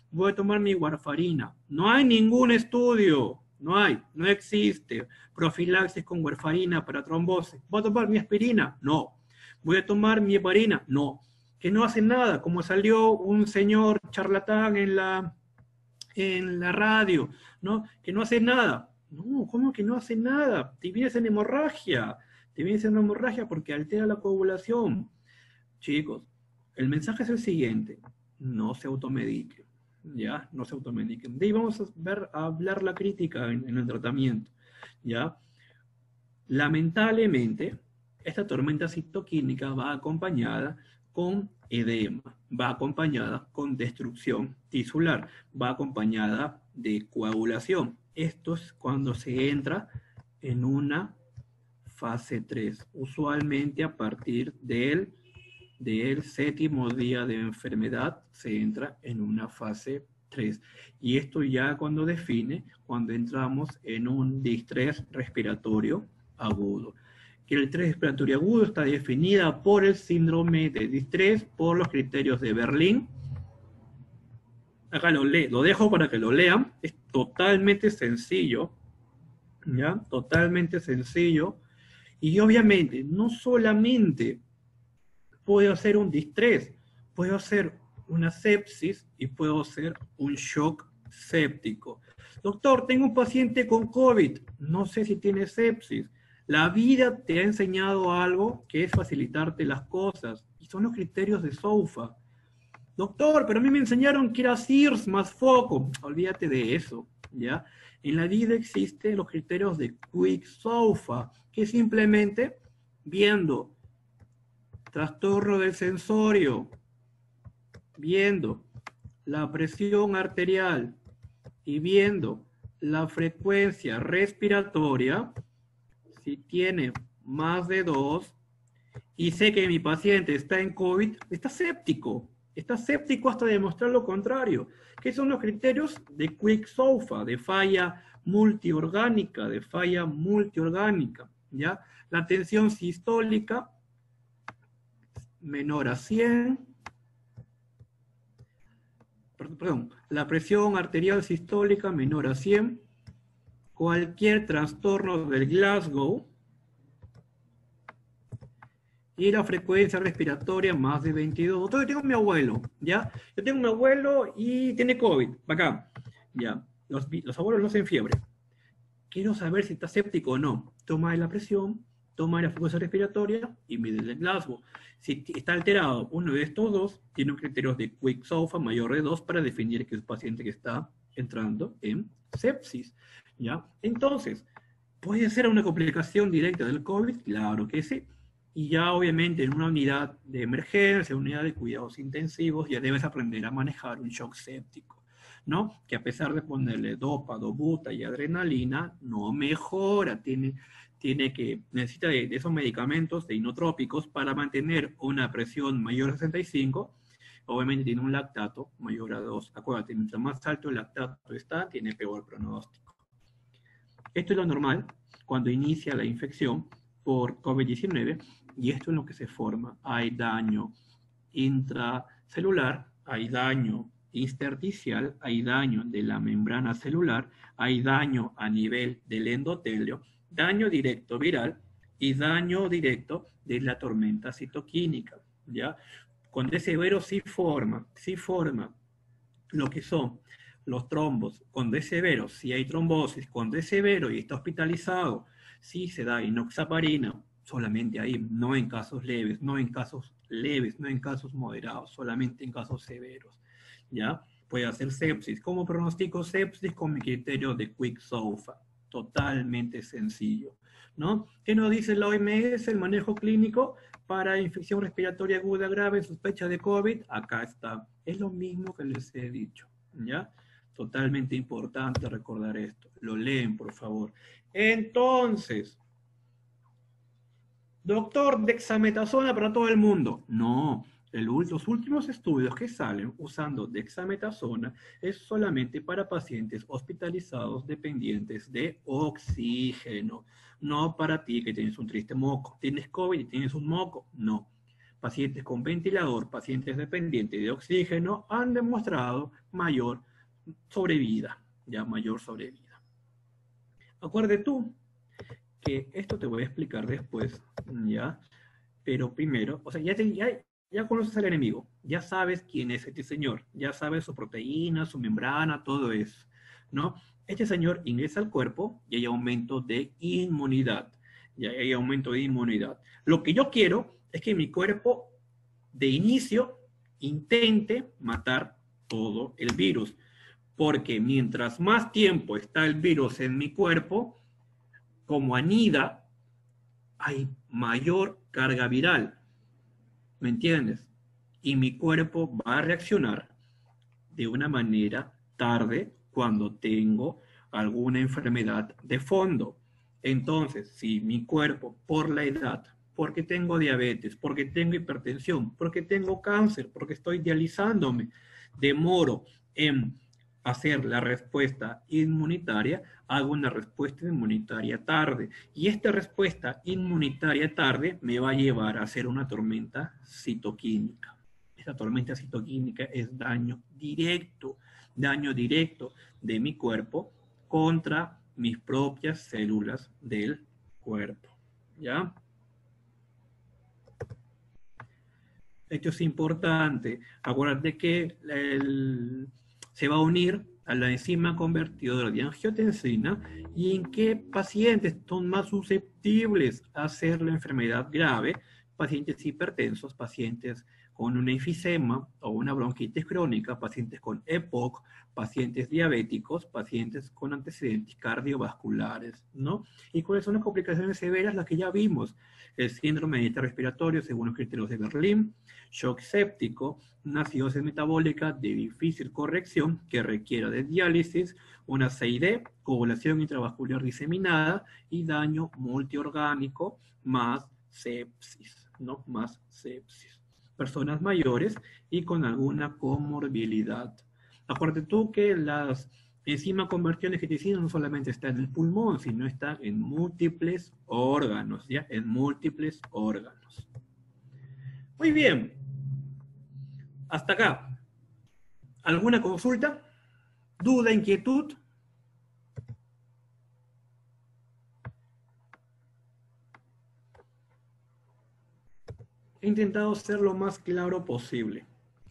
Speaker 3: mi warfarina. No hay ningún estudio, no existe profilaxis con warfarina para trombosis. ¿Voy a tomar mi aspirina? No. ¿Voy a tomar mi heparina? No. Que no hace nada, como salió un señor charlatán en la radio, ¿no? Que no hace nada. No, ¿cómo que no hace nada? Te vienes en hemorragia. Te vienes en hemorragia porque altera la coagulación. Chicos, el mensaje es el siguiente. No se automediquen. ¿Ya? No se automediquen. De ahí vamos a hablar la crítica en el tratamiento. ¿Ya? Lamentablemente, esta tormenta citoquímica va acompañada con edema, va acompañada con destrucción tisular, va acompañada de coagulación. Esto es cuando se entra en una fase 3, usualmente a partir del séptimo día de enfermedad se entra en una fase 3. Y esto ya cuando entramos en un distrés respiratorio agudo. Que el distrés respiratorio agudo está definida por el síndrome de distrés, por los criterios de Berlín. Acá lo dejo para que lo lean. Es totalmente sencillo, ¿ya? Totalmente sencillo. Y obviamente, no solamente puedo hacer un distrés, puedo hacer una sepsis y puedo hacer un shock séptico. Doctor, tengo un paciente con COVID, no sé si tiene sepsis. La vida te ha enseñado algo que es facilitarte las cosas, y son los criterios de SOFA. Doctor, pero a mí me enseñaron que era SIRS más foco. Olvídate de eso, ¿ya? En la vida existen los criterios de Quick SOFA, que simplemente viendo trastorno del sensorio, viendo la presión arterial y viendo la frecuencia respiratoria, si tiene más de 2, y sé que mi paciente está en COVID, está séptico hasta demostrar lo contrario. ¿Qué son los criterios de Quick SOFA, de falla multiorgánica, ¿ya? La tensión sistólica menor a 100, la presión arterial sistólica menor a 100, cualquier trastorno del Glasgow, y la frecuencia respiratoria más de 22. Entonces yo tengo a mi abuelo, ¿ya? Yo tengo a mi abuelo y tiene COVID, acá, ¿ya? Los abuelos no hacen fiebre. Quiero saber si está séptico o no. Toma la presión, toma la frecuencia respiratoria y mide el Glasgow. Si está alterado uno de estos dos, tiene un criterio de Quick SOFA mayor de 2 para definir que es un paciente que está entrando en sepsis, ¿ya? Entonces, ¿puede ser una complicación directa del COVID? Claro que sí. Y ya obviamente en una unidad de emergencia, unidad de cuidados intensivos, ya debes aprender a manejar un shock séptico, ¿no? Que a pesar de ponerle dopa, dobuta y adrenalina, no mejora, necesita de esos medicamentos de inotrópicos para mantener una presión mayor a 65, obviamente tiene un lactato mayor a 2. Acuérdate, mientras más alto el lactato está, tiene peor pronóstico. Esto es lo normal cuando inicia la infección por COVID-19, y esto es lo que se forma. Hay daño intracelular, hay daño intersticial, hay daño de la membrana celular, hay daño a nivel del endotelio, daño directo viral y daño directo de la tormenta citoquímica, ¿ya? Con D severo sí forma lo que son los trombos. Con D severo, si hay trombosis, con D severo y está hospitalizado, sí se da enoxaparina, solamente ahí, no en casos leves, no en casos moderados, solamente en casos severos, ¿ya? Puede hacer sepsis. ¿Cómo pronostico sepsis? Con mi criterio de Quick SOFA, totalmente sencillo, ¿no? ¿Qué nos dice la OMS? El manejo clínico para infección respiratoria aguda grave, sospecha de COVID, acá está. Es lo mismo que les he dicho, ¿ya? Totalmente importante recordar esto. Lo leen, por favor. Entonces, doctor, dexametasona para todo el mundo. No, los últimos estudios que salen usando dexametasona es solamente para pacientes hospitalizados dependientes de oxígeno. No para ti que tienes un triste moco. ¿Tienes COVID y tienes un moco? No. Pacientes con ventilador, pacientes dependientes de oxígeno han demostrado mayor sobrevida, ya mayor sobrevida. Acuérdate tú que esto te voy a explicar después, ¿ya? Pero primero, o sea, ya conoces al enemigo, ya sabes quién es este señor, ya sabes su proteína, su membrana, todo eso, ¿no? Este señor ingresa al cuerpo y hay aumento de inmunidad. Ya hay aumento de inmunidad. Lo que yo quiero es que mi cuerpo de inicio intente matar todo el virus, porque mientras más tiempo está el virus en mi cuerpo, como anida, hay mayor carga viral, ¿me entiendes? Y mi cuerpo va a reaccionar de una manera tarde cuando tengo alguna enfermedad de fondo. Entonces, si mi cuerpo, por la edad, porque tengo diabetes, porque tengo hipertensión, porque tengo cáncer, porque estoy dializándome, demoro en hacer la respuesta inmunitaria, hago una respuesta inmunitaria tarde. Y esta respuesta inmunitaria tarde me va a llevar a hacer una tormenta citoquímica. Esta tormenta citoquímica es daño directo de mi cuerpo contra mis propias células del cuerpo. ¿Ya? Esto es importante. Acuérdate que se va a unir a la enzima convertidora de angiotensina y en qué pacientes son más susceptibles a hacer la enfermedad grave, pacientes hipertensos, pacientes con un enfisema o una bronquitis crónica, pacientes con EPOC, pacientes diabéticos, pacientes con antecedentes cardiovasculares, ¿no? ¿Y cuáles son las complicaciones severas? Las que ya vimos. El síndrome de respiratorio, según los criterios de Berlín, shock séptico, una acidosis metabólica de difícil corrección que requiera de diálisis, una CID, coagulación intravascular diseminada y daño multiorgánico más sepsis, ¿no? Más sepsis. Personas mayores y con alguna comorbilidad. Acuérdate tú que las enzimas convertidas en angiotensina no solamente está en el pulmón, sino está en múltiples órganos, ¿ya? En múltiples órganos. Muy bien. Hasta acá. ¿Alguna consulta? ¿Duda, inquietud? He intentado ser lo más claro posible.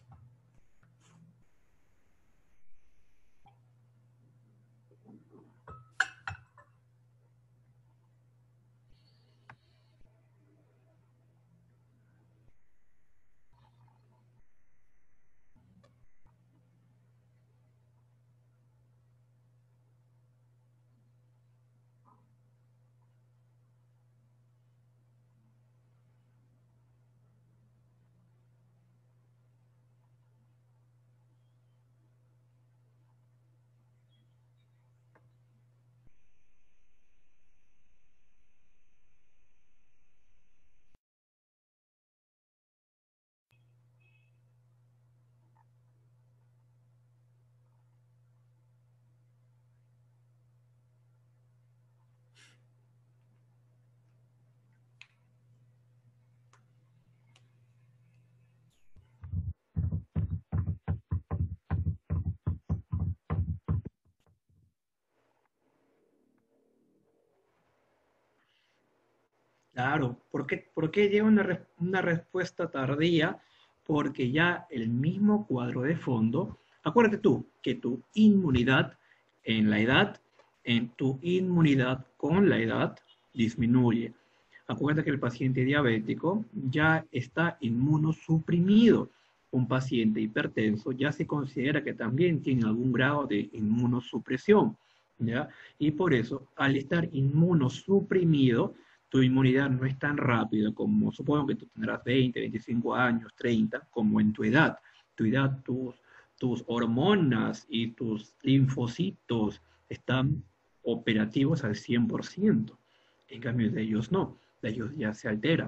Speaker 3: Claro, por qué lleva una respuesta tardía? Porque ya el mismo cuadro de fondo, acuérdate tú que tu inmunidad en la edad, en tu inmunidad con la edad, disminuye. Acuérdate que el paciente diabético ya está inmunosuprimido. Un paciente hipertenso ya se considera que también tiene algún grado de inmunosupresión, ¿ya? Y por eso, al estar inmunosuprimido, tu inmunidad no es tan rápida como, supongo que tú tendrás 20, 25 años, 30, como en tu edad. Tu edad, tus hormonas y tus linfocitos están operativos al 100%. En cambio de ellos no, de ellos ya se altera.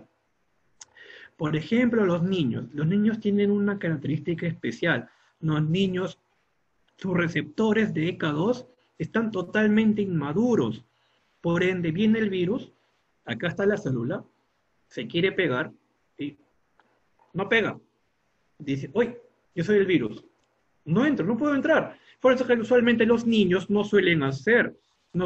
Speaker 3: Por ejemplo, los niños tienen una característica especial. Los niños, sus receptores de ECA2 están totalmente inmaduros. Por ende, viene el virus, acá está la célula, se quiere pegar y no pega. Dice, uy, yo soy el virus. No entro, no puedo entrar. Por eso que usualmente los niños no suelen hacer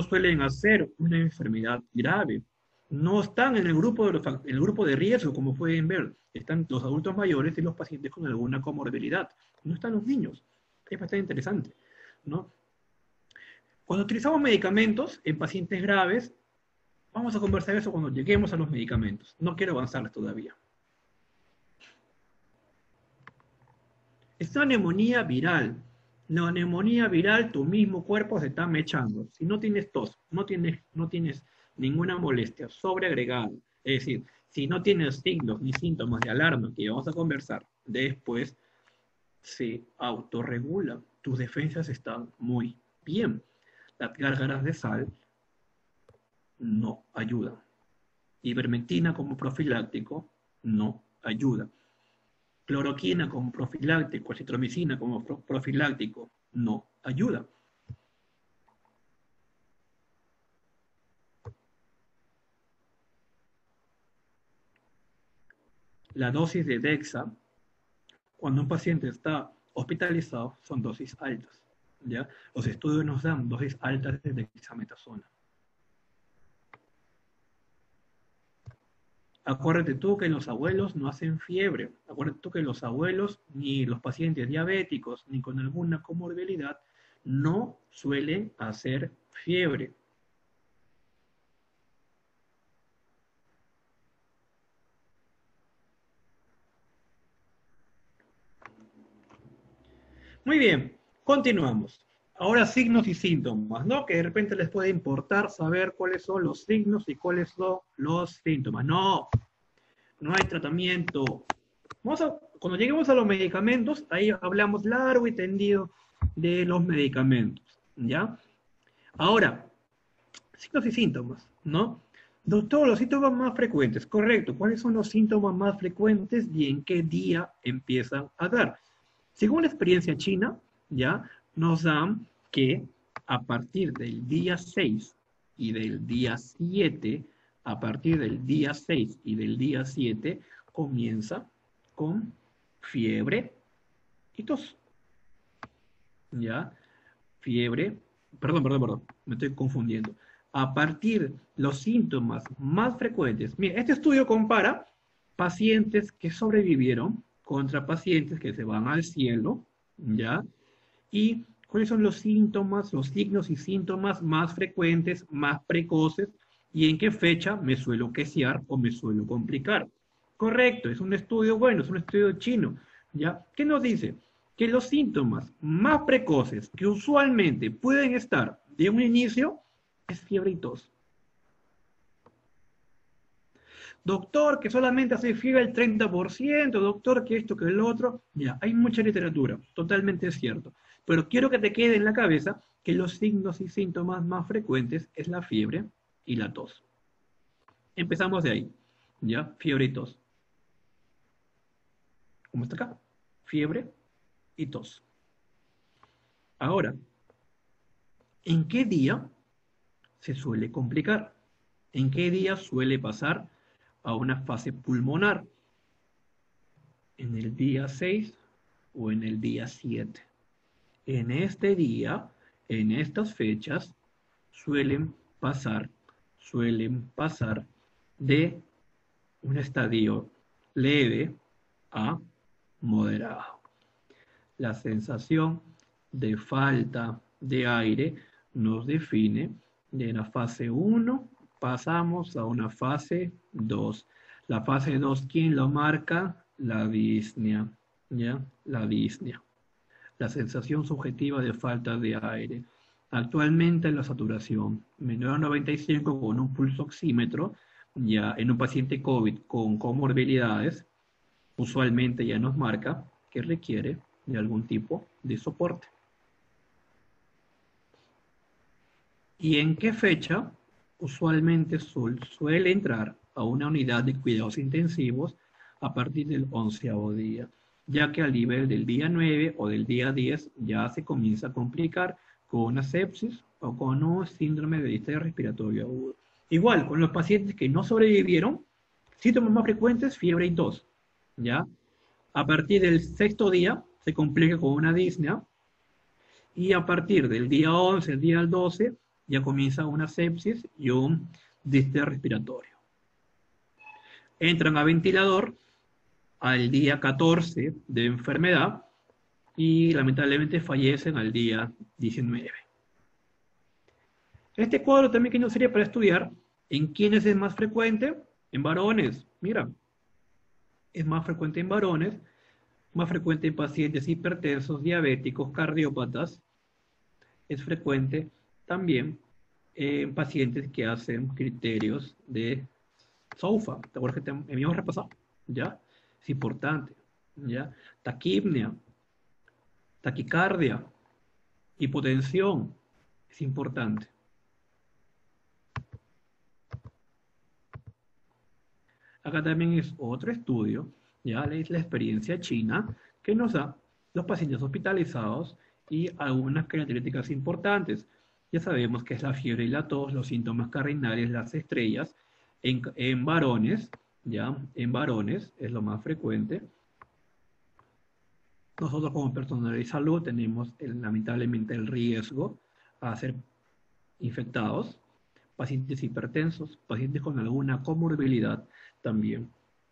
Speaker 3: una enfermedad grave. No están en el grupo de riesgo, como pueden ver. Están los adultos mayores y los pacientes con alguna comorbilidad. No están los niños. Es bastante interesante, ¿no? Cuando utilizamos medicamentos en pacientes graves, vamos a conversar eso cuando lleguemos a los medicamentos. No quiero avanzarles todavía. Es una neumonía viral. La neumonía viral, tu mismo cuerpo se está mechando. Si no tienes tos, no tienes ninguna molestia sobreagregada, es decir, si no tienes signos ni síntomas de alarma que vamos a conversar después, se autorregula. Tus defensas están muy bien. Las gárgaras de sal no ayudan. Ivermectina como profiláctico no ayuda. Cloroquina como profiláctico, acitromicina como profiláctico no ayuda. La dosis de Dexa, cuando un paciente está hospitalizado, son dosis altas, ¿ya? Los estudios nos dan dosis altas de dexametasona. Acuérdate tú que los abuelos no hacen fiebre. Acuérdate tú que los abuelos, ni los pacientes diabéticos, ni con alguna comorbilidad, no suelen hacer fiebre. Muy bien, continuamos. Ahora signos y síntomas, ¿no? Que de repente les puede importar saber cuáles son los signos y cuáles son los síntomas. No hay tratamiento. Cuando lleguemos a los medicamentos, ahí hablamos largo y tendido de los medicamentos, ¿ya? Ahora, signos y síntomas, ¿no? Doctor, los síntomas más frecuentes, correcto. ¿Cuáles son los síntomas más frecuentes y en qué día empiezan a dar? Según la experiencia china, ¿ya? Nos dan que a partir del día 6 y del día 7, a partir del día 6 y del día 7, comienza con fiebre y tos. ¿Ya? Fiebre, perdón, me estoy confundiendo. A partir los síntomas más frecuentes, mira, este estudio compara pacientes que sobrevivieron contra pacientes que se van al cielo, ¿ya? Y cuáles son los síntomas, los signos y síntomas más frecuentes, más precoces, y en qué fecha me suelo quesear o me suelo complicar. Correcto, es un estudio bueno, es un estudio chino, ¿ya? ¿Qué nos dice? Que los síntomas más precoces que usualmente pueden estar de un inicio es fiebre y tos. Doctor, que solamente hace fiebre el 30%, doctor, que esto, que el otro. Ya, hay mucha literatura, totalmente cierto. Pero quiero que te quede en la cabeza que los signos y síntomas más frecuentes es la fiebre y la tos. Empezamos de ahí, ¿ya? Fiebre y tos. ¿Cómo está acá? Fiebre y tos. Ahora, ¿en qué día se suele complicar? ¿En qué día suele pasar a una fase pulmonar? ¿En el día 6 o en el día 7? En este día, en estas fechas, suelen pasar de un estadio leve a moderado. La sensación de falta de aire nos define de la fase 1, pasamos a una fase 2. La fase 2, ¿quién lo marca? La disnea, ¿ya? La disnea. La sensación subjetiva de falta de aire. Actualmente la saturación menor a 95 con un pulso oxímetro, ya en un paciente COVID con comorbilidades, usualmente ya nos marca que requiere de algún tipo de soporte. ¿Y en qué fecha? Usualmente suele entrar a una unidad de cuidados intensivos a partir del 11º día, ya que al nivel del día 9 o del día 10 ya se comienza a complicar con una sepsis o con un síndrome de distrés respiratorio agudo. Igual, con los pacientes que no sobrevivieron, síntomas más frecuentes, fiebre y tos, ¿ya? A partir del 6º día se complica con una disnea y a partir del día 11, el día 12, ya comienza una sepsis y un distrés respiratorio. Entran a ventilador al día 14 de enfermedad y lamentablemente fallecen al día 19. Este cuadro también que nos sería para estudiar en quiénes es más frecuente, en varones. Mira, es más frecuente en varones, más frecuente en pacientes hipertensos, diabéticos, cardiópatas. Es frecuente también en pacientes que hacen criterios de SOFA. ¿Te acuerdas que habíamos repasado? ¿Ya? Es importante. ¿Ya? Taquipnea, taquicardia, hipotensión. Es importante. Acá también es otro estudio, ya es la experiencia china, que nos da los pacientes hospitalizados y algunas características importantes. Ya sabemos que es la fiebre y la tos, los síntomas cardinales, las estrellas, en varones, ya, en varones es lo más frecuente. Nosotros como personal de salud tenemos lamentablemente el riesgo a ser infectados, pacientes hipertensos, pacientes con alguna comorbilidad también.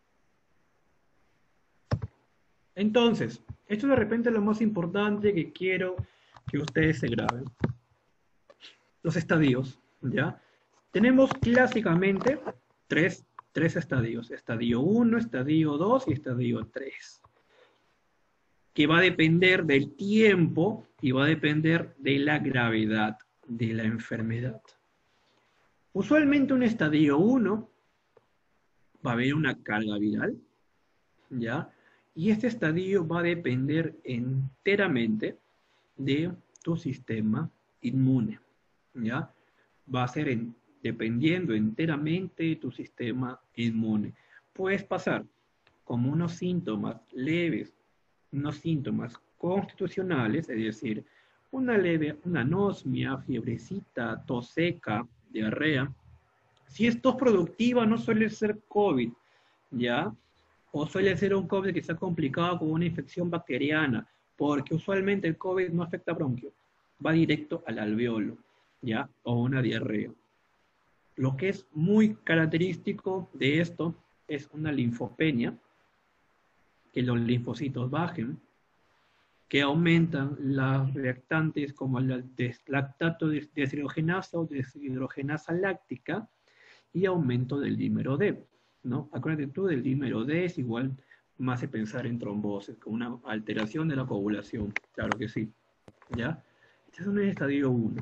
Speaker 3: Entonces, esto de repente es lo más importante que quiero que ustedes se graben. Los estadios, ¿ya? Tenemos clásicamente tres estadios. Estadio 1, estadio 2 y estadio 3. Que va a depender del tiempo y va a depender de la gravedad de la enfermedad. Usualmente un estadio 1 va a haber una carga viral, ¿ya? Y este estadio va a depender enteramente de tu sistema inmune, ¿ya? Va a ser dependiendo enteramente de tu sistema inmune. Puedes pasar como unos síntomas leves, unos síntomas constitucionales, es decir, una anosmia, fiebrecita, tos seca, diarrea. Si es tos productiva, no suele ser COVID, ¿ya? O suele ser un COVID que está complicado con una infección bacteriana, porque usualmente el COVID no afecta bronquio, va directo al alveolo, ¿ya? O una diarrea. Lo que es muy característico de esto es una linfopenia, que los linfocitos bajen, que aumentan las reactantes como la lactato deshidrogenasa o deshidrogenasa láctica y aumento del dímero D, ¿no? Acuérdate tú, del dímero D es igual, me hace pensar en trombosis, con una alteración de la coagulación, claro que sí, ¿ya? Este es un estadio 1.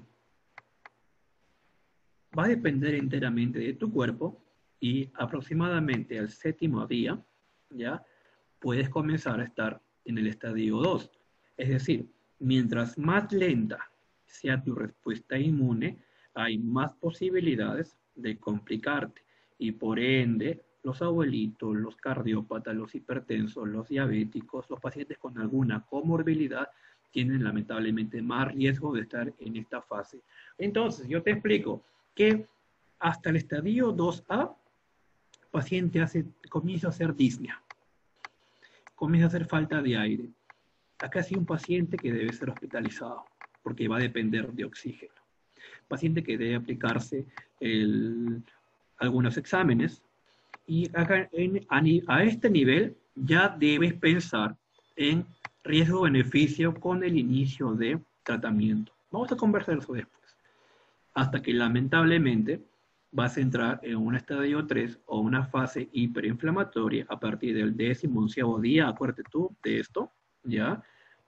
Speaker 3: Va a depender enteramente de tu cuerpo y aproximadamente al 7º día, ¿ya? Puedes comenzar a estar en el estadio 2. Es decir, mientras más lenta sea tu respuesta inmune, hay más posibilidades de complicarte. Y por ende, los abuelitos, los cardiópatas, los hipertensos, los diabéticos, los pacientes con alguna comorbilidad, tienen lamentablemente más riesgo de estar en esta fase. Entonces, yo te explico que hasta el estadio 2A, el paciente comienza a hacer disnea, comienza a hacer falta de aire. Acá sí un paciente que debe ser hospitalizado, porque va a depender de oxígeno. Paciente que debe aplicarse algunos exámenes, y acá a este nivel ya debes pensar en riesgo-beneficio con el inicio de tratamiento. Vamos a conversar eso después. Hasta que lamentablemente vas a entrar en un estadio 3 o una fase hiperinflamatoria a partir del 11º día, acuérdate tú de esto, ¿ya?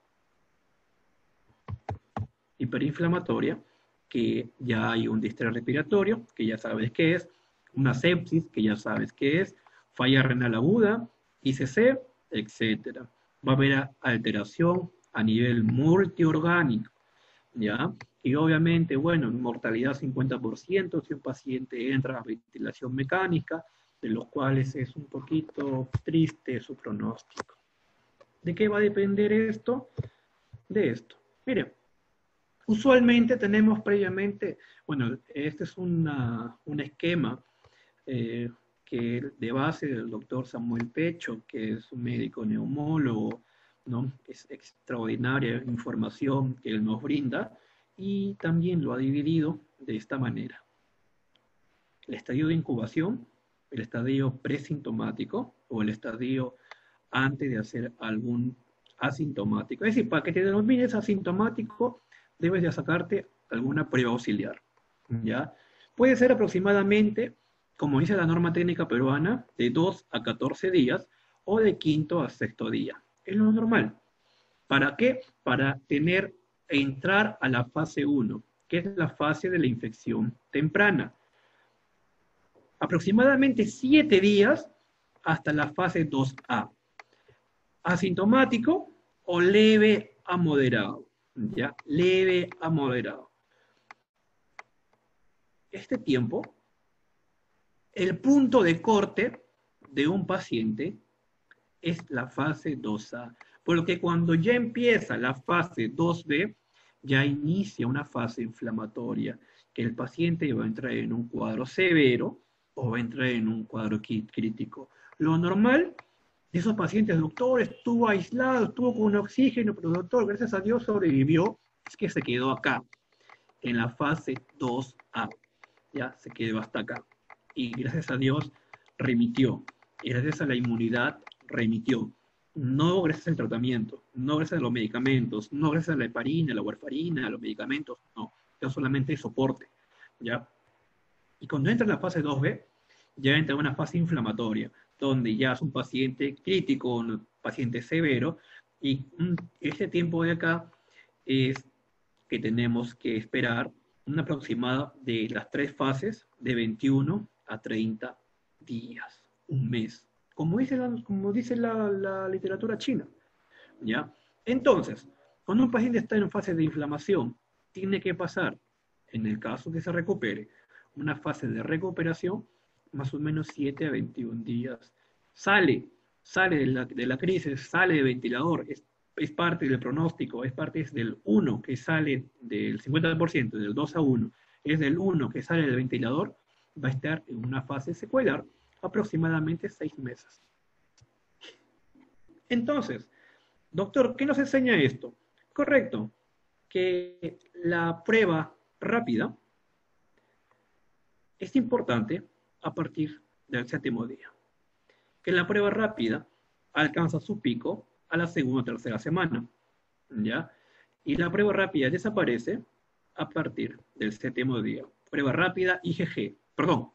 Speaker 3: Hiperinflamatoria, que ya hay un distrés respiratorio, que ya sabes qué es, una sepsis, que ya sabes qué es, falla renal aguda, ICC, etc. Va a haber alteración a nivel multiorgánico, ¿ya? Y obviamente, bueno, mortalidad 50% si un paciente entra a ventilación mecánica, de los cuales es un poquito triste su pronóstico. ¿De qué va a depender esto? De esto. Mire, usualmente tenemos previamente, bueno, este es un esquema que de base del doctor Samuel Pecho, que es un médico neumólogo, ¿no? Es extraordinaria información que él nos brinda, y también lo ha dividido de esta manera. El estadio de incubación, el estadio presintomático o el estadio antes de hacer algún asintomático. Es decir, para que te denomines asintomático, debes de sacarte alguna prueba auxiliar. ¿ya? Puede ser aproximadamente, como dice la norma técnica peruana, de 2 a 14 días o de quinto a sexto día. Es lo normal. ¿Para qué? Para entrar a la fase 1, que es la fase de la infección temprana. Aproximadamente 7 días hasta la fase 2A. Asintomático o leve a moderado, ¿ya? Leve a moderado. Este tiempo, el punto de corte de un paciente es la fase 2A, porque cuando ya empieza la fase 2B, ya inicia una fase inflamatoria, que el paciente va a entrar en un cuadro severo o va a entrar en un cuadro crítico. Lo normal de esos pacientes, doctor, estuvo aislado, estuvo con oxígeno, pero doctor, gracias a Dios sobrevivió, es que se quedó acá, en la fase 2A, ya se quedó hasta acá. Y gracias a Dios remitió, y gracias a la inmunidad remitió. No gracias al tratamiento, no gracias a los medicamentos, no gracias a la heparina, la warfarina, a los medicamentos, no, es solamente soporte, ¿ya? Y cuando entra en la fase 2B, ya entra en una fase inflamatoria, donde ya es un paciente crítico, un paciente severo, y este tiempo de acá es que tenemos que esperar un aproximado de las 3 fases de 21 a 30 días, un mes, como dice la literatura china, ¿ya? Entonces, cuando un paciente está en fase de inflamación, tiene que pasar, en el caso que se recupere, una fase de recuperación, más o menos 7 a 21 días. Sale de la crisis, sale del ventilador, es parte del pronóstico, es parte del 1 que sale del 50%, del 2 a 1, es del 1 que sale del ventilador, va a estar en una fase secuelar aproximadamente 6 meses. Entonces, doctor, ¿qué nos enseña esto? Correcto, que la prueba rápida es importante a partir del 7º día. Que la prueba rápida alcanza su pico a la segunda o tercera semana, ¿ya? Y la prueba rápida desaparece a partir del 7º día. Prueba rápida IgG, perdón,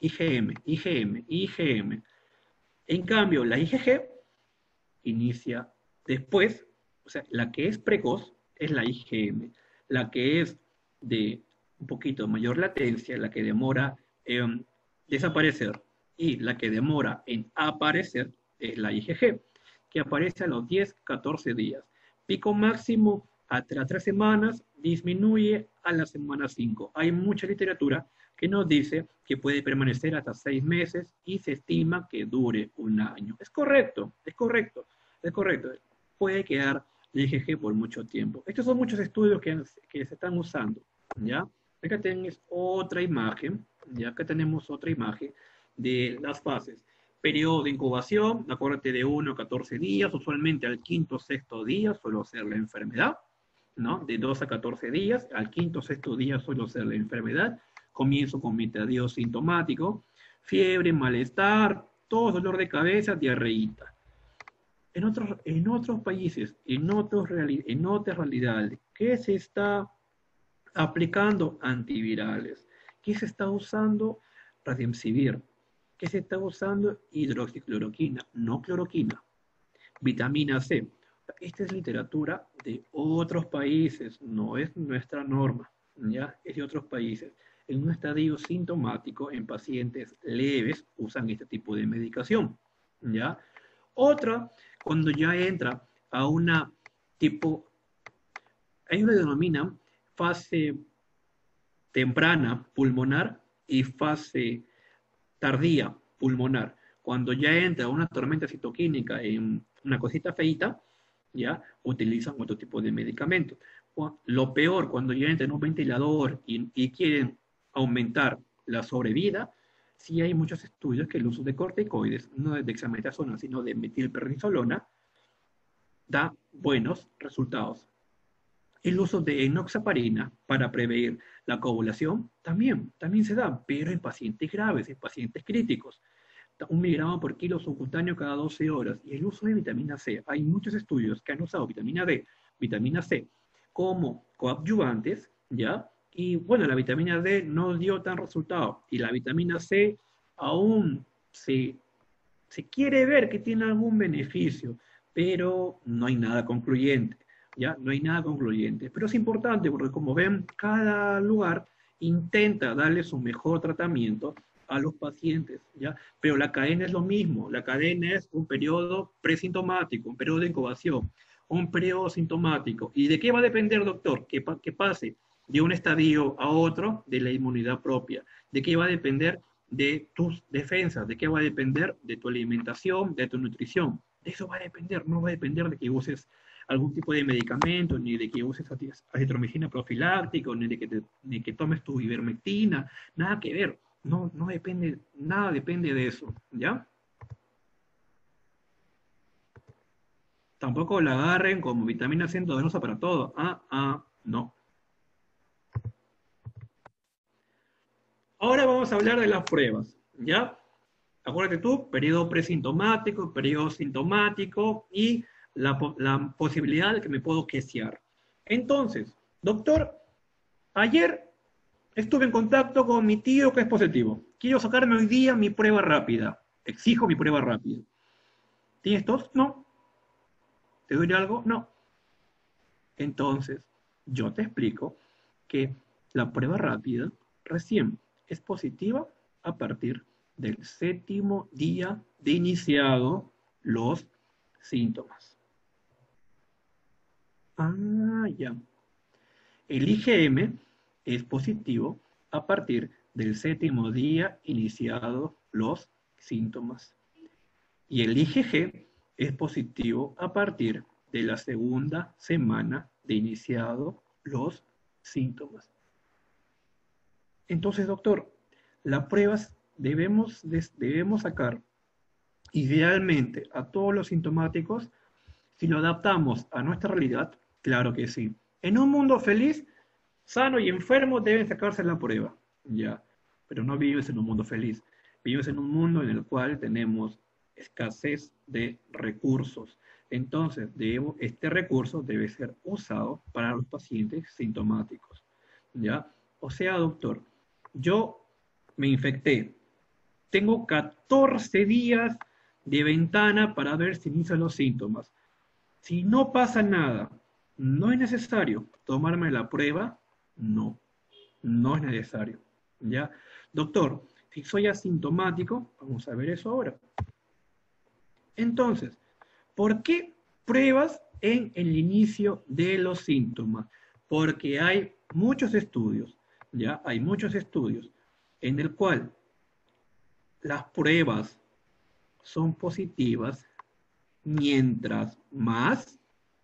Speaker 3: IgM. En cambio, la IgG inicia después, o sea, la que es precoz es la IgM, la que es de un poquito mayor latencia, la que demora en desaparecer y la que demora en aparecer es la IgG, que aparece a los 10-14 días. Pico máximo a las 3 semanas, disminuye a la semana 5. Hay mucha literatura que nos dice que puede permanecer hasta 6 meses y se estima que dure un año. Es correcto. Puede quedar la IgG por mucho tiempo. Estos son muchos estudios que se están usando, ¿ya? Acá tenemos otra imagen, ¿ya? Acá tenemos otra imagen de las fases. Periodo de incubación, acuérdate, de 1 a 14 días, usualmente al 5º o 6º día suele ser la enfermedad, ¿no? De 2 a 14 días, al 5º o 6º día suele ser la enfermedad. Comienzo con metadio sintomático, fiebre, malestar, tos, dolor de cabeza, diarreíta. En otros países, en otras realidades, ¿qué se está aplicando? Antivirales. ¿Qué se está usando? Remdesivir. ¿Qué se está usando? Hidroxicloroquina, no cloroquina. Vitamina C. Esta es literatura de otros países, no es nuestra norma, ¿ya? Es de otros países. En un estadio sintomático, en pacientes leves, usan este tipo de medicación, ¿ya? Otra, cuando ya entra a una tipo, hay una que denominan fase temprana pulmonar y fase tardía pulmonar. Cuando ya entra una tormenta citoquínica en una cosita feita, ya utilizan otro tipo de medicamentos. Lo peor, cuando ya entra en un ventilador y quieren aumentar la sobrevida, sí hay muchos estudios que el uso de corticoides, no de dexametasona, sino de metilprednisolona, da buenos resultados. El uso de enoxaparina para prevenir la coagulación también se da, pero en pacientes graves, en pacientes críticos. 1 miligramo por kilo subcutáneo cada 12 horas. Y el uso de vitamina C. Hay muchos estudios que han usado vitamina D, vitamina C, como coadyuvantes, ¿ya? Y bueno, la vitamina D no dio tan resultado. Y la vitamina C aún se quiere ver que tiene algún beneficio, pero no hay nada concluyente, ¿ya? No hay nada concluyente. Pero es importante porque, como ven, cada lugar intenta darle su mejor tratamiento a los pacientes, ¿ya? Pero la cadena es lo mismo. La cadena es un periodo presintomático, un periodo de incubación, un periodo sintomático. ¿Y de qué va a depender, doctor? Que pase de un estadio a otro de la inmunidad propia. ¿De qué va a depender? De tus defensas. ¿De qué va a depender? De tu alimentación, de tu nutrición. De eso va a depender. No va a depender de que uses algún tipo de medicamento, ni de que uses azitromicina profiláctico, ni que tomes tu ivermectina. Nada que ver. No depende, nada depende de eso, ¿ya? Tampoco la agarren como vitamina C endovenosa para todo. No. Ahora vamos a hablar de las pruebas, ¿ya? Acuérdate tú, periodo presintomático, periodo sintomático y la posibilidad de que me puedo quesear. Entonces, doctor, ayer estuve en contacto con mi tío que es positivo. Quiero sacarme hoy día mi prueba rápida. Exijo mi prueba rápida. ¿Tienes tos? No. ¿Te duele algo? No. Entonces, yo te explico que la prueba rápida recién es positiva a partir del 7º día de iniciado los síntomas. Ya. El IgM es positivo a partir del 7º día iniciado los síntomas. Y el IgG es positivo a partir de la 2ª semana de iniciado los síntomas. Entonces, doctor, las pruebas debemos sacar idealmente a todos los sintomáticos. Si lo adaptamos a nuestra realidad, claro que sí. En un mundo feliz, sano y enfermo deben sacarse la prueba, ya. Pero no vives en un mundo feliz. Vives en un mundo en el cual tenemos escasez de recursos. Entonces, este recurso debe ser usado para los pacientes sintomáticos, ¿ya? O sea, doctor, yo me infecté. Tengo 14 días de ventana para ver si inicio los síntomas. Si no pasa nada, ¿no es necesario tomarme la prueba? No, no es necesario, ¿ya? Doctor, si soy asintomático, vamos a ver eso ahora. Entonces, ¿por qué pruebas en el inicio de los síntomas? Porque hay muchos estudios, ¿ya? Hay muchos estudios en el cual las pruebas son positivas mientras más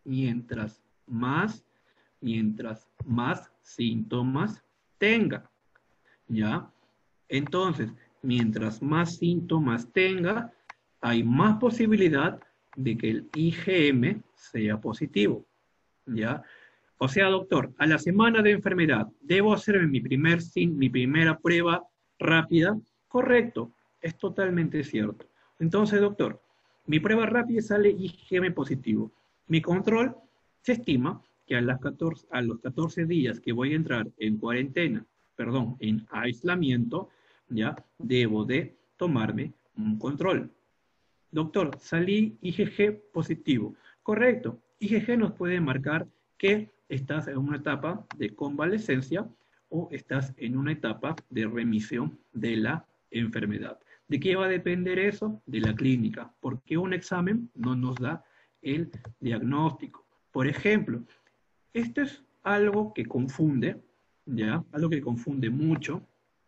Speaker 3: síntomas tenga, ¿ya? Entonces, mientras más síntomas tenga, hay más posibilidad de que el IgM sea positivo, ¿ya? O sea, doctor, a la semana de enfermedad, ¿debo hacerme mi primera prueba rápida? Correcto, es totalmente cierto. Entonces, doctor, mi prueba rápida sale IgM positivo. Mi control se estima que a los 14 días que voy a entrar en en aislamiento, ya debo de tomarme un control. Doctor, salí IgG positivo. Correcto, IgG nos puede marcar que estás en una etapa de convalescencia o estás en una etapa de remisión de la enfermedad. ¿De qué va a depender eso? De la clínica, porque un examen no nos da el diagnóstico. Por ejemplo, esto es algo que confunde, ¿ya? Algo que confunde mucho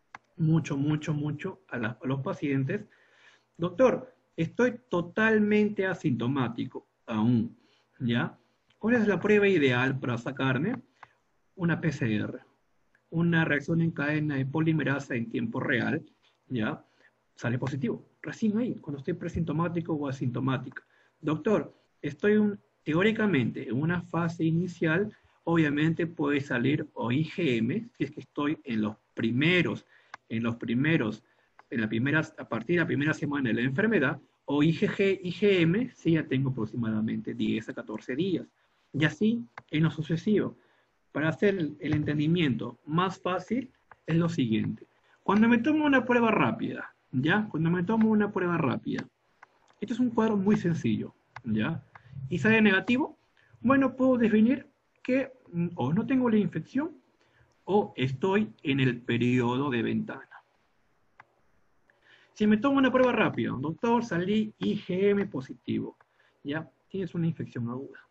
Speaker 3: a los pacientes. Doctor, estoy totalmente asintomático aún, ¿ya? ¿Cuál es la prueba ideal para sacarme? Una PCR, una reacción en cadena de polimerasa en tiempo real, ¿ya? Sale positivo, recién ahí, cuando estoy presintomático o asintomático. Doctor, estoy teóricamente en una fase inicial, obviamente puede salir o IgM, si es que estoy a partir de la primera semana de la enfermedad, o IgM, si ya tengo aproximadamente 10 a 14 días. Y así en lo sucesivo. para hacer el entendimiento más fácil, es lo siguiente. Cuando me tomo una prueba rápida, ¿ya? Cuando me tomo una prueba rápida, esto es un cuadro muy sencillo, ¿ya? Y sale negativo, bueno, puedo definir que o no tengo la infección o estoy en el periodo de ventana. Si me tomo una prueba rápida, doctor, salí IgM positivo, ¿ya? Tienes una infección aguda.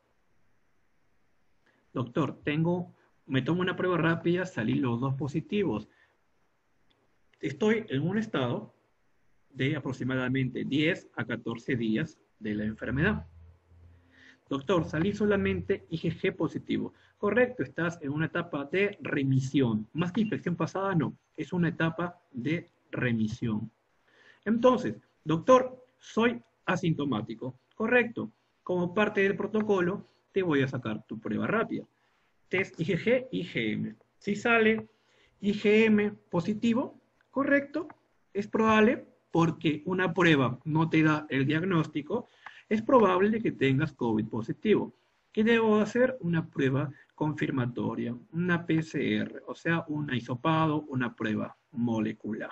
Speaker 3: Doctor, me tomo una prueba rápida, salí los dos positivos. Estoy en un estado de aproximadamente 10 a 14 días de la enfermedad. Doctor, salí solamente IgG positivo. Correcto, estás en una etapa de remisión. Más que infección pasada, no. Es una etapa de remisión. Entonces, doctor, soy asintomático. Correcto. Como parte del protocolo, te voy a sacar tu prueba rápida. Test IgG, IgM. Si sale IgM positivo, correcto, es probable, porque una prueba no te da el diagnóstico, es probable que tengas COVID positivo. ¿Qué debo hacer? Una prueba confirmatoria, una PCR, o sea, un hisopado, una prueba molecular.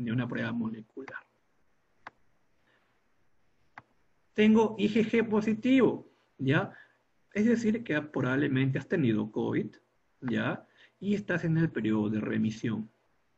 Speaker 3: Tengo IgG positivo, ¿ya? Es decir, que probablemente has tenido COVID, ¿ya? Y estás en el periodo de remisión.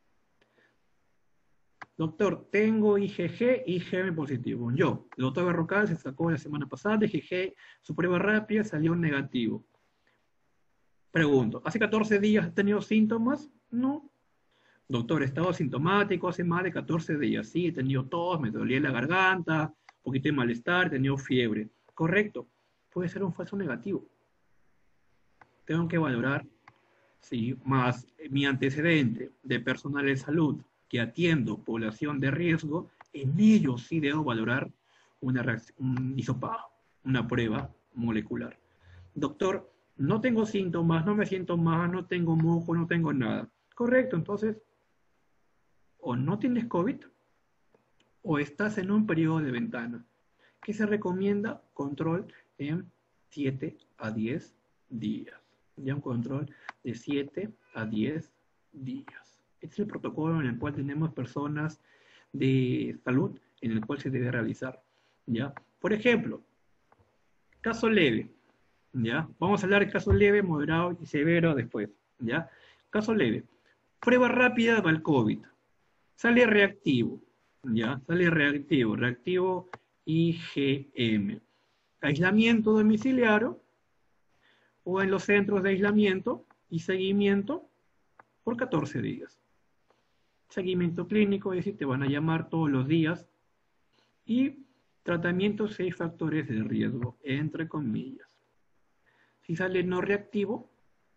Speaker 3: Doctor, tengo IgG, IgM positivo. El doctor Berrocal se sacó la semana pasada de IgG, su prueba rápida salió negativo. Pregunto, ¿hace 14 días has tenido síntomas? No. Doctor, he estado asintomático hace más de 14 días. Sí, he tenido tos, me dolía la garganta, un poquito de malestar, he tenido fiebre. Correcto. Puede ser un falso negativo. Tengo que valorar, sí, más mi antecedente de personal de salud que atiendo población de riesgo, en ellos sí debo valorar un hisopado, una prueba molecular. Doctor, no tengo síntomas, no me siento mal, no tengo moco, no tengo nada. Correcto, entonces, o no tienes COVID, o estás en un periodo de ventana. ¿Qué se recomienda? Control en 7 a 10 días. Ya un control de 7 a 10 días. Este es el protocolo en el cual tenemos personas de salud en el cual se debe realizar, ¿ya? Por ejemplo, caso leve, ¿ya? Vamos a hablar de caso leve, moderado y severo después, ¿ya? Caso leve. Prueba rápida para el COVID. Sale reactivo, ¿ya? Sale reactivo IgM. Aislamiento domiciliario o en los centros de aislamiento y seguimiento por 14 días. Seguimiento clínico, es decir, te van a llamar todos los días, y tratamiento 6 factores de riesgo, entre comillas. Si sale no reactivo,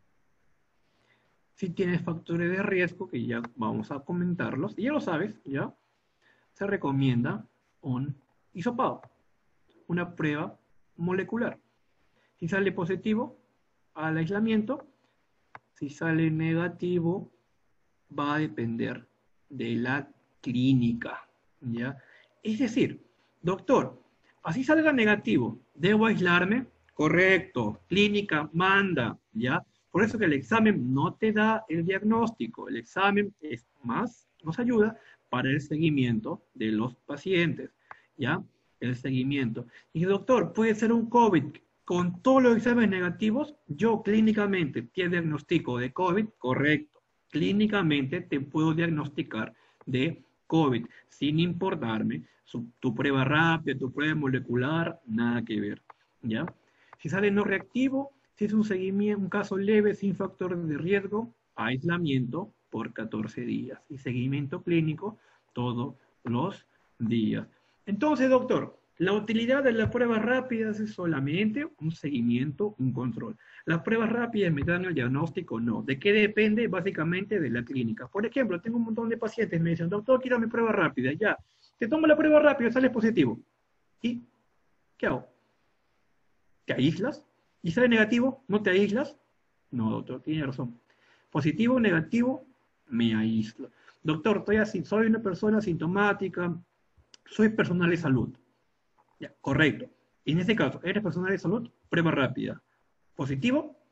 Speaker 3: si tienes factores de riesgo, que ya vamos a comentarlos, y ya lo sabes, ya, se recomienda un hisopado, una prueba molecular. Si sale positivo al aislamiento, si sale negativo, va a depender de la clínica, ¿ya? Es decir, doctor, así salga negativo, ¿debo aislarme? Correcto, clínica manda, ¿ya? Por eso que el examen no te da el diagnóstico, el examen es más, nos ayuda para el seguimiento de los pacientes, ¿ya? El seguimiento. Y doctor, ¿puede ser un COVID con todos los exámenes negativos? Yo clínicamente te diagnostico de COVID, correcto. Clínicamente te puedo diagnosticar de COVID, sin importarme tu prueba rápida, tu prueba molecular, nada que ver, ¿ya? Si sale no reactivo, si es un seguimiento, un caso leve, sin factor de riesgo, aislamiento por 14 días y seguimiento clínico todos los días. Entonces, doctor, la utilidad de las pruebas rápidas es solamente un seguimiento, un control. Las pruebas rápidas me dan el diagnóstico, no. ¿De qué depende? Básicamente de la clínica. Por ejemplo, tengo un montón de pacientes que me dicen, doctor, quiero mi prueba rápida. Ya, te tomo la prueba rápida, sales positivo. ¿Y qué hago? ¿Te aíslas? ¿Y sale negativo? ¿No te aíslas? No, doctor, tiene razón. Positivo, negativo, me aíslo. Doctor, soy una persona asintomática, soy personal de salud. Ya, correcto. En este caso, eres personal de salud, prueba rápida. Positivo,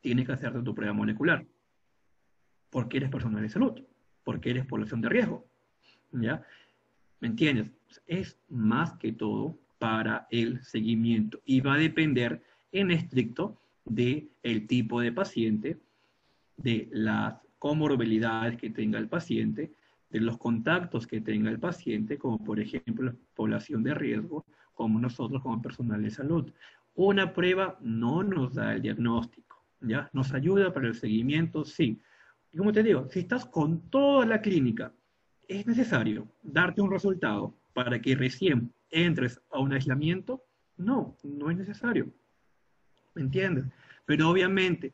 Speaker 3: tienes que hacerte tu prueba molecular, porque eres personal de salud, porque eres población de riesgo, ¿ya? ¿Me entiendes? Es más que todo para el seguimiento y va a depender en estricto del tipo de paciente, de las comorbilidades que tenga el paciente, de los contactos que tenga el paciente, como por ejemplo población de riesgo, como nosotros como personal de salud. Una prueba no nos da el diagnóstico, ¿ya? Nos ayuda para el seguimiento, sí. Y como te digo, si estás con toda la clínica, es necesario darte un resultado para que recién entres a un aislamiento. No, no es necesario. ¿Me entiendes? Pero obviamente,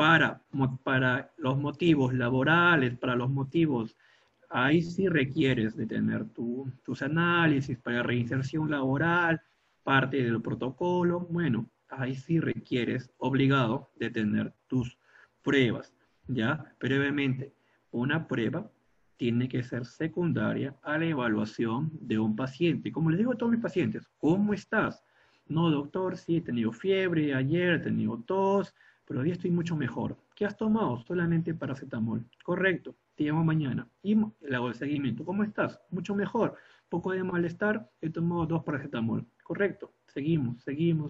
Speaker 3: para los motivos laborales, para los motivos, ahí sí requieres de tener tus análisis para reinserción laboral, parte del protocolo, bueno, ahí sí requieres, obligado, de tener tus pruebas, ¿ya? Brevemente, una prueba tiene que ser secundaria a la evaluación de un paciente. Como les digo a todos mis pacientes, ¿cómo estás? No, doctor, sí, he tenido fiebre ayer, he tenido tos, pero hoy estoy mucho mejor. ¿Qué has tomado? Solamente paracetamol. Correcto, te llamo mañana. Y le hago el seguimiento. ¿Cómo estás? Mucho mejor. Poco de malestar, he tomado 2 paracetamol. Correcto, seguimos.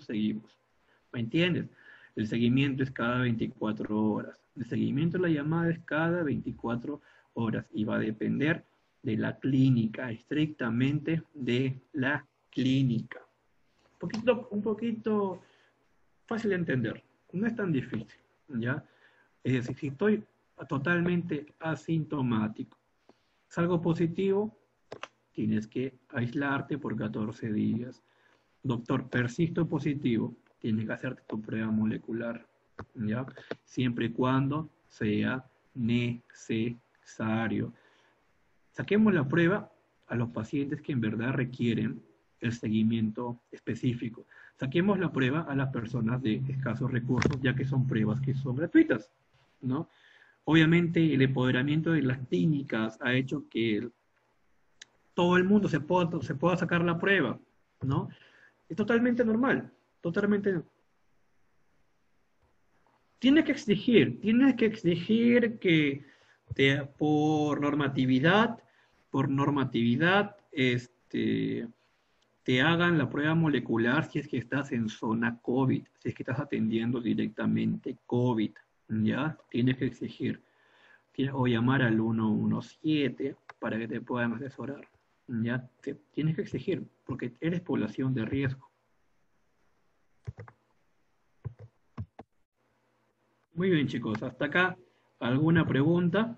Speaker 3: ¿Me entiendes? El seguimiento es cada 24 horas. El seguimiento de la llamada es cada 24 horas y va a depender de la clínica, estrictamente de la clínica. Un poquito fácil de entender, no es tan difícil, ¿ya? Es decir, si estoy totalmente asintomático, salgo positivo, tienes que aislarte por 14 días. Doctor, persisto positivo, tienes que hacerte tu prueba molecular, ¿ya? Siempre y cuando sea necesario. Saquemos la prueba a los pacientes que en verdad requieren el seguimiento específico. Saquemos la prueba a las personas de escasos recursos, ya que son pruebas que son gratuitas, ¿no? Obviamente el empoderamiento de las clínicas ha hecho que todo el mundo se pueda sacar la prueba, ¿no? Es totalmente normal, totalmente. Tienes que exigir que por normatividad, te hagan la prueba molecular si es que estás en zona COVID, si es que estás atendiendo directamente COVID, ¿ya? Tienes que exigir, o llamar al 117 para que te puedan asesorar, ¿ya? Tienes que exigir, porque eres población de riesgo. Muy bien, chicos, hasta acá, ¿alguna pregunta?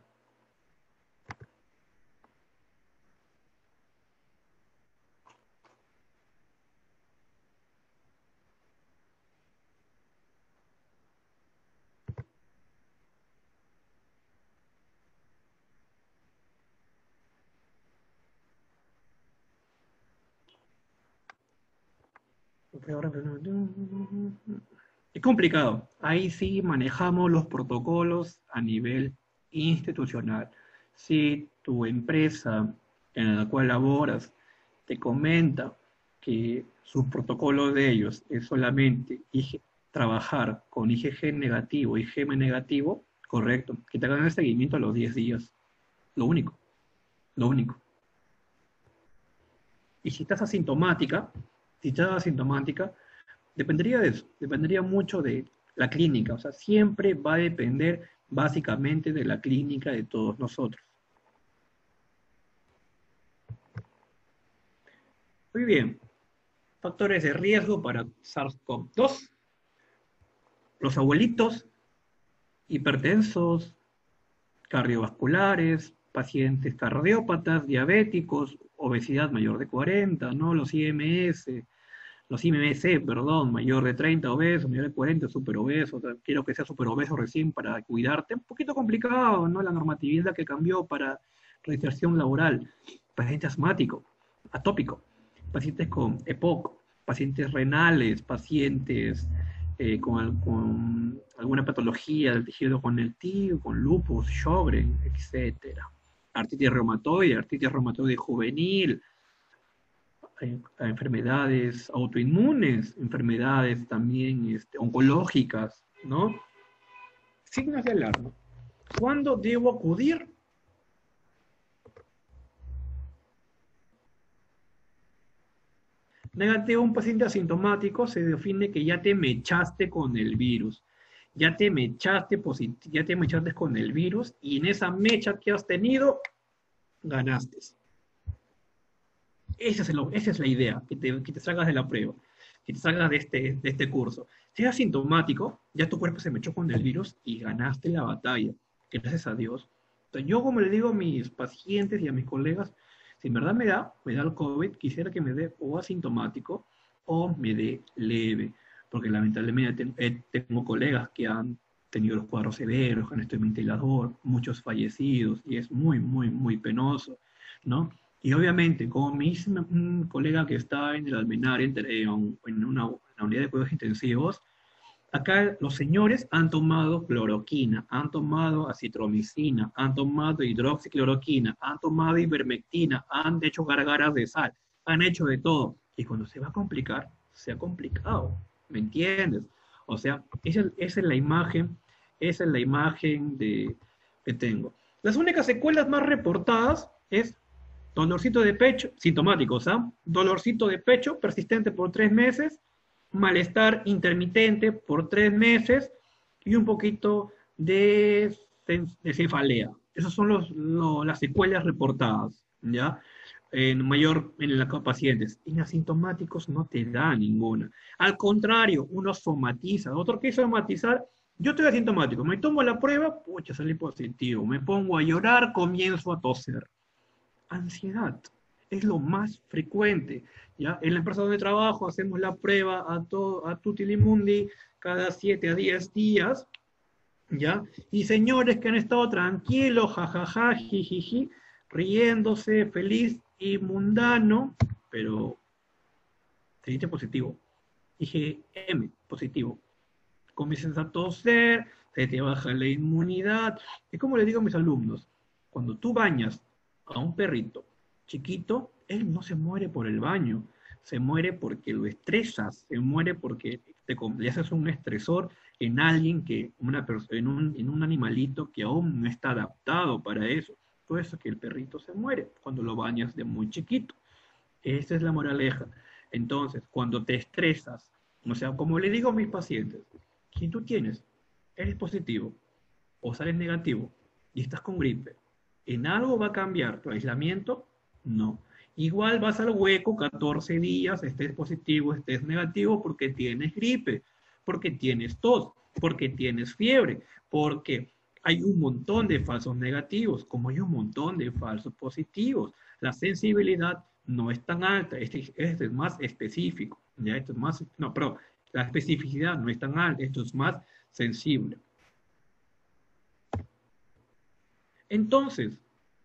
Speaker 3: Es complicado. Ahí sí manejamos los protocolos a nivel institucional. Si tu empresa en la cual laboras te comenta que su protocolo de ellos es solamente trabajar con IgG negativo, IgM negativo, correcto, que te hagan el seguimiento a los 10 días. Lo único, lo único. Y si estás asintomática, dependería de eso, dependería mucho de la clínica, o sea, siempre va a depender básicamente de la clínica de todos nosotros. Muy bien, factores de riesgo para SARS-CoV-2. Los abuelitos, hipertensos, cardiovasculares, pacientes cardiópatas, diabéticos, obesidad mayor de 40, ¿no? Los IMC, perdón, mayor de 30 obeso, mayor de 40 superobeso, quiero que sea superobeso recién para cuidarte, un poquito complicado, ¿no? La normatividad que cambió para reinserción laboral, paciente asmático, atópico, pacientes con EPOC, pacientes renales, pacientes con alguna patología del tejido conectivo, con lupus, Sjögren, etc. Artritis reumatoide juvenil, a enfermedades autoinmunes, enfermedades también oncológicas, ¿no? Signos de alarma. ¿Cuándo debo acudir? Negativo, un paciente asintomático se define que ya te mechaste con el virus. Ya te mechaste con el virus y en esa mecha que has tenido, ganaste. Esa es la idea, que te salgas de la prueba, que te salgas de este curso. Si eres asintomático, ya tu cuerpo se mechó con el virus y ganaste la batalla. Gracias a Dios. Entonces, yo, como le digo a mis pacientes y a mis colegas, si en verdad me da el COVID, quisiera que me dé o asintomático o me dé leve, porque lamentablemente tengo colegas que han tenido los cuadros severos, que han estado en ventilador, muchos fallecidos, y es muy, muy, muy penoso, ¿no? Y obviamente, como me dice un colega que está en el Almenar, en una unidad de cuidados intensivos, acá los señores han tomado cloroquina, han tomado acitromicina, han tomado hidroxicloroquina, han tomado ivermectina, han hecho gargaras de sal, han hecho de todo. Y cuando se va a complicar, se ha complicado, ¿me entiendes? O sea, esa es la imagen, que tengo. Las únicas secuelas más reportadas es dolorcito de pecho, sintomáticos, ¿ah? Dolorcito de pecho persistente por 3 meses, malestar intermitente por 3 meses y un poquito de cefalea. Esas son las secuelas reportadas, ¿ya? En los pacientes. En asintomáticos no te da ninguna. Al contrario, uno somatiza. Otro que somatizar, yo estoy asintomático, me tomo la prueba, pucha, salí positivo. Me pongo a llorar, comienzo a toser. Ansiedad es lo más frecuente, ¿ya? En la empresa donde trabajo hacemos la prueba a tutilimundi cada 7 a 10 días, ¿ya? Y señores que han estado tranquilos, jajaja, jijiji, riéndose, feliz y mundano, pero se dice positivo. IgM, positivo. Comienzas a toser, se te baja la inmunidad. Es como le digo a mis alumnos, cuando tú bañas a un perrito chiquito, él no se muere por el baño, se muere porque lo estresas, se muere porque le haces un estresor en alguien en un animalito que aún no está adaptado para eso. Por eso que el perrito se muere cuando lo bañas de muy chiquito. Esa es la moraleja. Entonces, cuando te estresas, o sea, como le digo a mis pacientes, si tú eres positivo o sales negativo y estás con gripe, ¿en algo va a cambiar tu aislamiento? No. Igual vas al hueco 14 días, estés positivo, estés negativo, porque tienes gripe, porque tienes tos, porque tienes fiebre, porque hay un montón de falsos negativos, como hay un montón de falsos positivos. La sensibilidad no es tan alta, este es más específico, ¿ya? Esto es más, no, pero la especificidad no es tan alta, esto es más sensible. Entonces,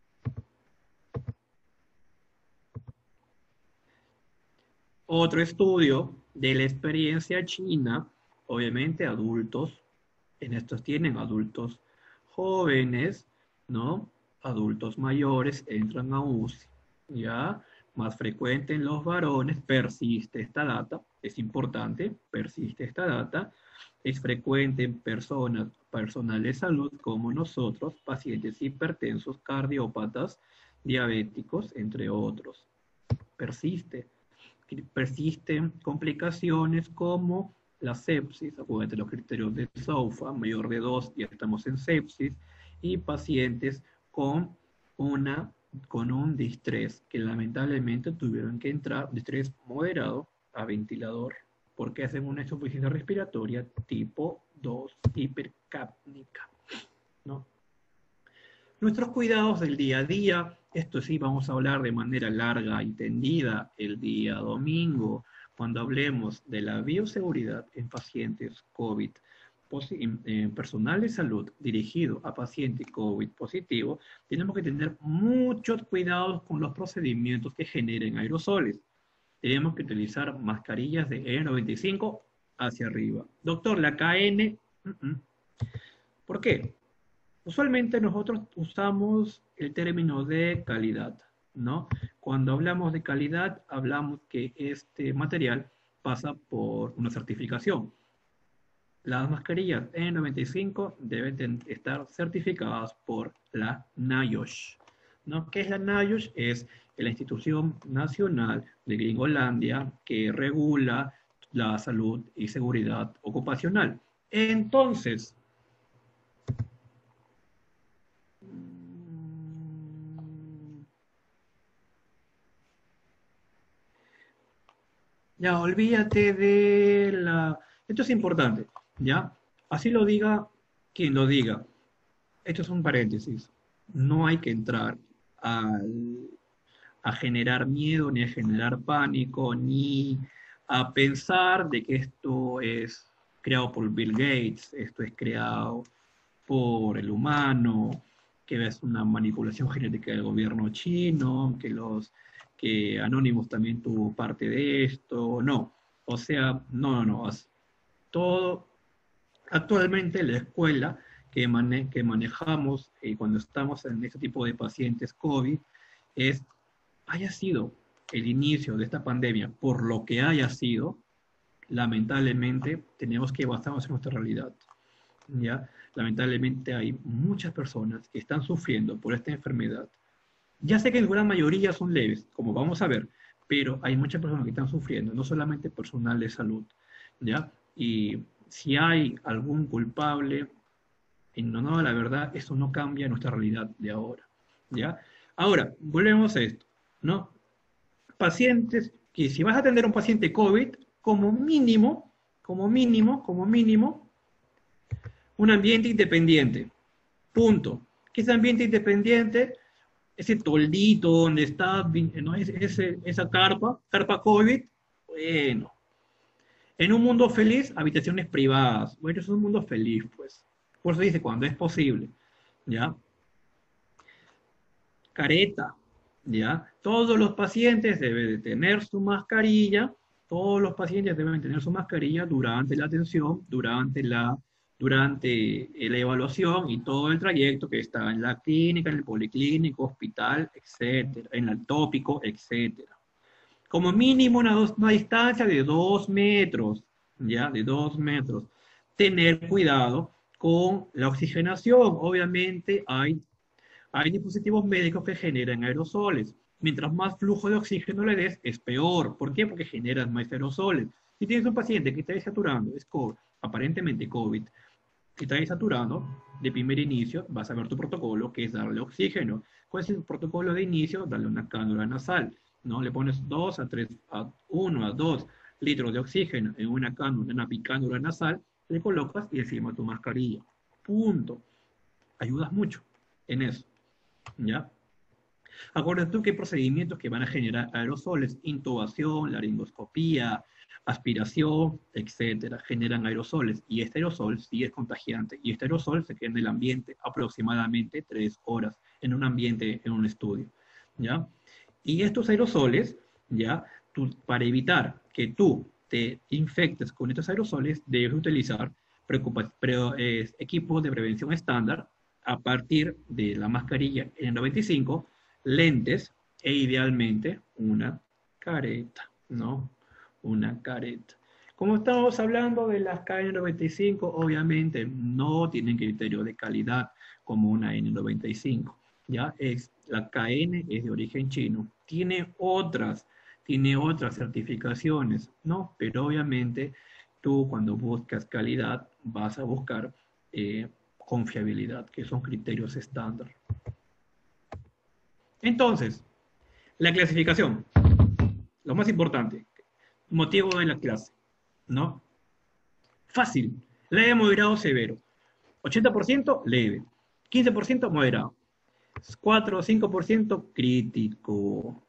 Speaker 3: otro estudio de la experiencia china, obviamente adultos, en estos tienen adultos jóvenes, ¿no? Adultos mayores entran a UCI, ¿ya? Más frecuente en los varones, persiste esta data, es importante, persiste esta data, es frecuente en personal de salud como nosotros, pacientes hipertensos, cardiópatas, diabéticos, entre otros. Persisten complicaciones como la sepsis, acuérdate los criterios de SOFA, mayor de 2, ya estamos en sepsis, y pacientes con un distrés, que lamentablemente tuvieron que entrar, distrés moderado, a ventilador, porque hacen una insuficiencia respiratoria tipo 2 hipercápnica, ¿no? Nuestros cuidados del día a día, esto sí vamos a hablar de manera larga y tendida el día domingo, cuando hablemos de la bioseguridad en pacientes COVID, personal de salud dirigido a pacientes COVID positivo, tenemos que tener muchos cuidados con los procedimientos que generen aerosoles. Tenemos que utilizar mascarillas de N95 hacia arriba. Doctor, la KN, ¿por qué? Usualmente nosotros usamos el término de calidad, ¿no? Cuando hablamos de calidad, hablamos que este material pasa por una certificación. Las mascarillas N95 deben estar certificadas por la NIOSH, ¿no? ¿Qué es la NIOSH? Es la institución nacional de Gringolandia que regula la salud y seguridad ocupacional. Entonces, ya olvídate de la... Esto es importante, ¿ya? Así lo diga quien lo diga. Esto es un paréntesis. No hay que entrar a generar miedo, ni a generar pánico, ni a pensar de que esto es creado por Bill Gates, esto es creado por el humano, que es una manipulación genética del gobierno chino, que Anonymous también tuvo parte de esto. No, o sea, no. Todo, actualmente la escuela que manejamos cuando estamos en este tipo de pacientes COVID es, haya sido el inicio de esta pandemia, por lo que haya sido, lamentablemente tenemos que basarnos en nuestra realidad. ¿Ya? Lamentablemente hay muchas personas que están sufriendo por esta enfermedad. Ya sé que en gran mayoría son leves, como vamos a ver, pero hay muchas personas que están sufriendo, no solamente personal de salud, ¿ya? Y si hay algún culpable, en honor a la verdad, eso no cambia nuestra realidad de ahora, ¿ya? Ahora, volvemos a esto, ¿no? Pacientes, que si vas a atender a un paciente COVID, como mínimo, un ambiente independiente. Punto. ¿Qué es ambiente independiente? Ese toldito donde está, ¿no? Esa carpa COVID, bueno. En un mundo feliz, habitaciones privadas. Bueno, es un mundo feliz, pues. Por eso dice, cuando es posible. ¿Ya? Careta. ¿Ya? Todos los pacientes deben de tener su mascarilla. Todos los pacientes deben tener su mascarilla durante la atención, durante la evaluación y todo el trayecto que está en la clínica, en el policlínico, hospital, etcétera, en el tópico, etcétera. Como mínimo una distancia de 2 metros, ¿ya? De 2 metros. Tener cuidado con la oxigenación. Obviamente hay dispositivos médicos que generan aerosoles. Mientras más flujo de oxígeno le des, es peor. ¿Por qué? Porque generan más aerosoles. Si tienes un paciente que está desaturando, es COVID, aparentemente COVID, que está desaturando, de primer inicio, vas a ver tu protocolo, que es darle oxígeno. ¿Cuál es el protocolo de inicio? Darle una cánula nasal, ¿no? Le pones 2 a 3, a 1 a 2 litros de oxígeno en una cánula, una bicánula nasal, le colocas y encima tu mascarilla. Punto. Ayudas mucho en eso, ¿ya? Acuérdate tú que hay procedimientos que van a generar aerosoles, intubación, laringoscopía, aspiración, etcétera, generan aerosoles, y este aerosol sí es contagiante, y este aerosol se queda en el ambiente aproximadamente 3 horas, en un ambiente, en un estudio, ¿ya? Y estos aerosoles, ¿ya? Para evitar que tú te infectes con estos aerosoles, debes utilizar equipos de prevención estándar a partir de la mascarilla N95, lentes e idealmente una careta, ¿no? Una careta. Como estamos hablando de las KN95, obviamente no tienen criterio de calidad como una N95. ¿Ya? La KN es de origen chino. Tiene otras certificaciones, ¿no? Pero obviamente tú cuando buscas calidad vas a buscar confiabilidad, que son criterios estándar. Entonces, la clasificación, lo más importante, motivo de la clase, ¿no? Fácil, leve, moderado, severo. 80% leve, 15% moderado, 4 o 5% crítico.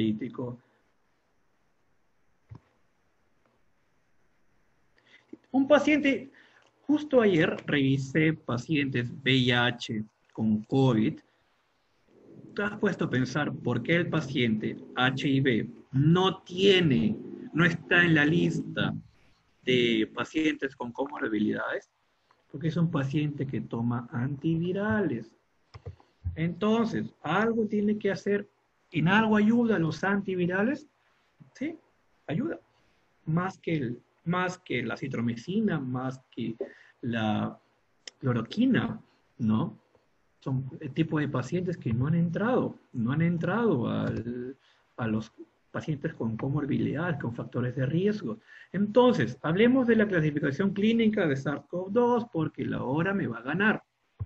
Speaker 3: Un paciente, justo ayer revisé pacientes VIH con COVID. ¿Te has puesto a pensar por qué el paciente HIV no está en la lista de pacientes con comorbilidades? Porque es un paciente que toma antivirales. Entonces, algo tiene que hacer. ¿En algo ayuda los antivirales? Sí, ayuda. Más que más que la citromicina, más que la cloroquina, ¿no? Son el tipo de pacientes que no han entrado a los pacientes con comorbilidades, con factores de riesgo. Entonces, hablemos de la clasificación clínica de SARS-CoV-2 porque la hora me va a ganar.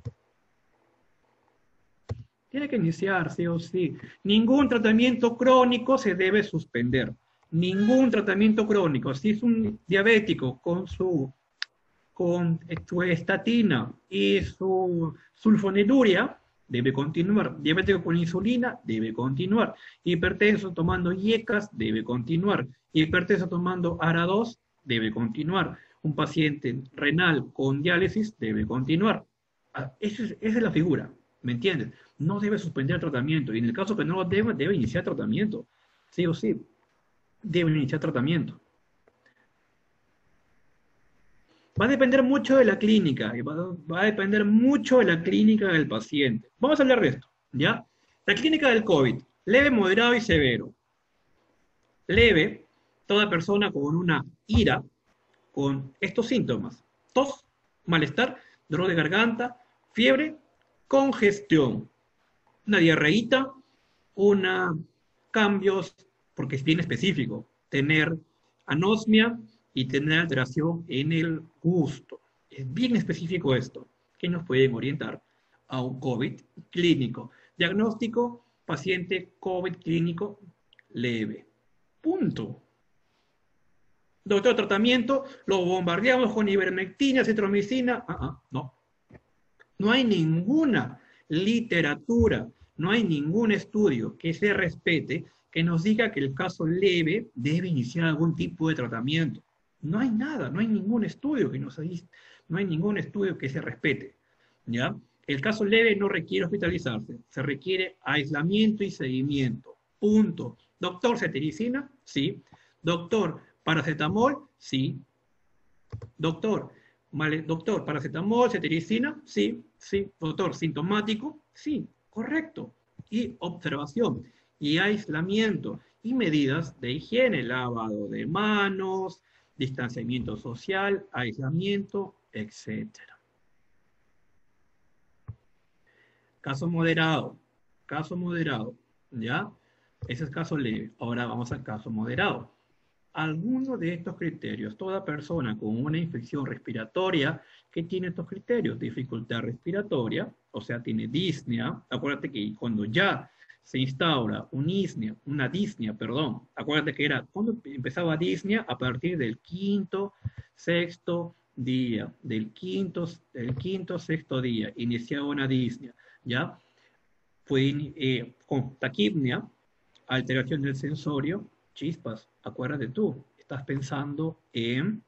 Speaker 3: Tiene que iniciar, sí o sí. Ningún tratamiento crónico se debe suspender. Ningún tratamiento crónico. Si es un diabético con su estatina y su sulfoniluria, debe continuar. Diabético con insulina, debe continuar. Hipertenso tomando IECAS, debe continuar. Hipertenso tomando ARA2, debe continuar. Un paciente renal con diálisis, debe continuar. Esa es la figura, ¿me entiendes? No debe suspender el tratamiento. Y en el caso que no lo debe iniciar tratamiento. Sí o sí, debe iniciar tratamiento. Va a depender mucho de la clínica, va a depender mucho de la clínica del paciente. Vamos a hablar de esto, ¿ya? La clínica del COVID, leve, moderado y severo. Leve, toda persona con una ira, con estos síntomas: tos, malestar, dolor de garganta, fiebre, congestión, una diarreíta, cambios, porque es bien específico, tener anosmia y tener alteración en el gusto. Es bien específico esto, que nos pueden orientar a un COVID clínico. Diagnóstico: paciente COVID clínico leve. Punto. Doctor, tratamiento, lo bombardeamos con ivermectina, citromicina. No. No hay ninguna literatura, no hay ningún estudio que se respete que nos diga que el caso leve debe iniciar algún tipo de tratamiento. No hay nada, no hay ningún estudio que nos diga, no hay ningún estudio que se respete, ¿ya? El caso leve no requiere hospitalizarse, se requiere aislamiento y seguimiento. Punto. Doctor, cetiricina, sí. Doctor, paracetamol, sí. Doctor, paracetamol, cetiricina, sí, sí. Doctor, sintomático, sí, correcto. Y observación, y aislamiento, y medidas de higiene, lavado de manos, distanciamiento social, aislamiento, etc. Caso moderado, ¿ya? Ese es caso leve. Ahora vamos al caso moderado. Alguno de estos criterios, toda persona con una infección respiratoria que tiene estos criterios: dificultad respiratoria, o sea, tiene disnea. Acuérdate que cuando ya se instaura una disnea, acuérdate que era cuando empezaba disnea a partir del quinto, sexto día, del quinto, sexto día, iniciaba una disnea, ¿ya? Fue con taquipnea, alteración del sensorio, chispas. Acuérdate tú, estás pensando en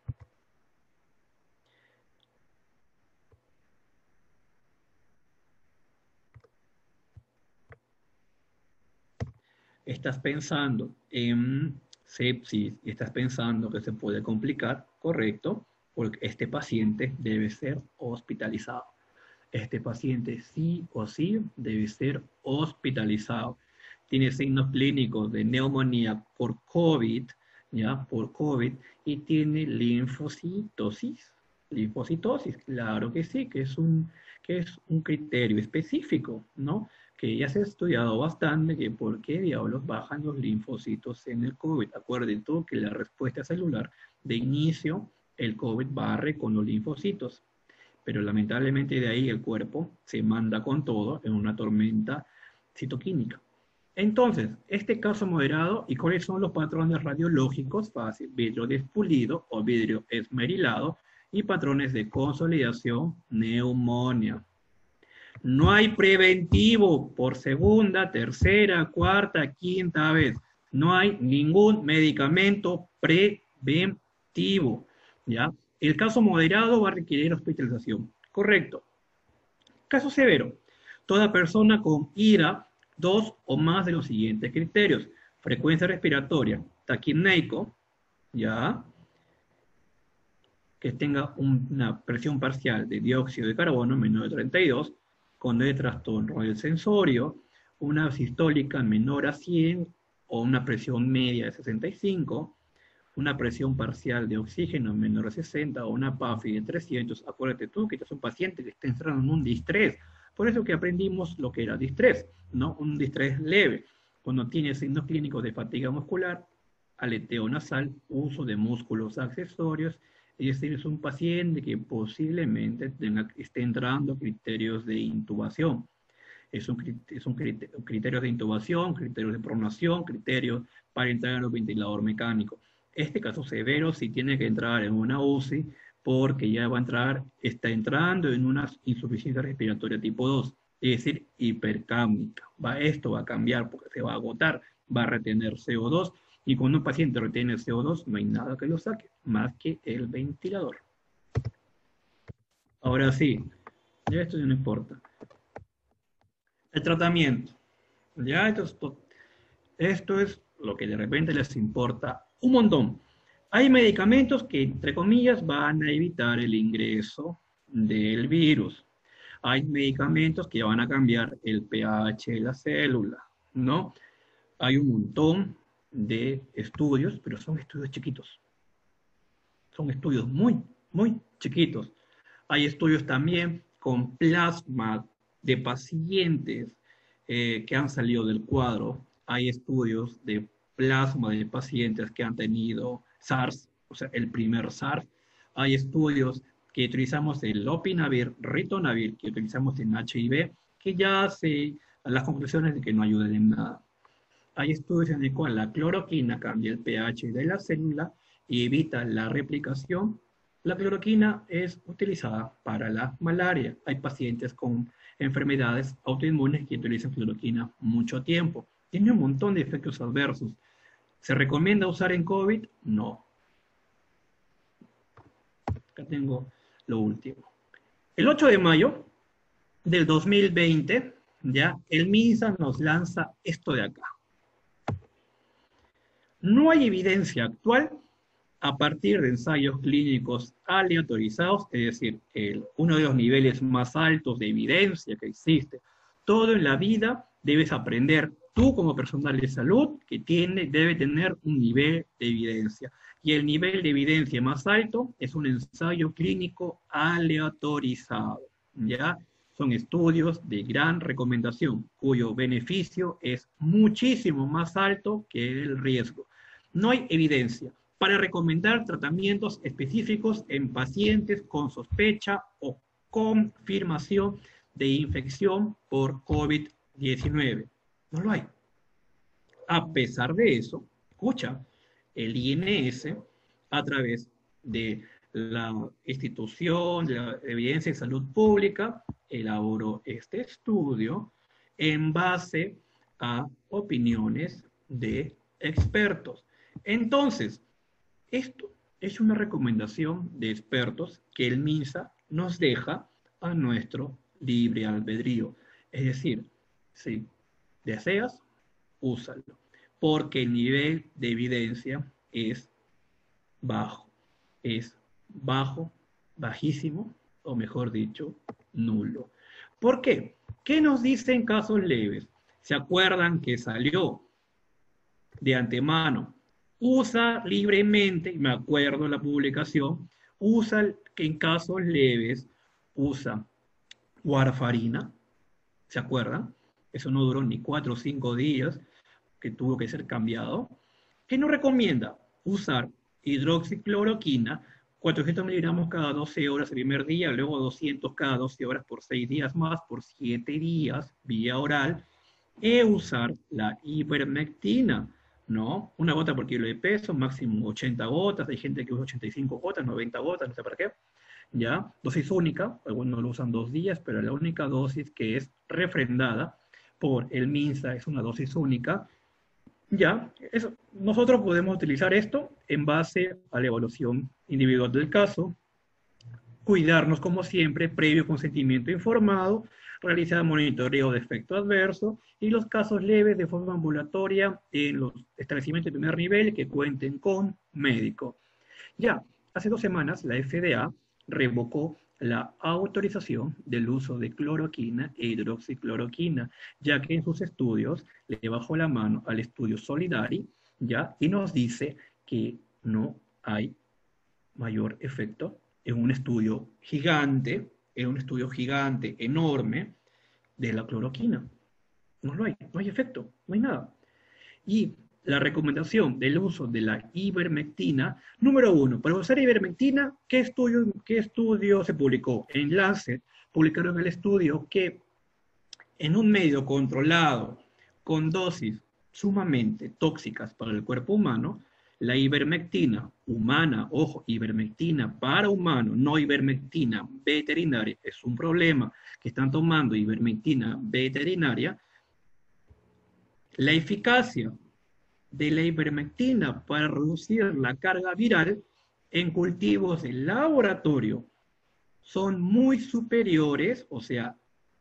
Speaker 3: sepsis, y estás pensando que se puede complicar, correcto, porque este paciente debe ser hospitalizado. Este paciente sí o sí debe ser hospitalizado. Tiene signos clínicos de neumonía por COVID, ¿ya? Por COVID, y tiene linfocitosis. Linfocitosis, claro que sí, que es un criterio específico, ¿no? Que ya se ha estudiado bastante, que por qué diablos bajan los linfocitos en el COVID. Acuérdense tú que la respuesta celular de inicio, el COVID barre con los linfocitos, pero lamentablemente de ahí el cuerpo se manda con todo en una tormenta citoquímica. Entonces, este caso moderado, ¿y cuáles son los patrones radiológicos? Fácil: vidrio despulido o vidrio esmerilado, y patrones de consolidación, neumonía. No hay preventivo por segunda, tercera, cuarta, quinta vez. No hay ningún medicamento preventivo, ¿ya? El caso moderado va a requerir hospitalización. Correcto. Caso severo: toda persona con IRA, 2 o más de los siguientes criterios: frecuencia respiratoria, taquipneico, ¿ya? Que tenga una presión parcial de dióxido de carbono menor de 32, con trastorno del sensorio, una sistólica menor a 100 o una presión media de 65, una presión parcial de oxígeno menor de 60 o una PAFI de 300, acuérdate tú que este es un paciente que está entrando en un distrés. Por eso que aprendimos lo que era distrés, ¿no? Un distrés leve. Cuando tiene signos clínicos de fatiga muscular, aleteo nasal, uso de músculos accesorios, es decir, es un paciente que posiblemente esté entrando criterios de intubación. Criterios de intubación, criterios de pronación, criterios para entrar en un ventilador mecánico. Este caso severo sí tiene que entrar en una UCI porque ya está entrando en una insuficiencia respiratoria tipo 2, es decir, hipercápnica. Esto va a cambiar porque se va a agotar, va a retener CO2, y cuando un paciente retiene CO2 no hay nada que lo saque, más que el ventilador. Ahora sí, ya esto ya no importa. El tratamiento. Ya esto es lo que de repente les importa un montón. Hay medicamentos que, entre comillas, van a evitar el ingreso del virus. Hay medicamentos que van a cambiar el pH de la célula, ¿no? Hay un montón de estudios, pero son estudios chiquitos. Son estudios muy, muy chiquitos. Hay estudios también con plasma de pacientes que han salido del cuadro. Hay estudios de plasma de pacientes que han tenido SARS, o sea, el primer SARS. Hay estudios que utilizamos el lopinavir, ritonavir, que utilizamos en HIV, que ya hace las conclusiones de que no ayudan en nada. Hay estudios en el cual la cloroquina cambia el pH de la célula y evita la replicación. La cloroquina es utilizada para la malaria. Hay pacientes con enfermedades autoinmunes que utilizan cloroquina mucho tiempo. Tiene un montón de efectos adversos. ¿Se recomienda usar en COVID? No. Acá tengo lo último. El 8 de mayo del 2020, ya, el MINSA nos lanza esto de acá. No hay evidencia actual a partir de ensayos clínicos aleatorizados, es decir, uno de los niveles más altos de evidencia que existe. Todo en la vida debes aprender, tú como personal de salud, que debe tener un nivel de evidencia. Y el nivel de evidencia más alto es un ensayo clínico aleatorizado, ¿ya? Son estudios de gran recomendación, cuyo beneficio es muchísimo más alto que el riesgo. No hay evidencia para recomendar tratamientos específicos en pacientes con sospecha o confirmación de infección por COVID-19. No lo hay. A pesar de eso, escucha, el INS, a través de la institución de la evidencia de salud pública, elaboró este estudio en base a opiniones de expertos. Entonces, esto es una recomendación de expertos que el MINSA nos deja a nuestro libre albedrío. Es decir, si deseas, úsalo, porque el nivel de evidencia es bajo, bajísimo, o mejor dicho, nulo. ¿Por qué? ¿Qué nos dicen casos leves? ¿Se acuerdan que salió de antemano? Usa libremente, me acuerdo la publicación, usa que en casos leves, usa warfarina, ¿se acuerdan? Eso no duró ni 4 o 5 días, que tuvo que ser cambiado. ¿Qué nos recomienda? Usar hidroxicloroquina, 400 miligramos cada 12 horas el primer día, luego 200 cada 12 horas por 6 días más, por 7 días, vía oral, e usar la ivermectina, ¿no? Una gota por kilo de peso, máximo 80 gotas, hay gente que usa 85 gotas, 90 gotas, no sé para qué, ¿ya? Dosis única, algunos lo usan 2 días, pero la única dosis que es refrendada por el MINSA es una dosis única. Ya, nosotros podemos utilizar esto en base a la evaluación individual del caso, cuidarnos como siempre, previo consentimiento informado, realizar monitoreo de efecto adverso y los casos leves de forma ambulatoria en los establecimientos de primer nivel que cuenten con médico. Ya, hace 2 semanas la FDA revocó la autorización del uso de cloroquina e hidroxicloroquina, ya que en sus estudios le bajó la mano al estudio Solidari, ¿ya? Y nos dice que no hay mayor efecto en un estudio gigante, enorme, de la cloroquina. No hay efecto, no hay nada. Y la recomendación del uso de la ivermectina, número uno, para usar ivermectina, ¿qué estudio se publicó? En Lancet publicaron el estudio que en un medio controlado, con dosis sumamente tóxicas para el cuerpo humano, la ivermectina humana, ojo, ivermectina para humano, no ivermectina veterinaria, es un problema que están tomando ivermectina veterinaria, la eficacia de la ivermectina para reducir la carga viral en cultivos de laboratorio son muy superiores, o sea,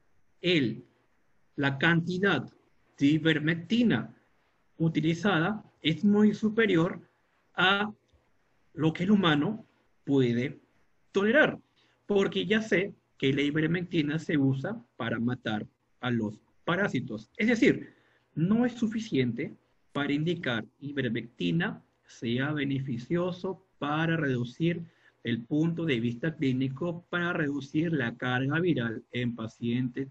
Speaker 3: la cantidad de ivermectina utilizada es muy superior a lo que el humano puede tolerar, porque ya sé que la ivermectina se usa para matar a los parásitos. Es decir, no es suficiente para indicar ivermectina sea beneficioso para reducir el punto de vista clínico, para reducir la carga viral en pacientes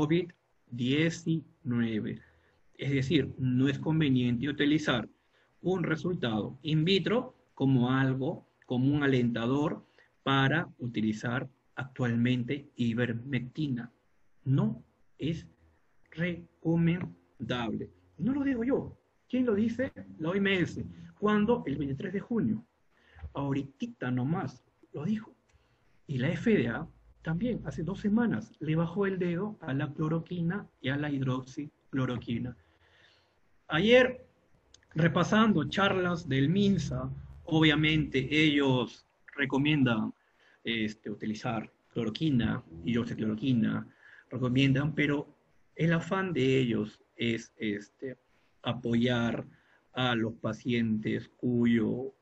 Speaker 3: COVID-19. Es decir, no es conveniente utilizar un resultado in vitro como algo, como un alentador para utilizar actualmente ivermectina. No es recomendable. No lo digo yo. ¿Quién lo dice? La OMS. ¿Cuándo? El 23 de junio. Ahorita nomás lo dijo. Y la FDA también, hace 2 semanas, le bajó el dedo a la cloroquina y a la hidroxicloroquina. Ayer, repasando charlas del MINSA, obviamente ellos recomiendan utilizar cloroquina, hidroxicloroquina, recomiendan, pero el afán de ellos es apoyar a los pacientes cuyo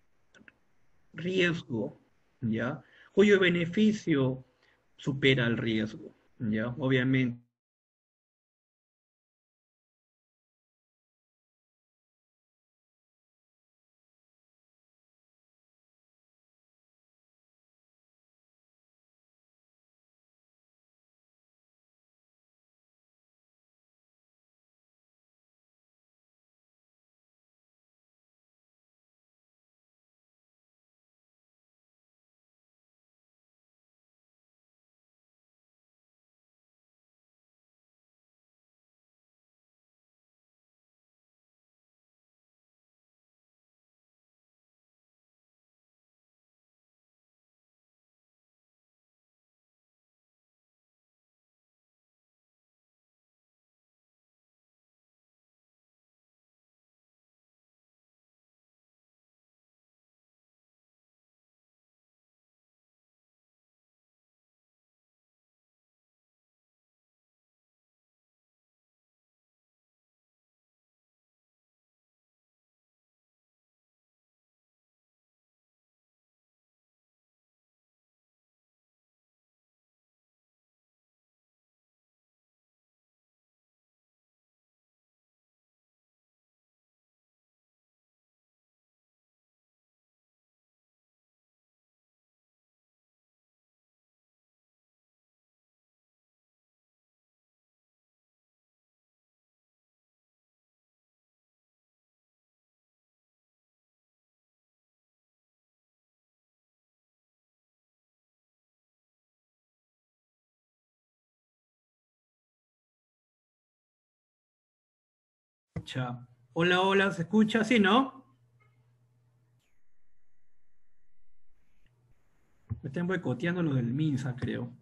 Speaker 3: riesgo, ¿ya? Cuyo beneficio supera el riesgo, ¿ya? Obviamente. Hola, hola, ¿se escucha? ¿Sí, no? Me están boicoteando lo del MINSA, creo.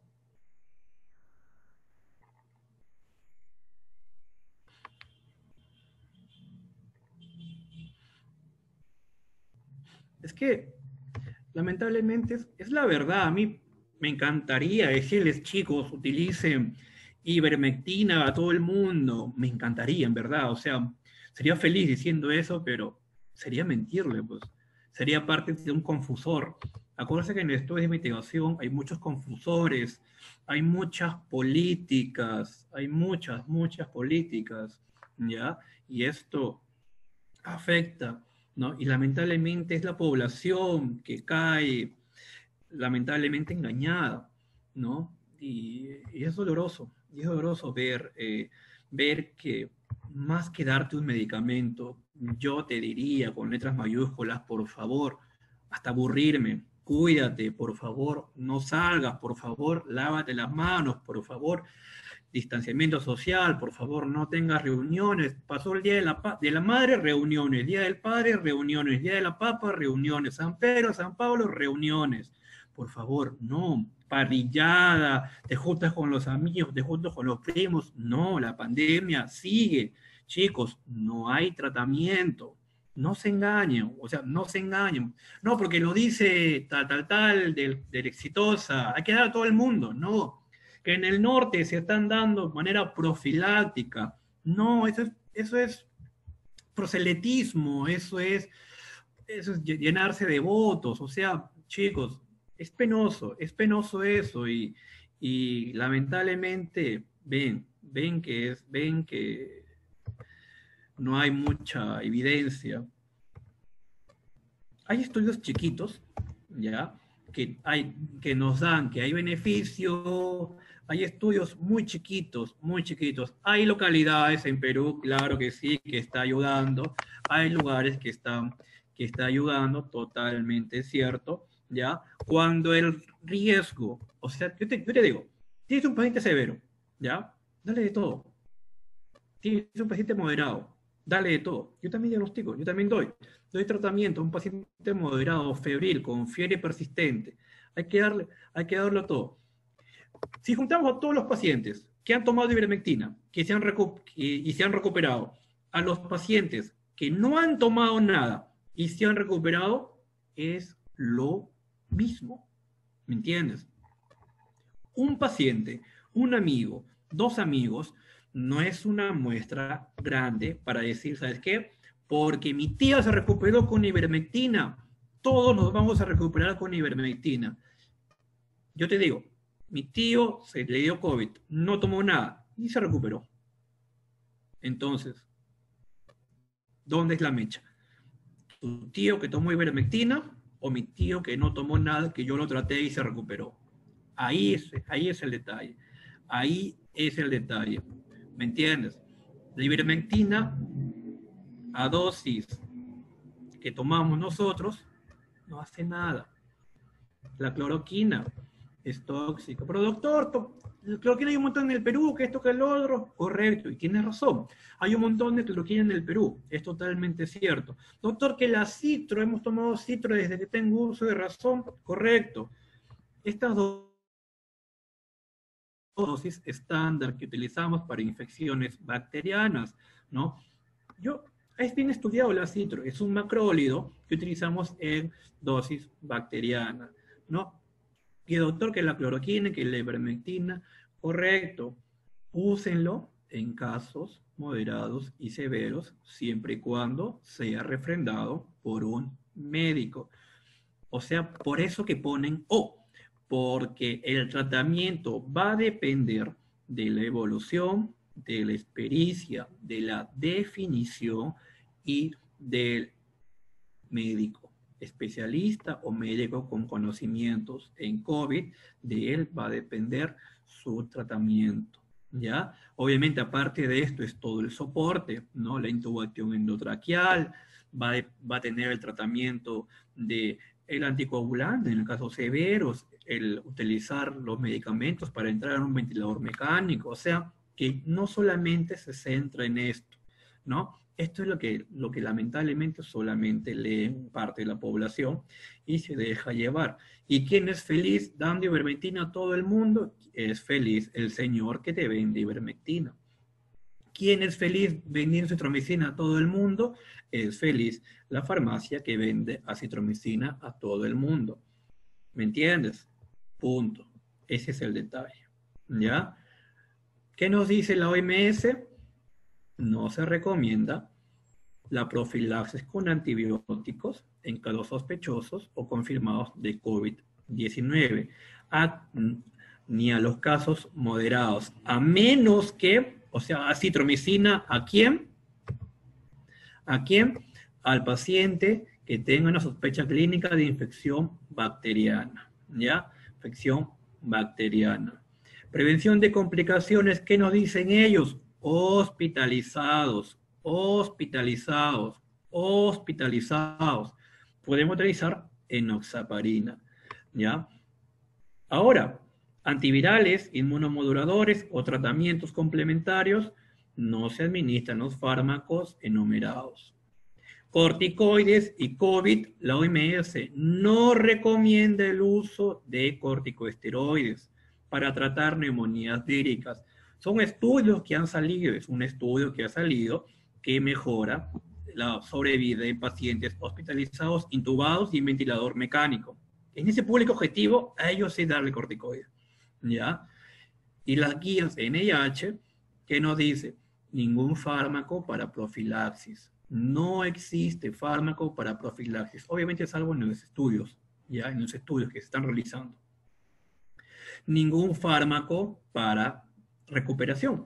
Speaker 3: Es que, lamentablemente, es la verdad. A mí me encantaría decirles, chicos, utilicen ivermectina a todo el mundo. Me encantaría, en verdad. O sea, sería feliz diciendo eso, pero sería mentirle, pues. Sería parte de un confusor. Acuérdense que en el estudio de investigación hay muchos confusores, hay muchas políticas, hay muchas políticas, ¿ya? Y esto afecta ¿no? Y lamentablemente es la población que cae lamentablemente engañada, ¿no? Y es doloroso ver que más que darte un medicamento, yo te diría con letras mayúsculas, por favor, hasta aburrirme, cuídate, por favor, no salgas, por favor, lávate las manos, por favor, distanciamiento social, por favor, no tengas reuniones. Pasó el Día de la Madre, reuniones. Día del Padre, reuniones. Día de la Papa, reuniones. San Pedro, San Pablo, reuniones. Por favor, no. Parrillada, te juntas con los amigos, te juntas con los primos. No, la pandemia sigue. Chicos, no hay tratamiento. No se engañen, o sea, no se engañen. No, porque lo dice tal, del Exitosa. Hay que dar a todo el mundo. No. Que en el norte se están dando de manera profiláctica. No, eso es proselitismo, eso es llenarse de votos. O sea, chicos, es penoso eso y lamentablemente ven que no hay mucha evidencia. Hay estudios chiquitos, ¿ya? Que nos dan que hay beneficio. Hay estudios muy chiquitos, muy chiquitos. Hay localidades en Perú, claro que sí, que está ayudando. Hay lugares que está ayudando, totalmente cierto, ¿ya? Cuando el riesgo, o sea, yo te digo, tienes un paciente severo, ¿ya? Dale de todo. Tienes un paciente moderado, dale de todo. Yo también diagnostico, yo también doy tratamiento a un paciente moderado, febril, con fiebre persistente. Hay que darle todo. Si juntamos a todos los pacientes que han tomado ivermectina y se han recuperado, a los pacientes que no han tomado nada y se han recuperado, es lo mismo. ¿Me entiendes? Un paciente, un amigo, 2 amigos, no es una muestra grande para decir, ¿sabes qué? Porque mi tía se recuperó con ivermectina, todos nos vamos a recuperar con ivermectina. Yo te digo, mi tío se le dio COVID, no tomó nada y se recuperó. Entonces, ¿dónde es la mecha? ¿Tu tío que tomó ivermectina o mi tío que no tomó nada, que yo lo traté y se recuperó? Ahí es el detalle. Ahí es el detalle. ¿Me entiendes? La ivermectina a dosis que tomamos nosotros no hace nada. La cloroquina es tóxica. Pero doctor, la cloroquina hay un montón en el Perú, que esto, que el otro. Correcto, y tienes razón. Hay un montón de cloroquina en el Perú. Es totalmente cierto. Doctor, que la citro, hemos tomado citro desde que tengo uso de razón. Correcto. Estas dosis estándar que utilizamos para infecciones bacterianas, ¿no? Es bien estudiado la citro, es un macrólido que utilizamos en dosis bacteriana, ¿no? Y doctor, que la cloroquina, que la ivermectina, correcto, úsenlo en casos moderados y severos, siempre y cuando sea refrendado por un médico. O sea, por eso que ponen O, porque el tratamiento va a depender de la evolución, de la experiencia, de la definición y del médico especialista o médico con conocimientos en COVID. De él va a depender su tratamiento, ¿ya? Obviamente, aparte de esto, es todo el soporte, ¿no? La intubación endotraqueal, va a tener el tratamiento de el anticoagulante, en el caso severos, el utilizar los medicamentos para entrar en un ventilador mecánico, o sea, que no solamente se centra en esto, ¿no? Esto es lo que lamentablemente solamente lee parte de la población y se deja llevar. ¿Y quién es feliz dando ivermectina a todo el mundo? Es feliz el señor que te vende ivermectina. ¿Quién es feliz vendiendo citromicina a todo el mundo? Es feliz la farmacia que vende acitromicina a todo el mundo. ¿Me entiendes? Punto. Ese es el detalle. ¿Ya? ¿Qué nos dice la OMS? No se recomienda la profilaxis con antibióticos en casos sospechosos o confirmados de COVID-19, ni a los casos moderados, a menos que, o sea, acitromicina, ¿a quién? ¿A quién? al paciente que tenga una sospecha clínica de infección bacteriana, ¿ya? Infección bacteriana. Prevención de complicaciones, ¿qué nos dicen ellos? Hospitalizados, hospitalizados, hospitalizados. Podemos utilizar enoxaparina, ¿ya? Ahora, antivirales, inmunomoduladores o tratamientos complementarios no se administran los fármacos enumerados. Corticoides y COVID, la OMS no recomienda el uso de corticosteroides para tratar neumonías víricas. Son estudios que han salido, es un estudio que ha salido que mejora la sobrevida de pacientes hospitalizados, intubados y en ventilador mecánico. En ese público objetivo, a ellos sí darle corticoides, ¿ya? Y las guías NIH, que nos dice, ningún fármaco para profilaxis. No existe fármaco para profilaxis. Obviamente es algo en los estudios, ya en los estudios que se están realizando. Ningún fármaco para recuperación.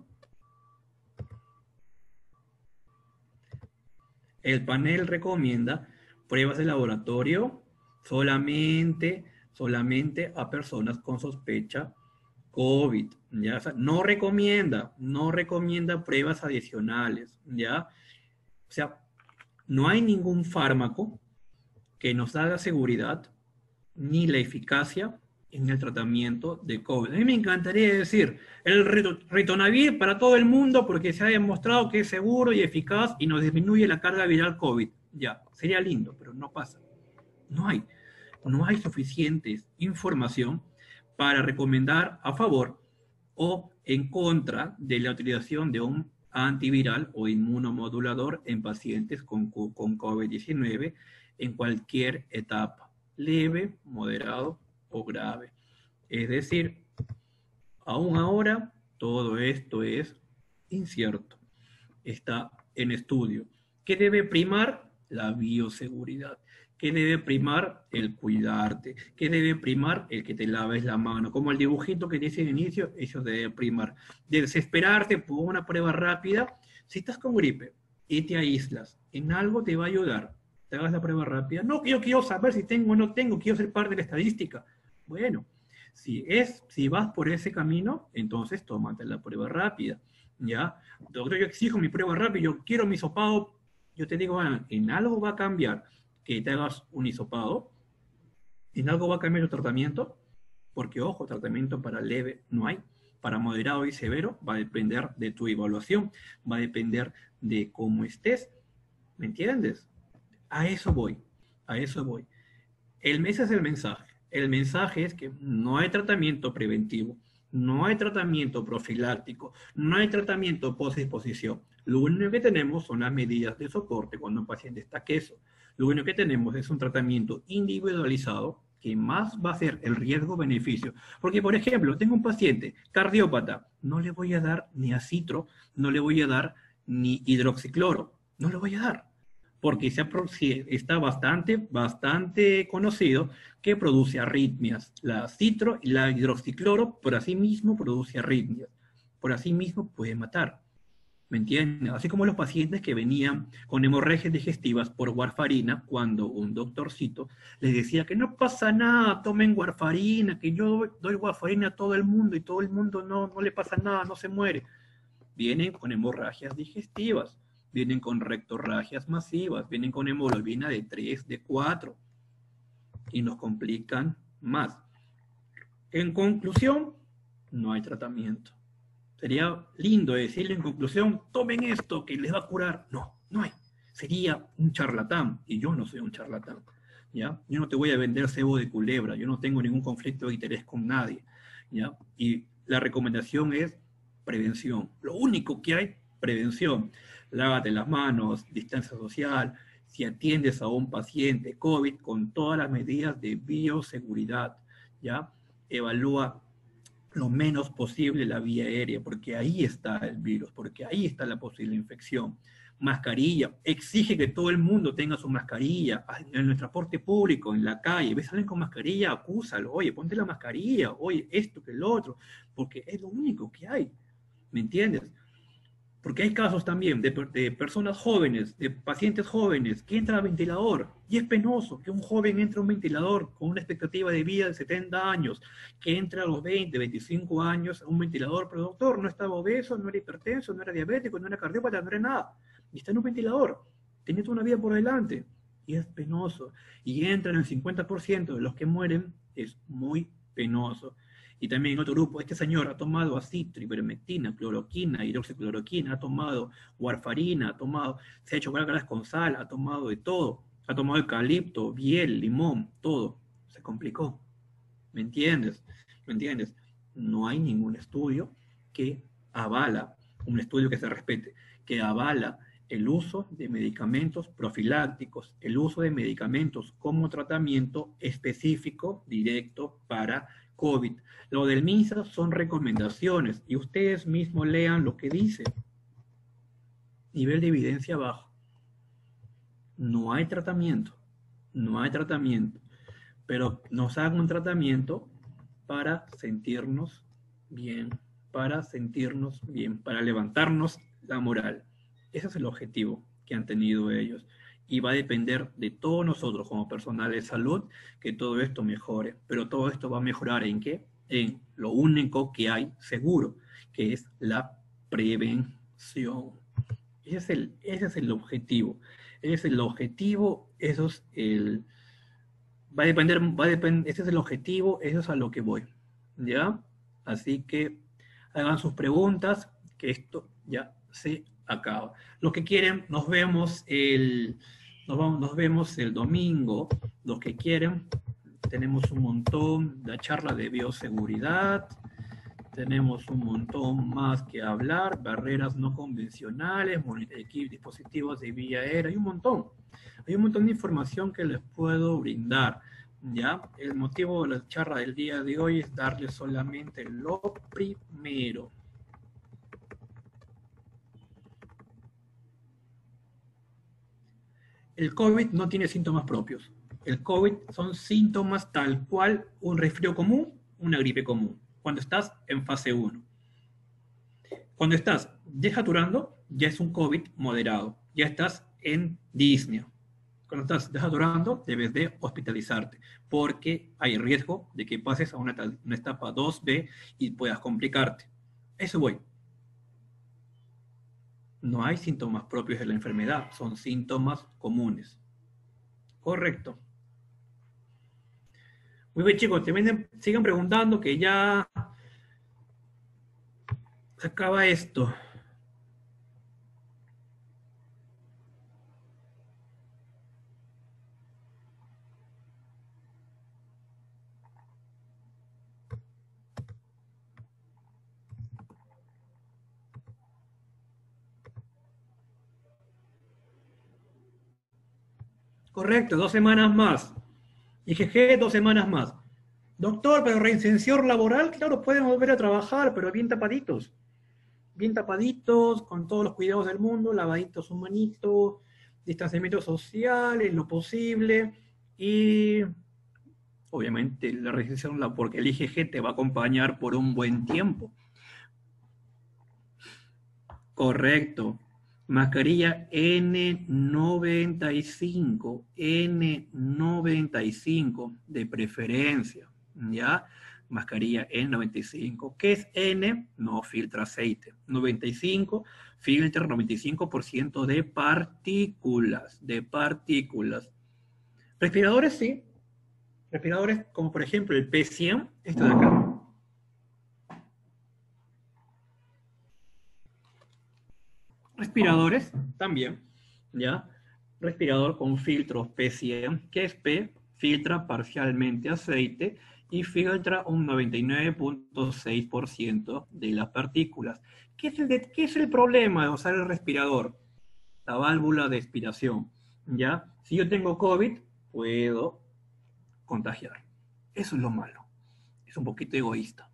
Speaker 3: El panel recomienda pruebas de laboratorio solamente a personas con sospecha COVID, ¿ya? O sea, no recomienda pruebas adicionales, ¿ya? O sea, no hay ningún fármaco que nos haga seguridad ni la eficacia en el tratamiento de COVID. A mí me encantaría decir el ritonavir para todo el mundo porque se ha demostrado que es seguro y eficaz y nos disminuye la carga viral COVID. Ya, sería lindo, pero no pasa. No hay suficiente información para recomendar a favor o en contra de la utilización de un antiviral o inmunomodulador en pacientes con COVID-19 en cualquier etapa, leve, moderado o grave. Es decir, aún ahora todo esto es incierto, está en estudio. ¿Qué debe primar? La bioseguridad. ¿Qué debe primar? El cuidarte. ¿Qué debe primar? El que te laves la mano. Como el dibujito que dice al inicio, eso debe primar. Desesperarte por una prueba rápida. Si estás con gripe y te aíslas, en algo te va a ayudar. Te hagas la prueba rápida. No, yo quiero saber si tengo o no tengo, quiero ser parte de la estadística. Bueno, si vas por ese camino, entonces tómate la prueba rápida. ¿Ya? Doctor, yo exijo mi prueba rápida, yo quiero mi hisopado. Yo te digo, bueno, en algo va a cambiar que te hagas un hisopado, en algo va a cambiar tu tratamiento, porque ojo, tratamiento para leve no hay, para moderado y severo va a depender de tu evaluación, va a depender de cómo estés, ¿me entiendes? A eso voy. Ese es el mensaje es que no hay tratamiento preventivo, no hay tratamiento profiláctico, no hay tratamiento post-exposición. Lo único que tenemos son las medidas de soporte cuando un paciente está queso. Lo único que tenemos es un tratamiento individualizado que más va a ser el riesgo-beneficio. Porque, por ejemplo, tengo un paciente cardiópata, no le voy a dar ni acitro, no le voy a dar ni hidroxicloro, no le voy a dar. Porque está bastante conocido que produce arritmias. La acitro y la hidroxicloro por sí mismo produce arritmias. Por sí mismo puede matar. ¿Me entienden? Así como los pacientes que venían con hemorragias digestivas por warfarina, cuando un doctorcito les decía que no pasa nada, tomen warfarina, que yo doy warfarina a todo el mundo y todo el mundo no le pasa nada, no se muere. Vienen con hemorragias digestivas, vienen con rectorragias masivas, vienen con hemoglobina de 3, de 4 y nos complican más. En conclusión, no hay tratamiento. Sería lindo decirle en conclusión, tomen esto que les va a curar. No, no hay. Sería un charlatán, y yo no soy un charlatán, ¿ya? Yo no te voy a vender cebo de culebra, yo no tengo ningún conflicto de interés con nadie, ¿ya? Y la recomendación es prevención. Lo único que hay, prevención. Lávate las manos, distancia social, si atiendes a un paciente COVID con todas las medidas de bioseguridad, ¿ya? Evalúa lo menos posible la vía aérea, porque ahí está el virus, porque ahí está la posible infección. Mascarilla, exige que todo el mundo tenga su mascarilla, en el transporte público, en la calle, ves a alguien con mascarilla, acúsalo, oye, ponte la mascarilla, oye, esto que el otro, porque es lo único que hay, ¿me entiendes? Porque hay casos también de personas jóvenes, de pacientes jóvenes, que entran al ventilador. Y es penoso que un joven entre a un ventilador con una expectativa de vida de 70 años, que entra a los 20, 25 años a un ventilador, pero doctor, no estaba obeso, no era hipertenso, no era diabético, no era cardiópata, no era nada. Y está en un ventilador, teniendo una vida por delante. Y es penoso. Y entra en el 50% de los que mueren, es muy penoso. Y también en otro grupo, este señor ha tomado acitro, ivermectina, cloroquina, hidroxicloroquina, ha tomado warfarina, se ha hecho gárgaras con sal, ha tomado de todo, ha tomado eucalipto, biel, limón, todo. Se complicó. ¿Me entiendes? ¿Me entiendes? No hay ningún estudio que avala, un estudio que se respete, que avala el uso de medicamentos profilácticos, el uso de medicamentos como tratamiento específico directo para COVID. Lo del MINSA son recomendaciones y ustedes mismos lean lo que dice. Nivel de evidencia bajo. No hay tratamiento, no hay tratamiento, pero nos hagan un tratamiento para sentirnos bien, para levantarnos la moral. Ese es el objetivo que han tenido ellos. Y va a depender de todos nosotros como personal de salud que todo esto mejore. Pero todo esto va a mejorar ¿en qué? En lo único que hay seguro, que es la prevención. Ese es el objetivo. Ese es el objetivo, eso es el... ese es el objetivo, eso es a lo que voy. ¿Ya? Así que hagan sus preguntas, que esto ya se acaba. Los que quieren, nos vemos el domingo. Los que quieren, tenemos un montón, la charla de bioseguridad, tenemos un montón más que hablar, barreras no convencionales, dispositivos de vía aérea, hay un montón de información que les puedo brindar. ¿Ya? El motivo de la charla del día de hoy es darles solamente lo primero. El COVID no tiene síntomas propios. El COVID son síntomas tal cual un resfrío común, una gripe común, cuando estás en fase 1. Cuando estás desaturando, ya es un COVID moderado, ya estás en disnea. Cuando estás desaturando, debes de hospitalizarte, porque hay riesgo de que pases a una etapa 2B y puedas complicarte. Eso voy. No hay síntomas propios de la enfermedad, son síntomas comunes. Correcto. Muy bien, chicos, sigan preguntando que ya se acaba esto. Correcto, 2 semanas más. IgG, 2 semanas más. Doctor, pero reinserción laboral, claro, pueden volver a trabajar, pero bien tapaditos. Bien tapaditos, con todos los cuidados del mundo, lavaditos su manito, distanciamiento social en lo posible, y obviamente la reinserción, porque el IgG te va a acompañar por un buen tiempo. Correcto. Mascarilla N95 de preferencia, ¿ya? Mascarilla N95. ¿Qué es N? No filtra aceite. 95 filtra 95% de partículas, Respiradores, sí. Respiradores como por ejemplo el P100, esto de acá. Respiradores también, ¿ya? Respirador con filtros P100, que es P, filtra parcialmente aceite y filtra un 99.6% de las partículas. ¿Qué es el problema de usar el respirador? La válvula de expiración, ¿ya? Si yo tengo COVID, puedo contagiar. Eso es lo malo. Es un poquito egoísta.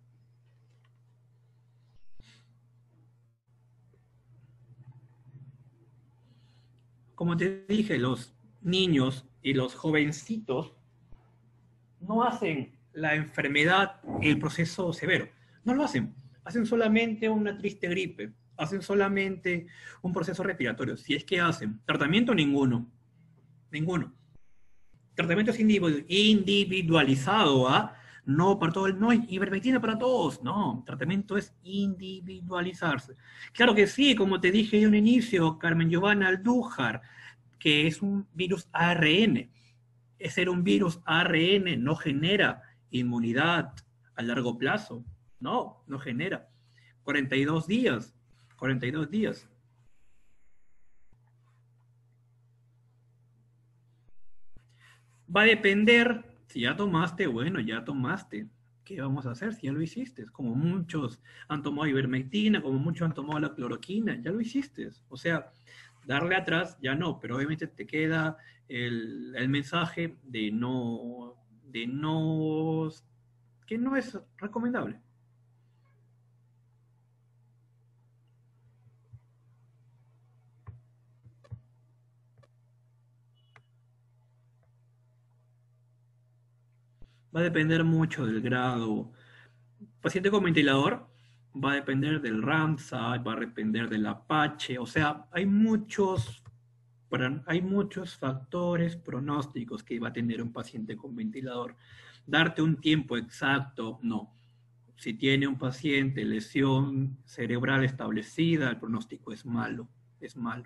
Speaker 3: Como te dije, los niños y los jovencitos no hacen la enfermedad, el proceso severo. No lo hacen. Hacen solamente una triste gripe. hacen solamente un proceso respiratorio. Si es que hacen tratamiento, ninguno. Ninguno. Tratamiento es individualizado, ¿ah? No para todo, no hay ivermectina para todos, no, tratamiento es individualizarse. Claro que sí, como te dije de un inicio, Carmen Giovanna Aldújar, que es un virus ARN. Ser un virus ARN no genera inmunidad a largo plazo, no genera. 42 días, 42 días. Va a depender, si ya tomaste, bueno, ya tomaste. ¿Qué vamos a hacer si ya lo hiciste? Como muchos han tomado ivermectina, como muchos han tomado la cloroquina, ya lo hiciste. O sea, darle atrás ya no, pero obviamente te queda el mensaje de no, que no es recomendable. Va a depender mucho del grado. Paciente con ventilador va a depender del Ramsay, va a depender del Apache, o sea, hay muchos factores pronósticos que va a tener un paciente con ventilador. Darte un tiempo exacto, no. Si tiene un paciente lesión cerebral establecida, el pronóstico es malo, es malo.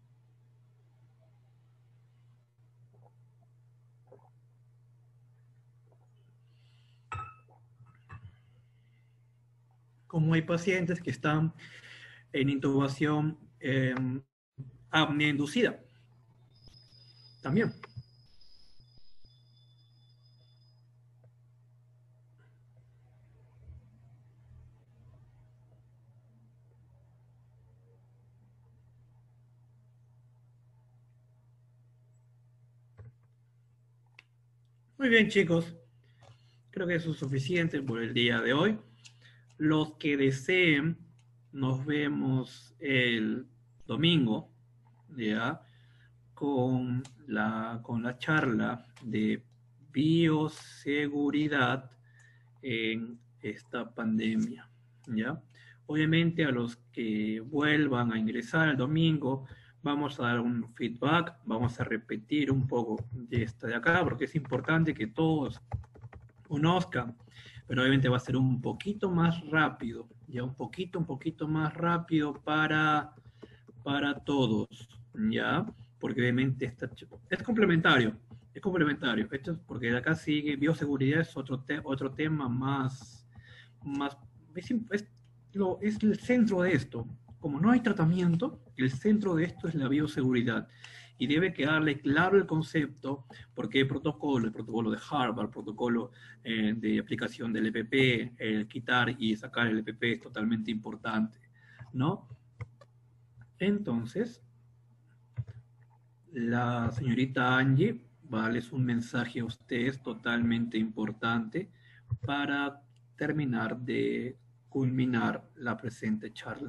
Speaker 3: Como hay pacientes que están en intubación apnea inducida, también. Muy bien, chicos. Creo que eso es suficiente por el día de hoy. Los que deseen, nos vemos el domingo, ¿ya? Con la charla de bioseguridad en esta pandemia, ¿ya? Obviamente a los que vuelvan a ingresar el domingo, vamos a dar un feedback, vamos a repetir un poco de esta de acá, porque es importante que todos conozcan, pero obviamente va a ser un poquito más rápido, ya un poquito más rápido para todos, ¿ya? Porque obviamente es complementario, es complementario. Esto es porque de acá sigue bioseguridad, es otro tema más es el centro de esto. Como no hay tratamiento, el centro de esto es la bioseguridad. Y debe quedarle claro el concepto, porque el protocolo de Harvard, el protocolo de aplicación del EPP, el quitar y sacar el EPP es totalmente importante, ¿no? Entonces, la señorita Angie va a darles un mensaje a ustedes totalmente importante para terminar de culminar la presente charla.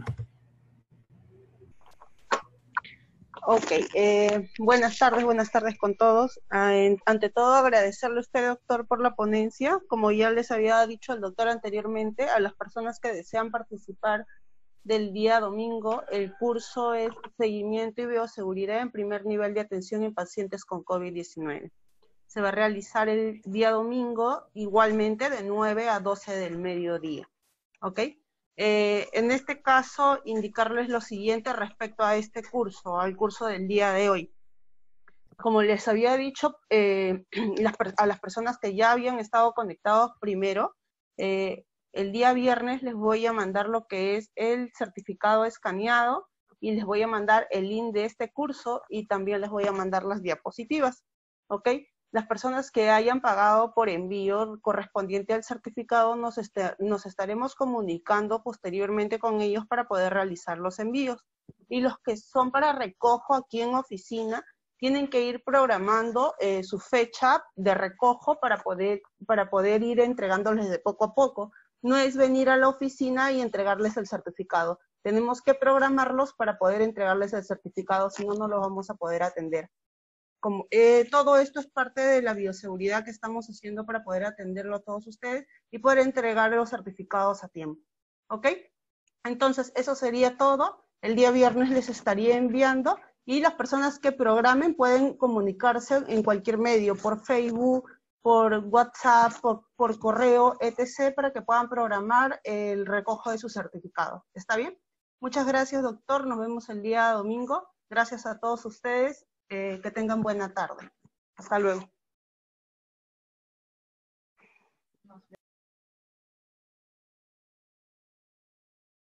Speaker 2: Ok, buenas tardes con todos. Ante todo, agradecerle a usted, doctor, por la ponencia. Como ya les había dicho el doctor anteriormente, a las personas que desean participar del día domingo, el curso es Seguimiento y Bioseguridad en primer nivel de atención en pacientes con COVID-19. Se va a realizar el día domingo, igualmente de 9 a 12 del mediodía. ¿Ok? En este caso, indicarles lo siguiente respecto a este curso, al curso del día de hoy. Como les había dicho, a las personas que ya habían estado conectados primero, el día viernes les voy a mandar lo que es el certificado escaneado y les voy a mandar el link de este curso y también les voy a mandar las diapositivas, ¿ok? Las personas que hayan pagado por envío correspondiente al certificado nos estaremos comunicando posteriormente con ellos para poder realizar los envíos. Y los que son para recojo aquí en oficina, tienen que ir programando su fecha de recojo para poder ir entregándoles de poco a poco. No es venir a la oficina y entregarles el certificado. Tenemos que programarlos para poder entregarles el certificado, si no, no los vamos a poder atender. Todo esto es parte de la bioseguridad que estamos haciendo para poder atenderlo a todos ustedes y poder entregar los certificados a tiempo. ¿Ok? Entonces, eso sería todo. El día viernes les estaría enviando y las personas que programen pueden comunicarse en cualquier medio, por Facebook, por WhatsApp, por correo, etc., para que puedan programar el recojo de su certificado. ¿Está bien? Muchas gracias, doctor. Nos vemos el día domingo. Gracias a todos ustedes. Que tengan buena tarde. Hasta luego.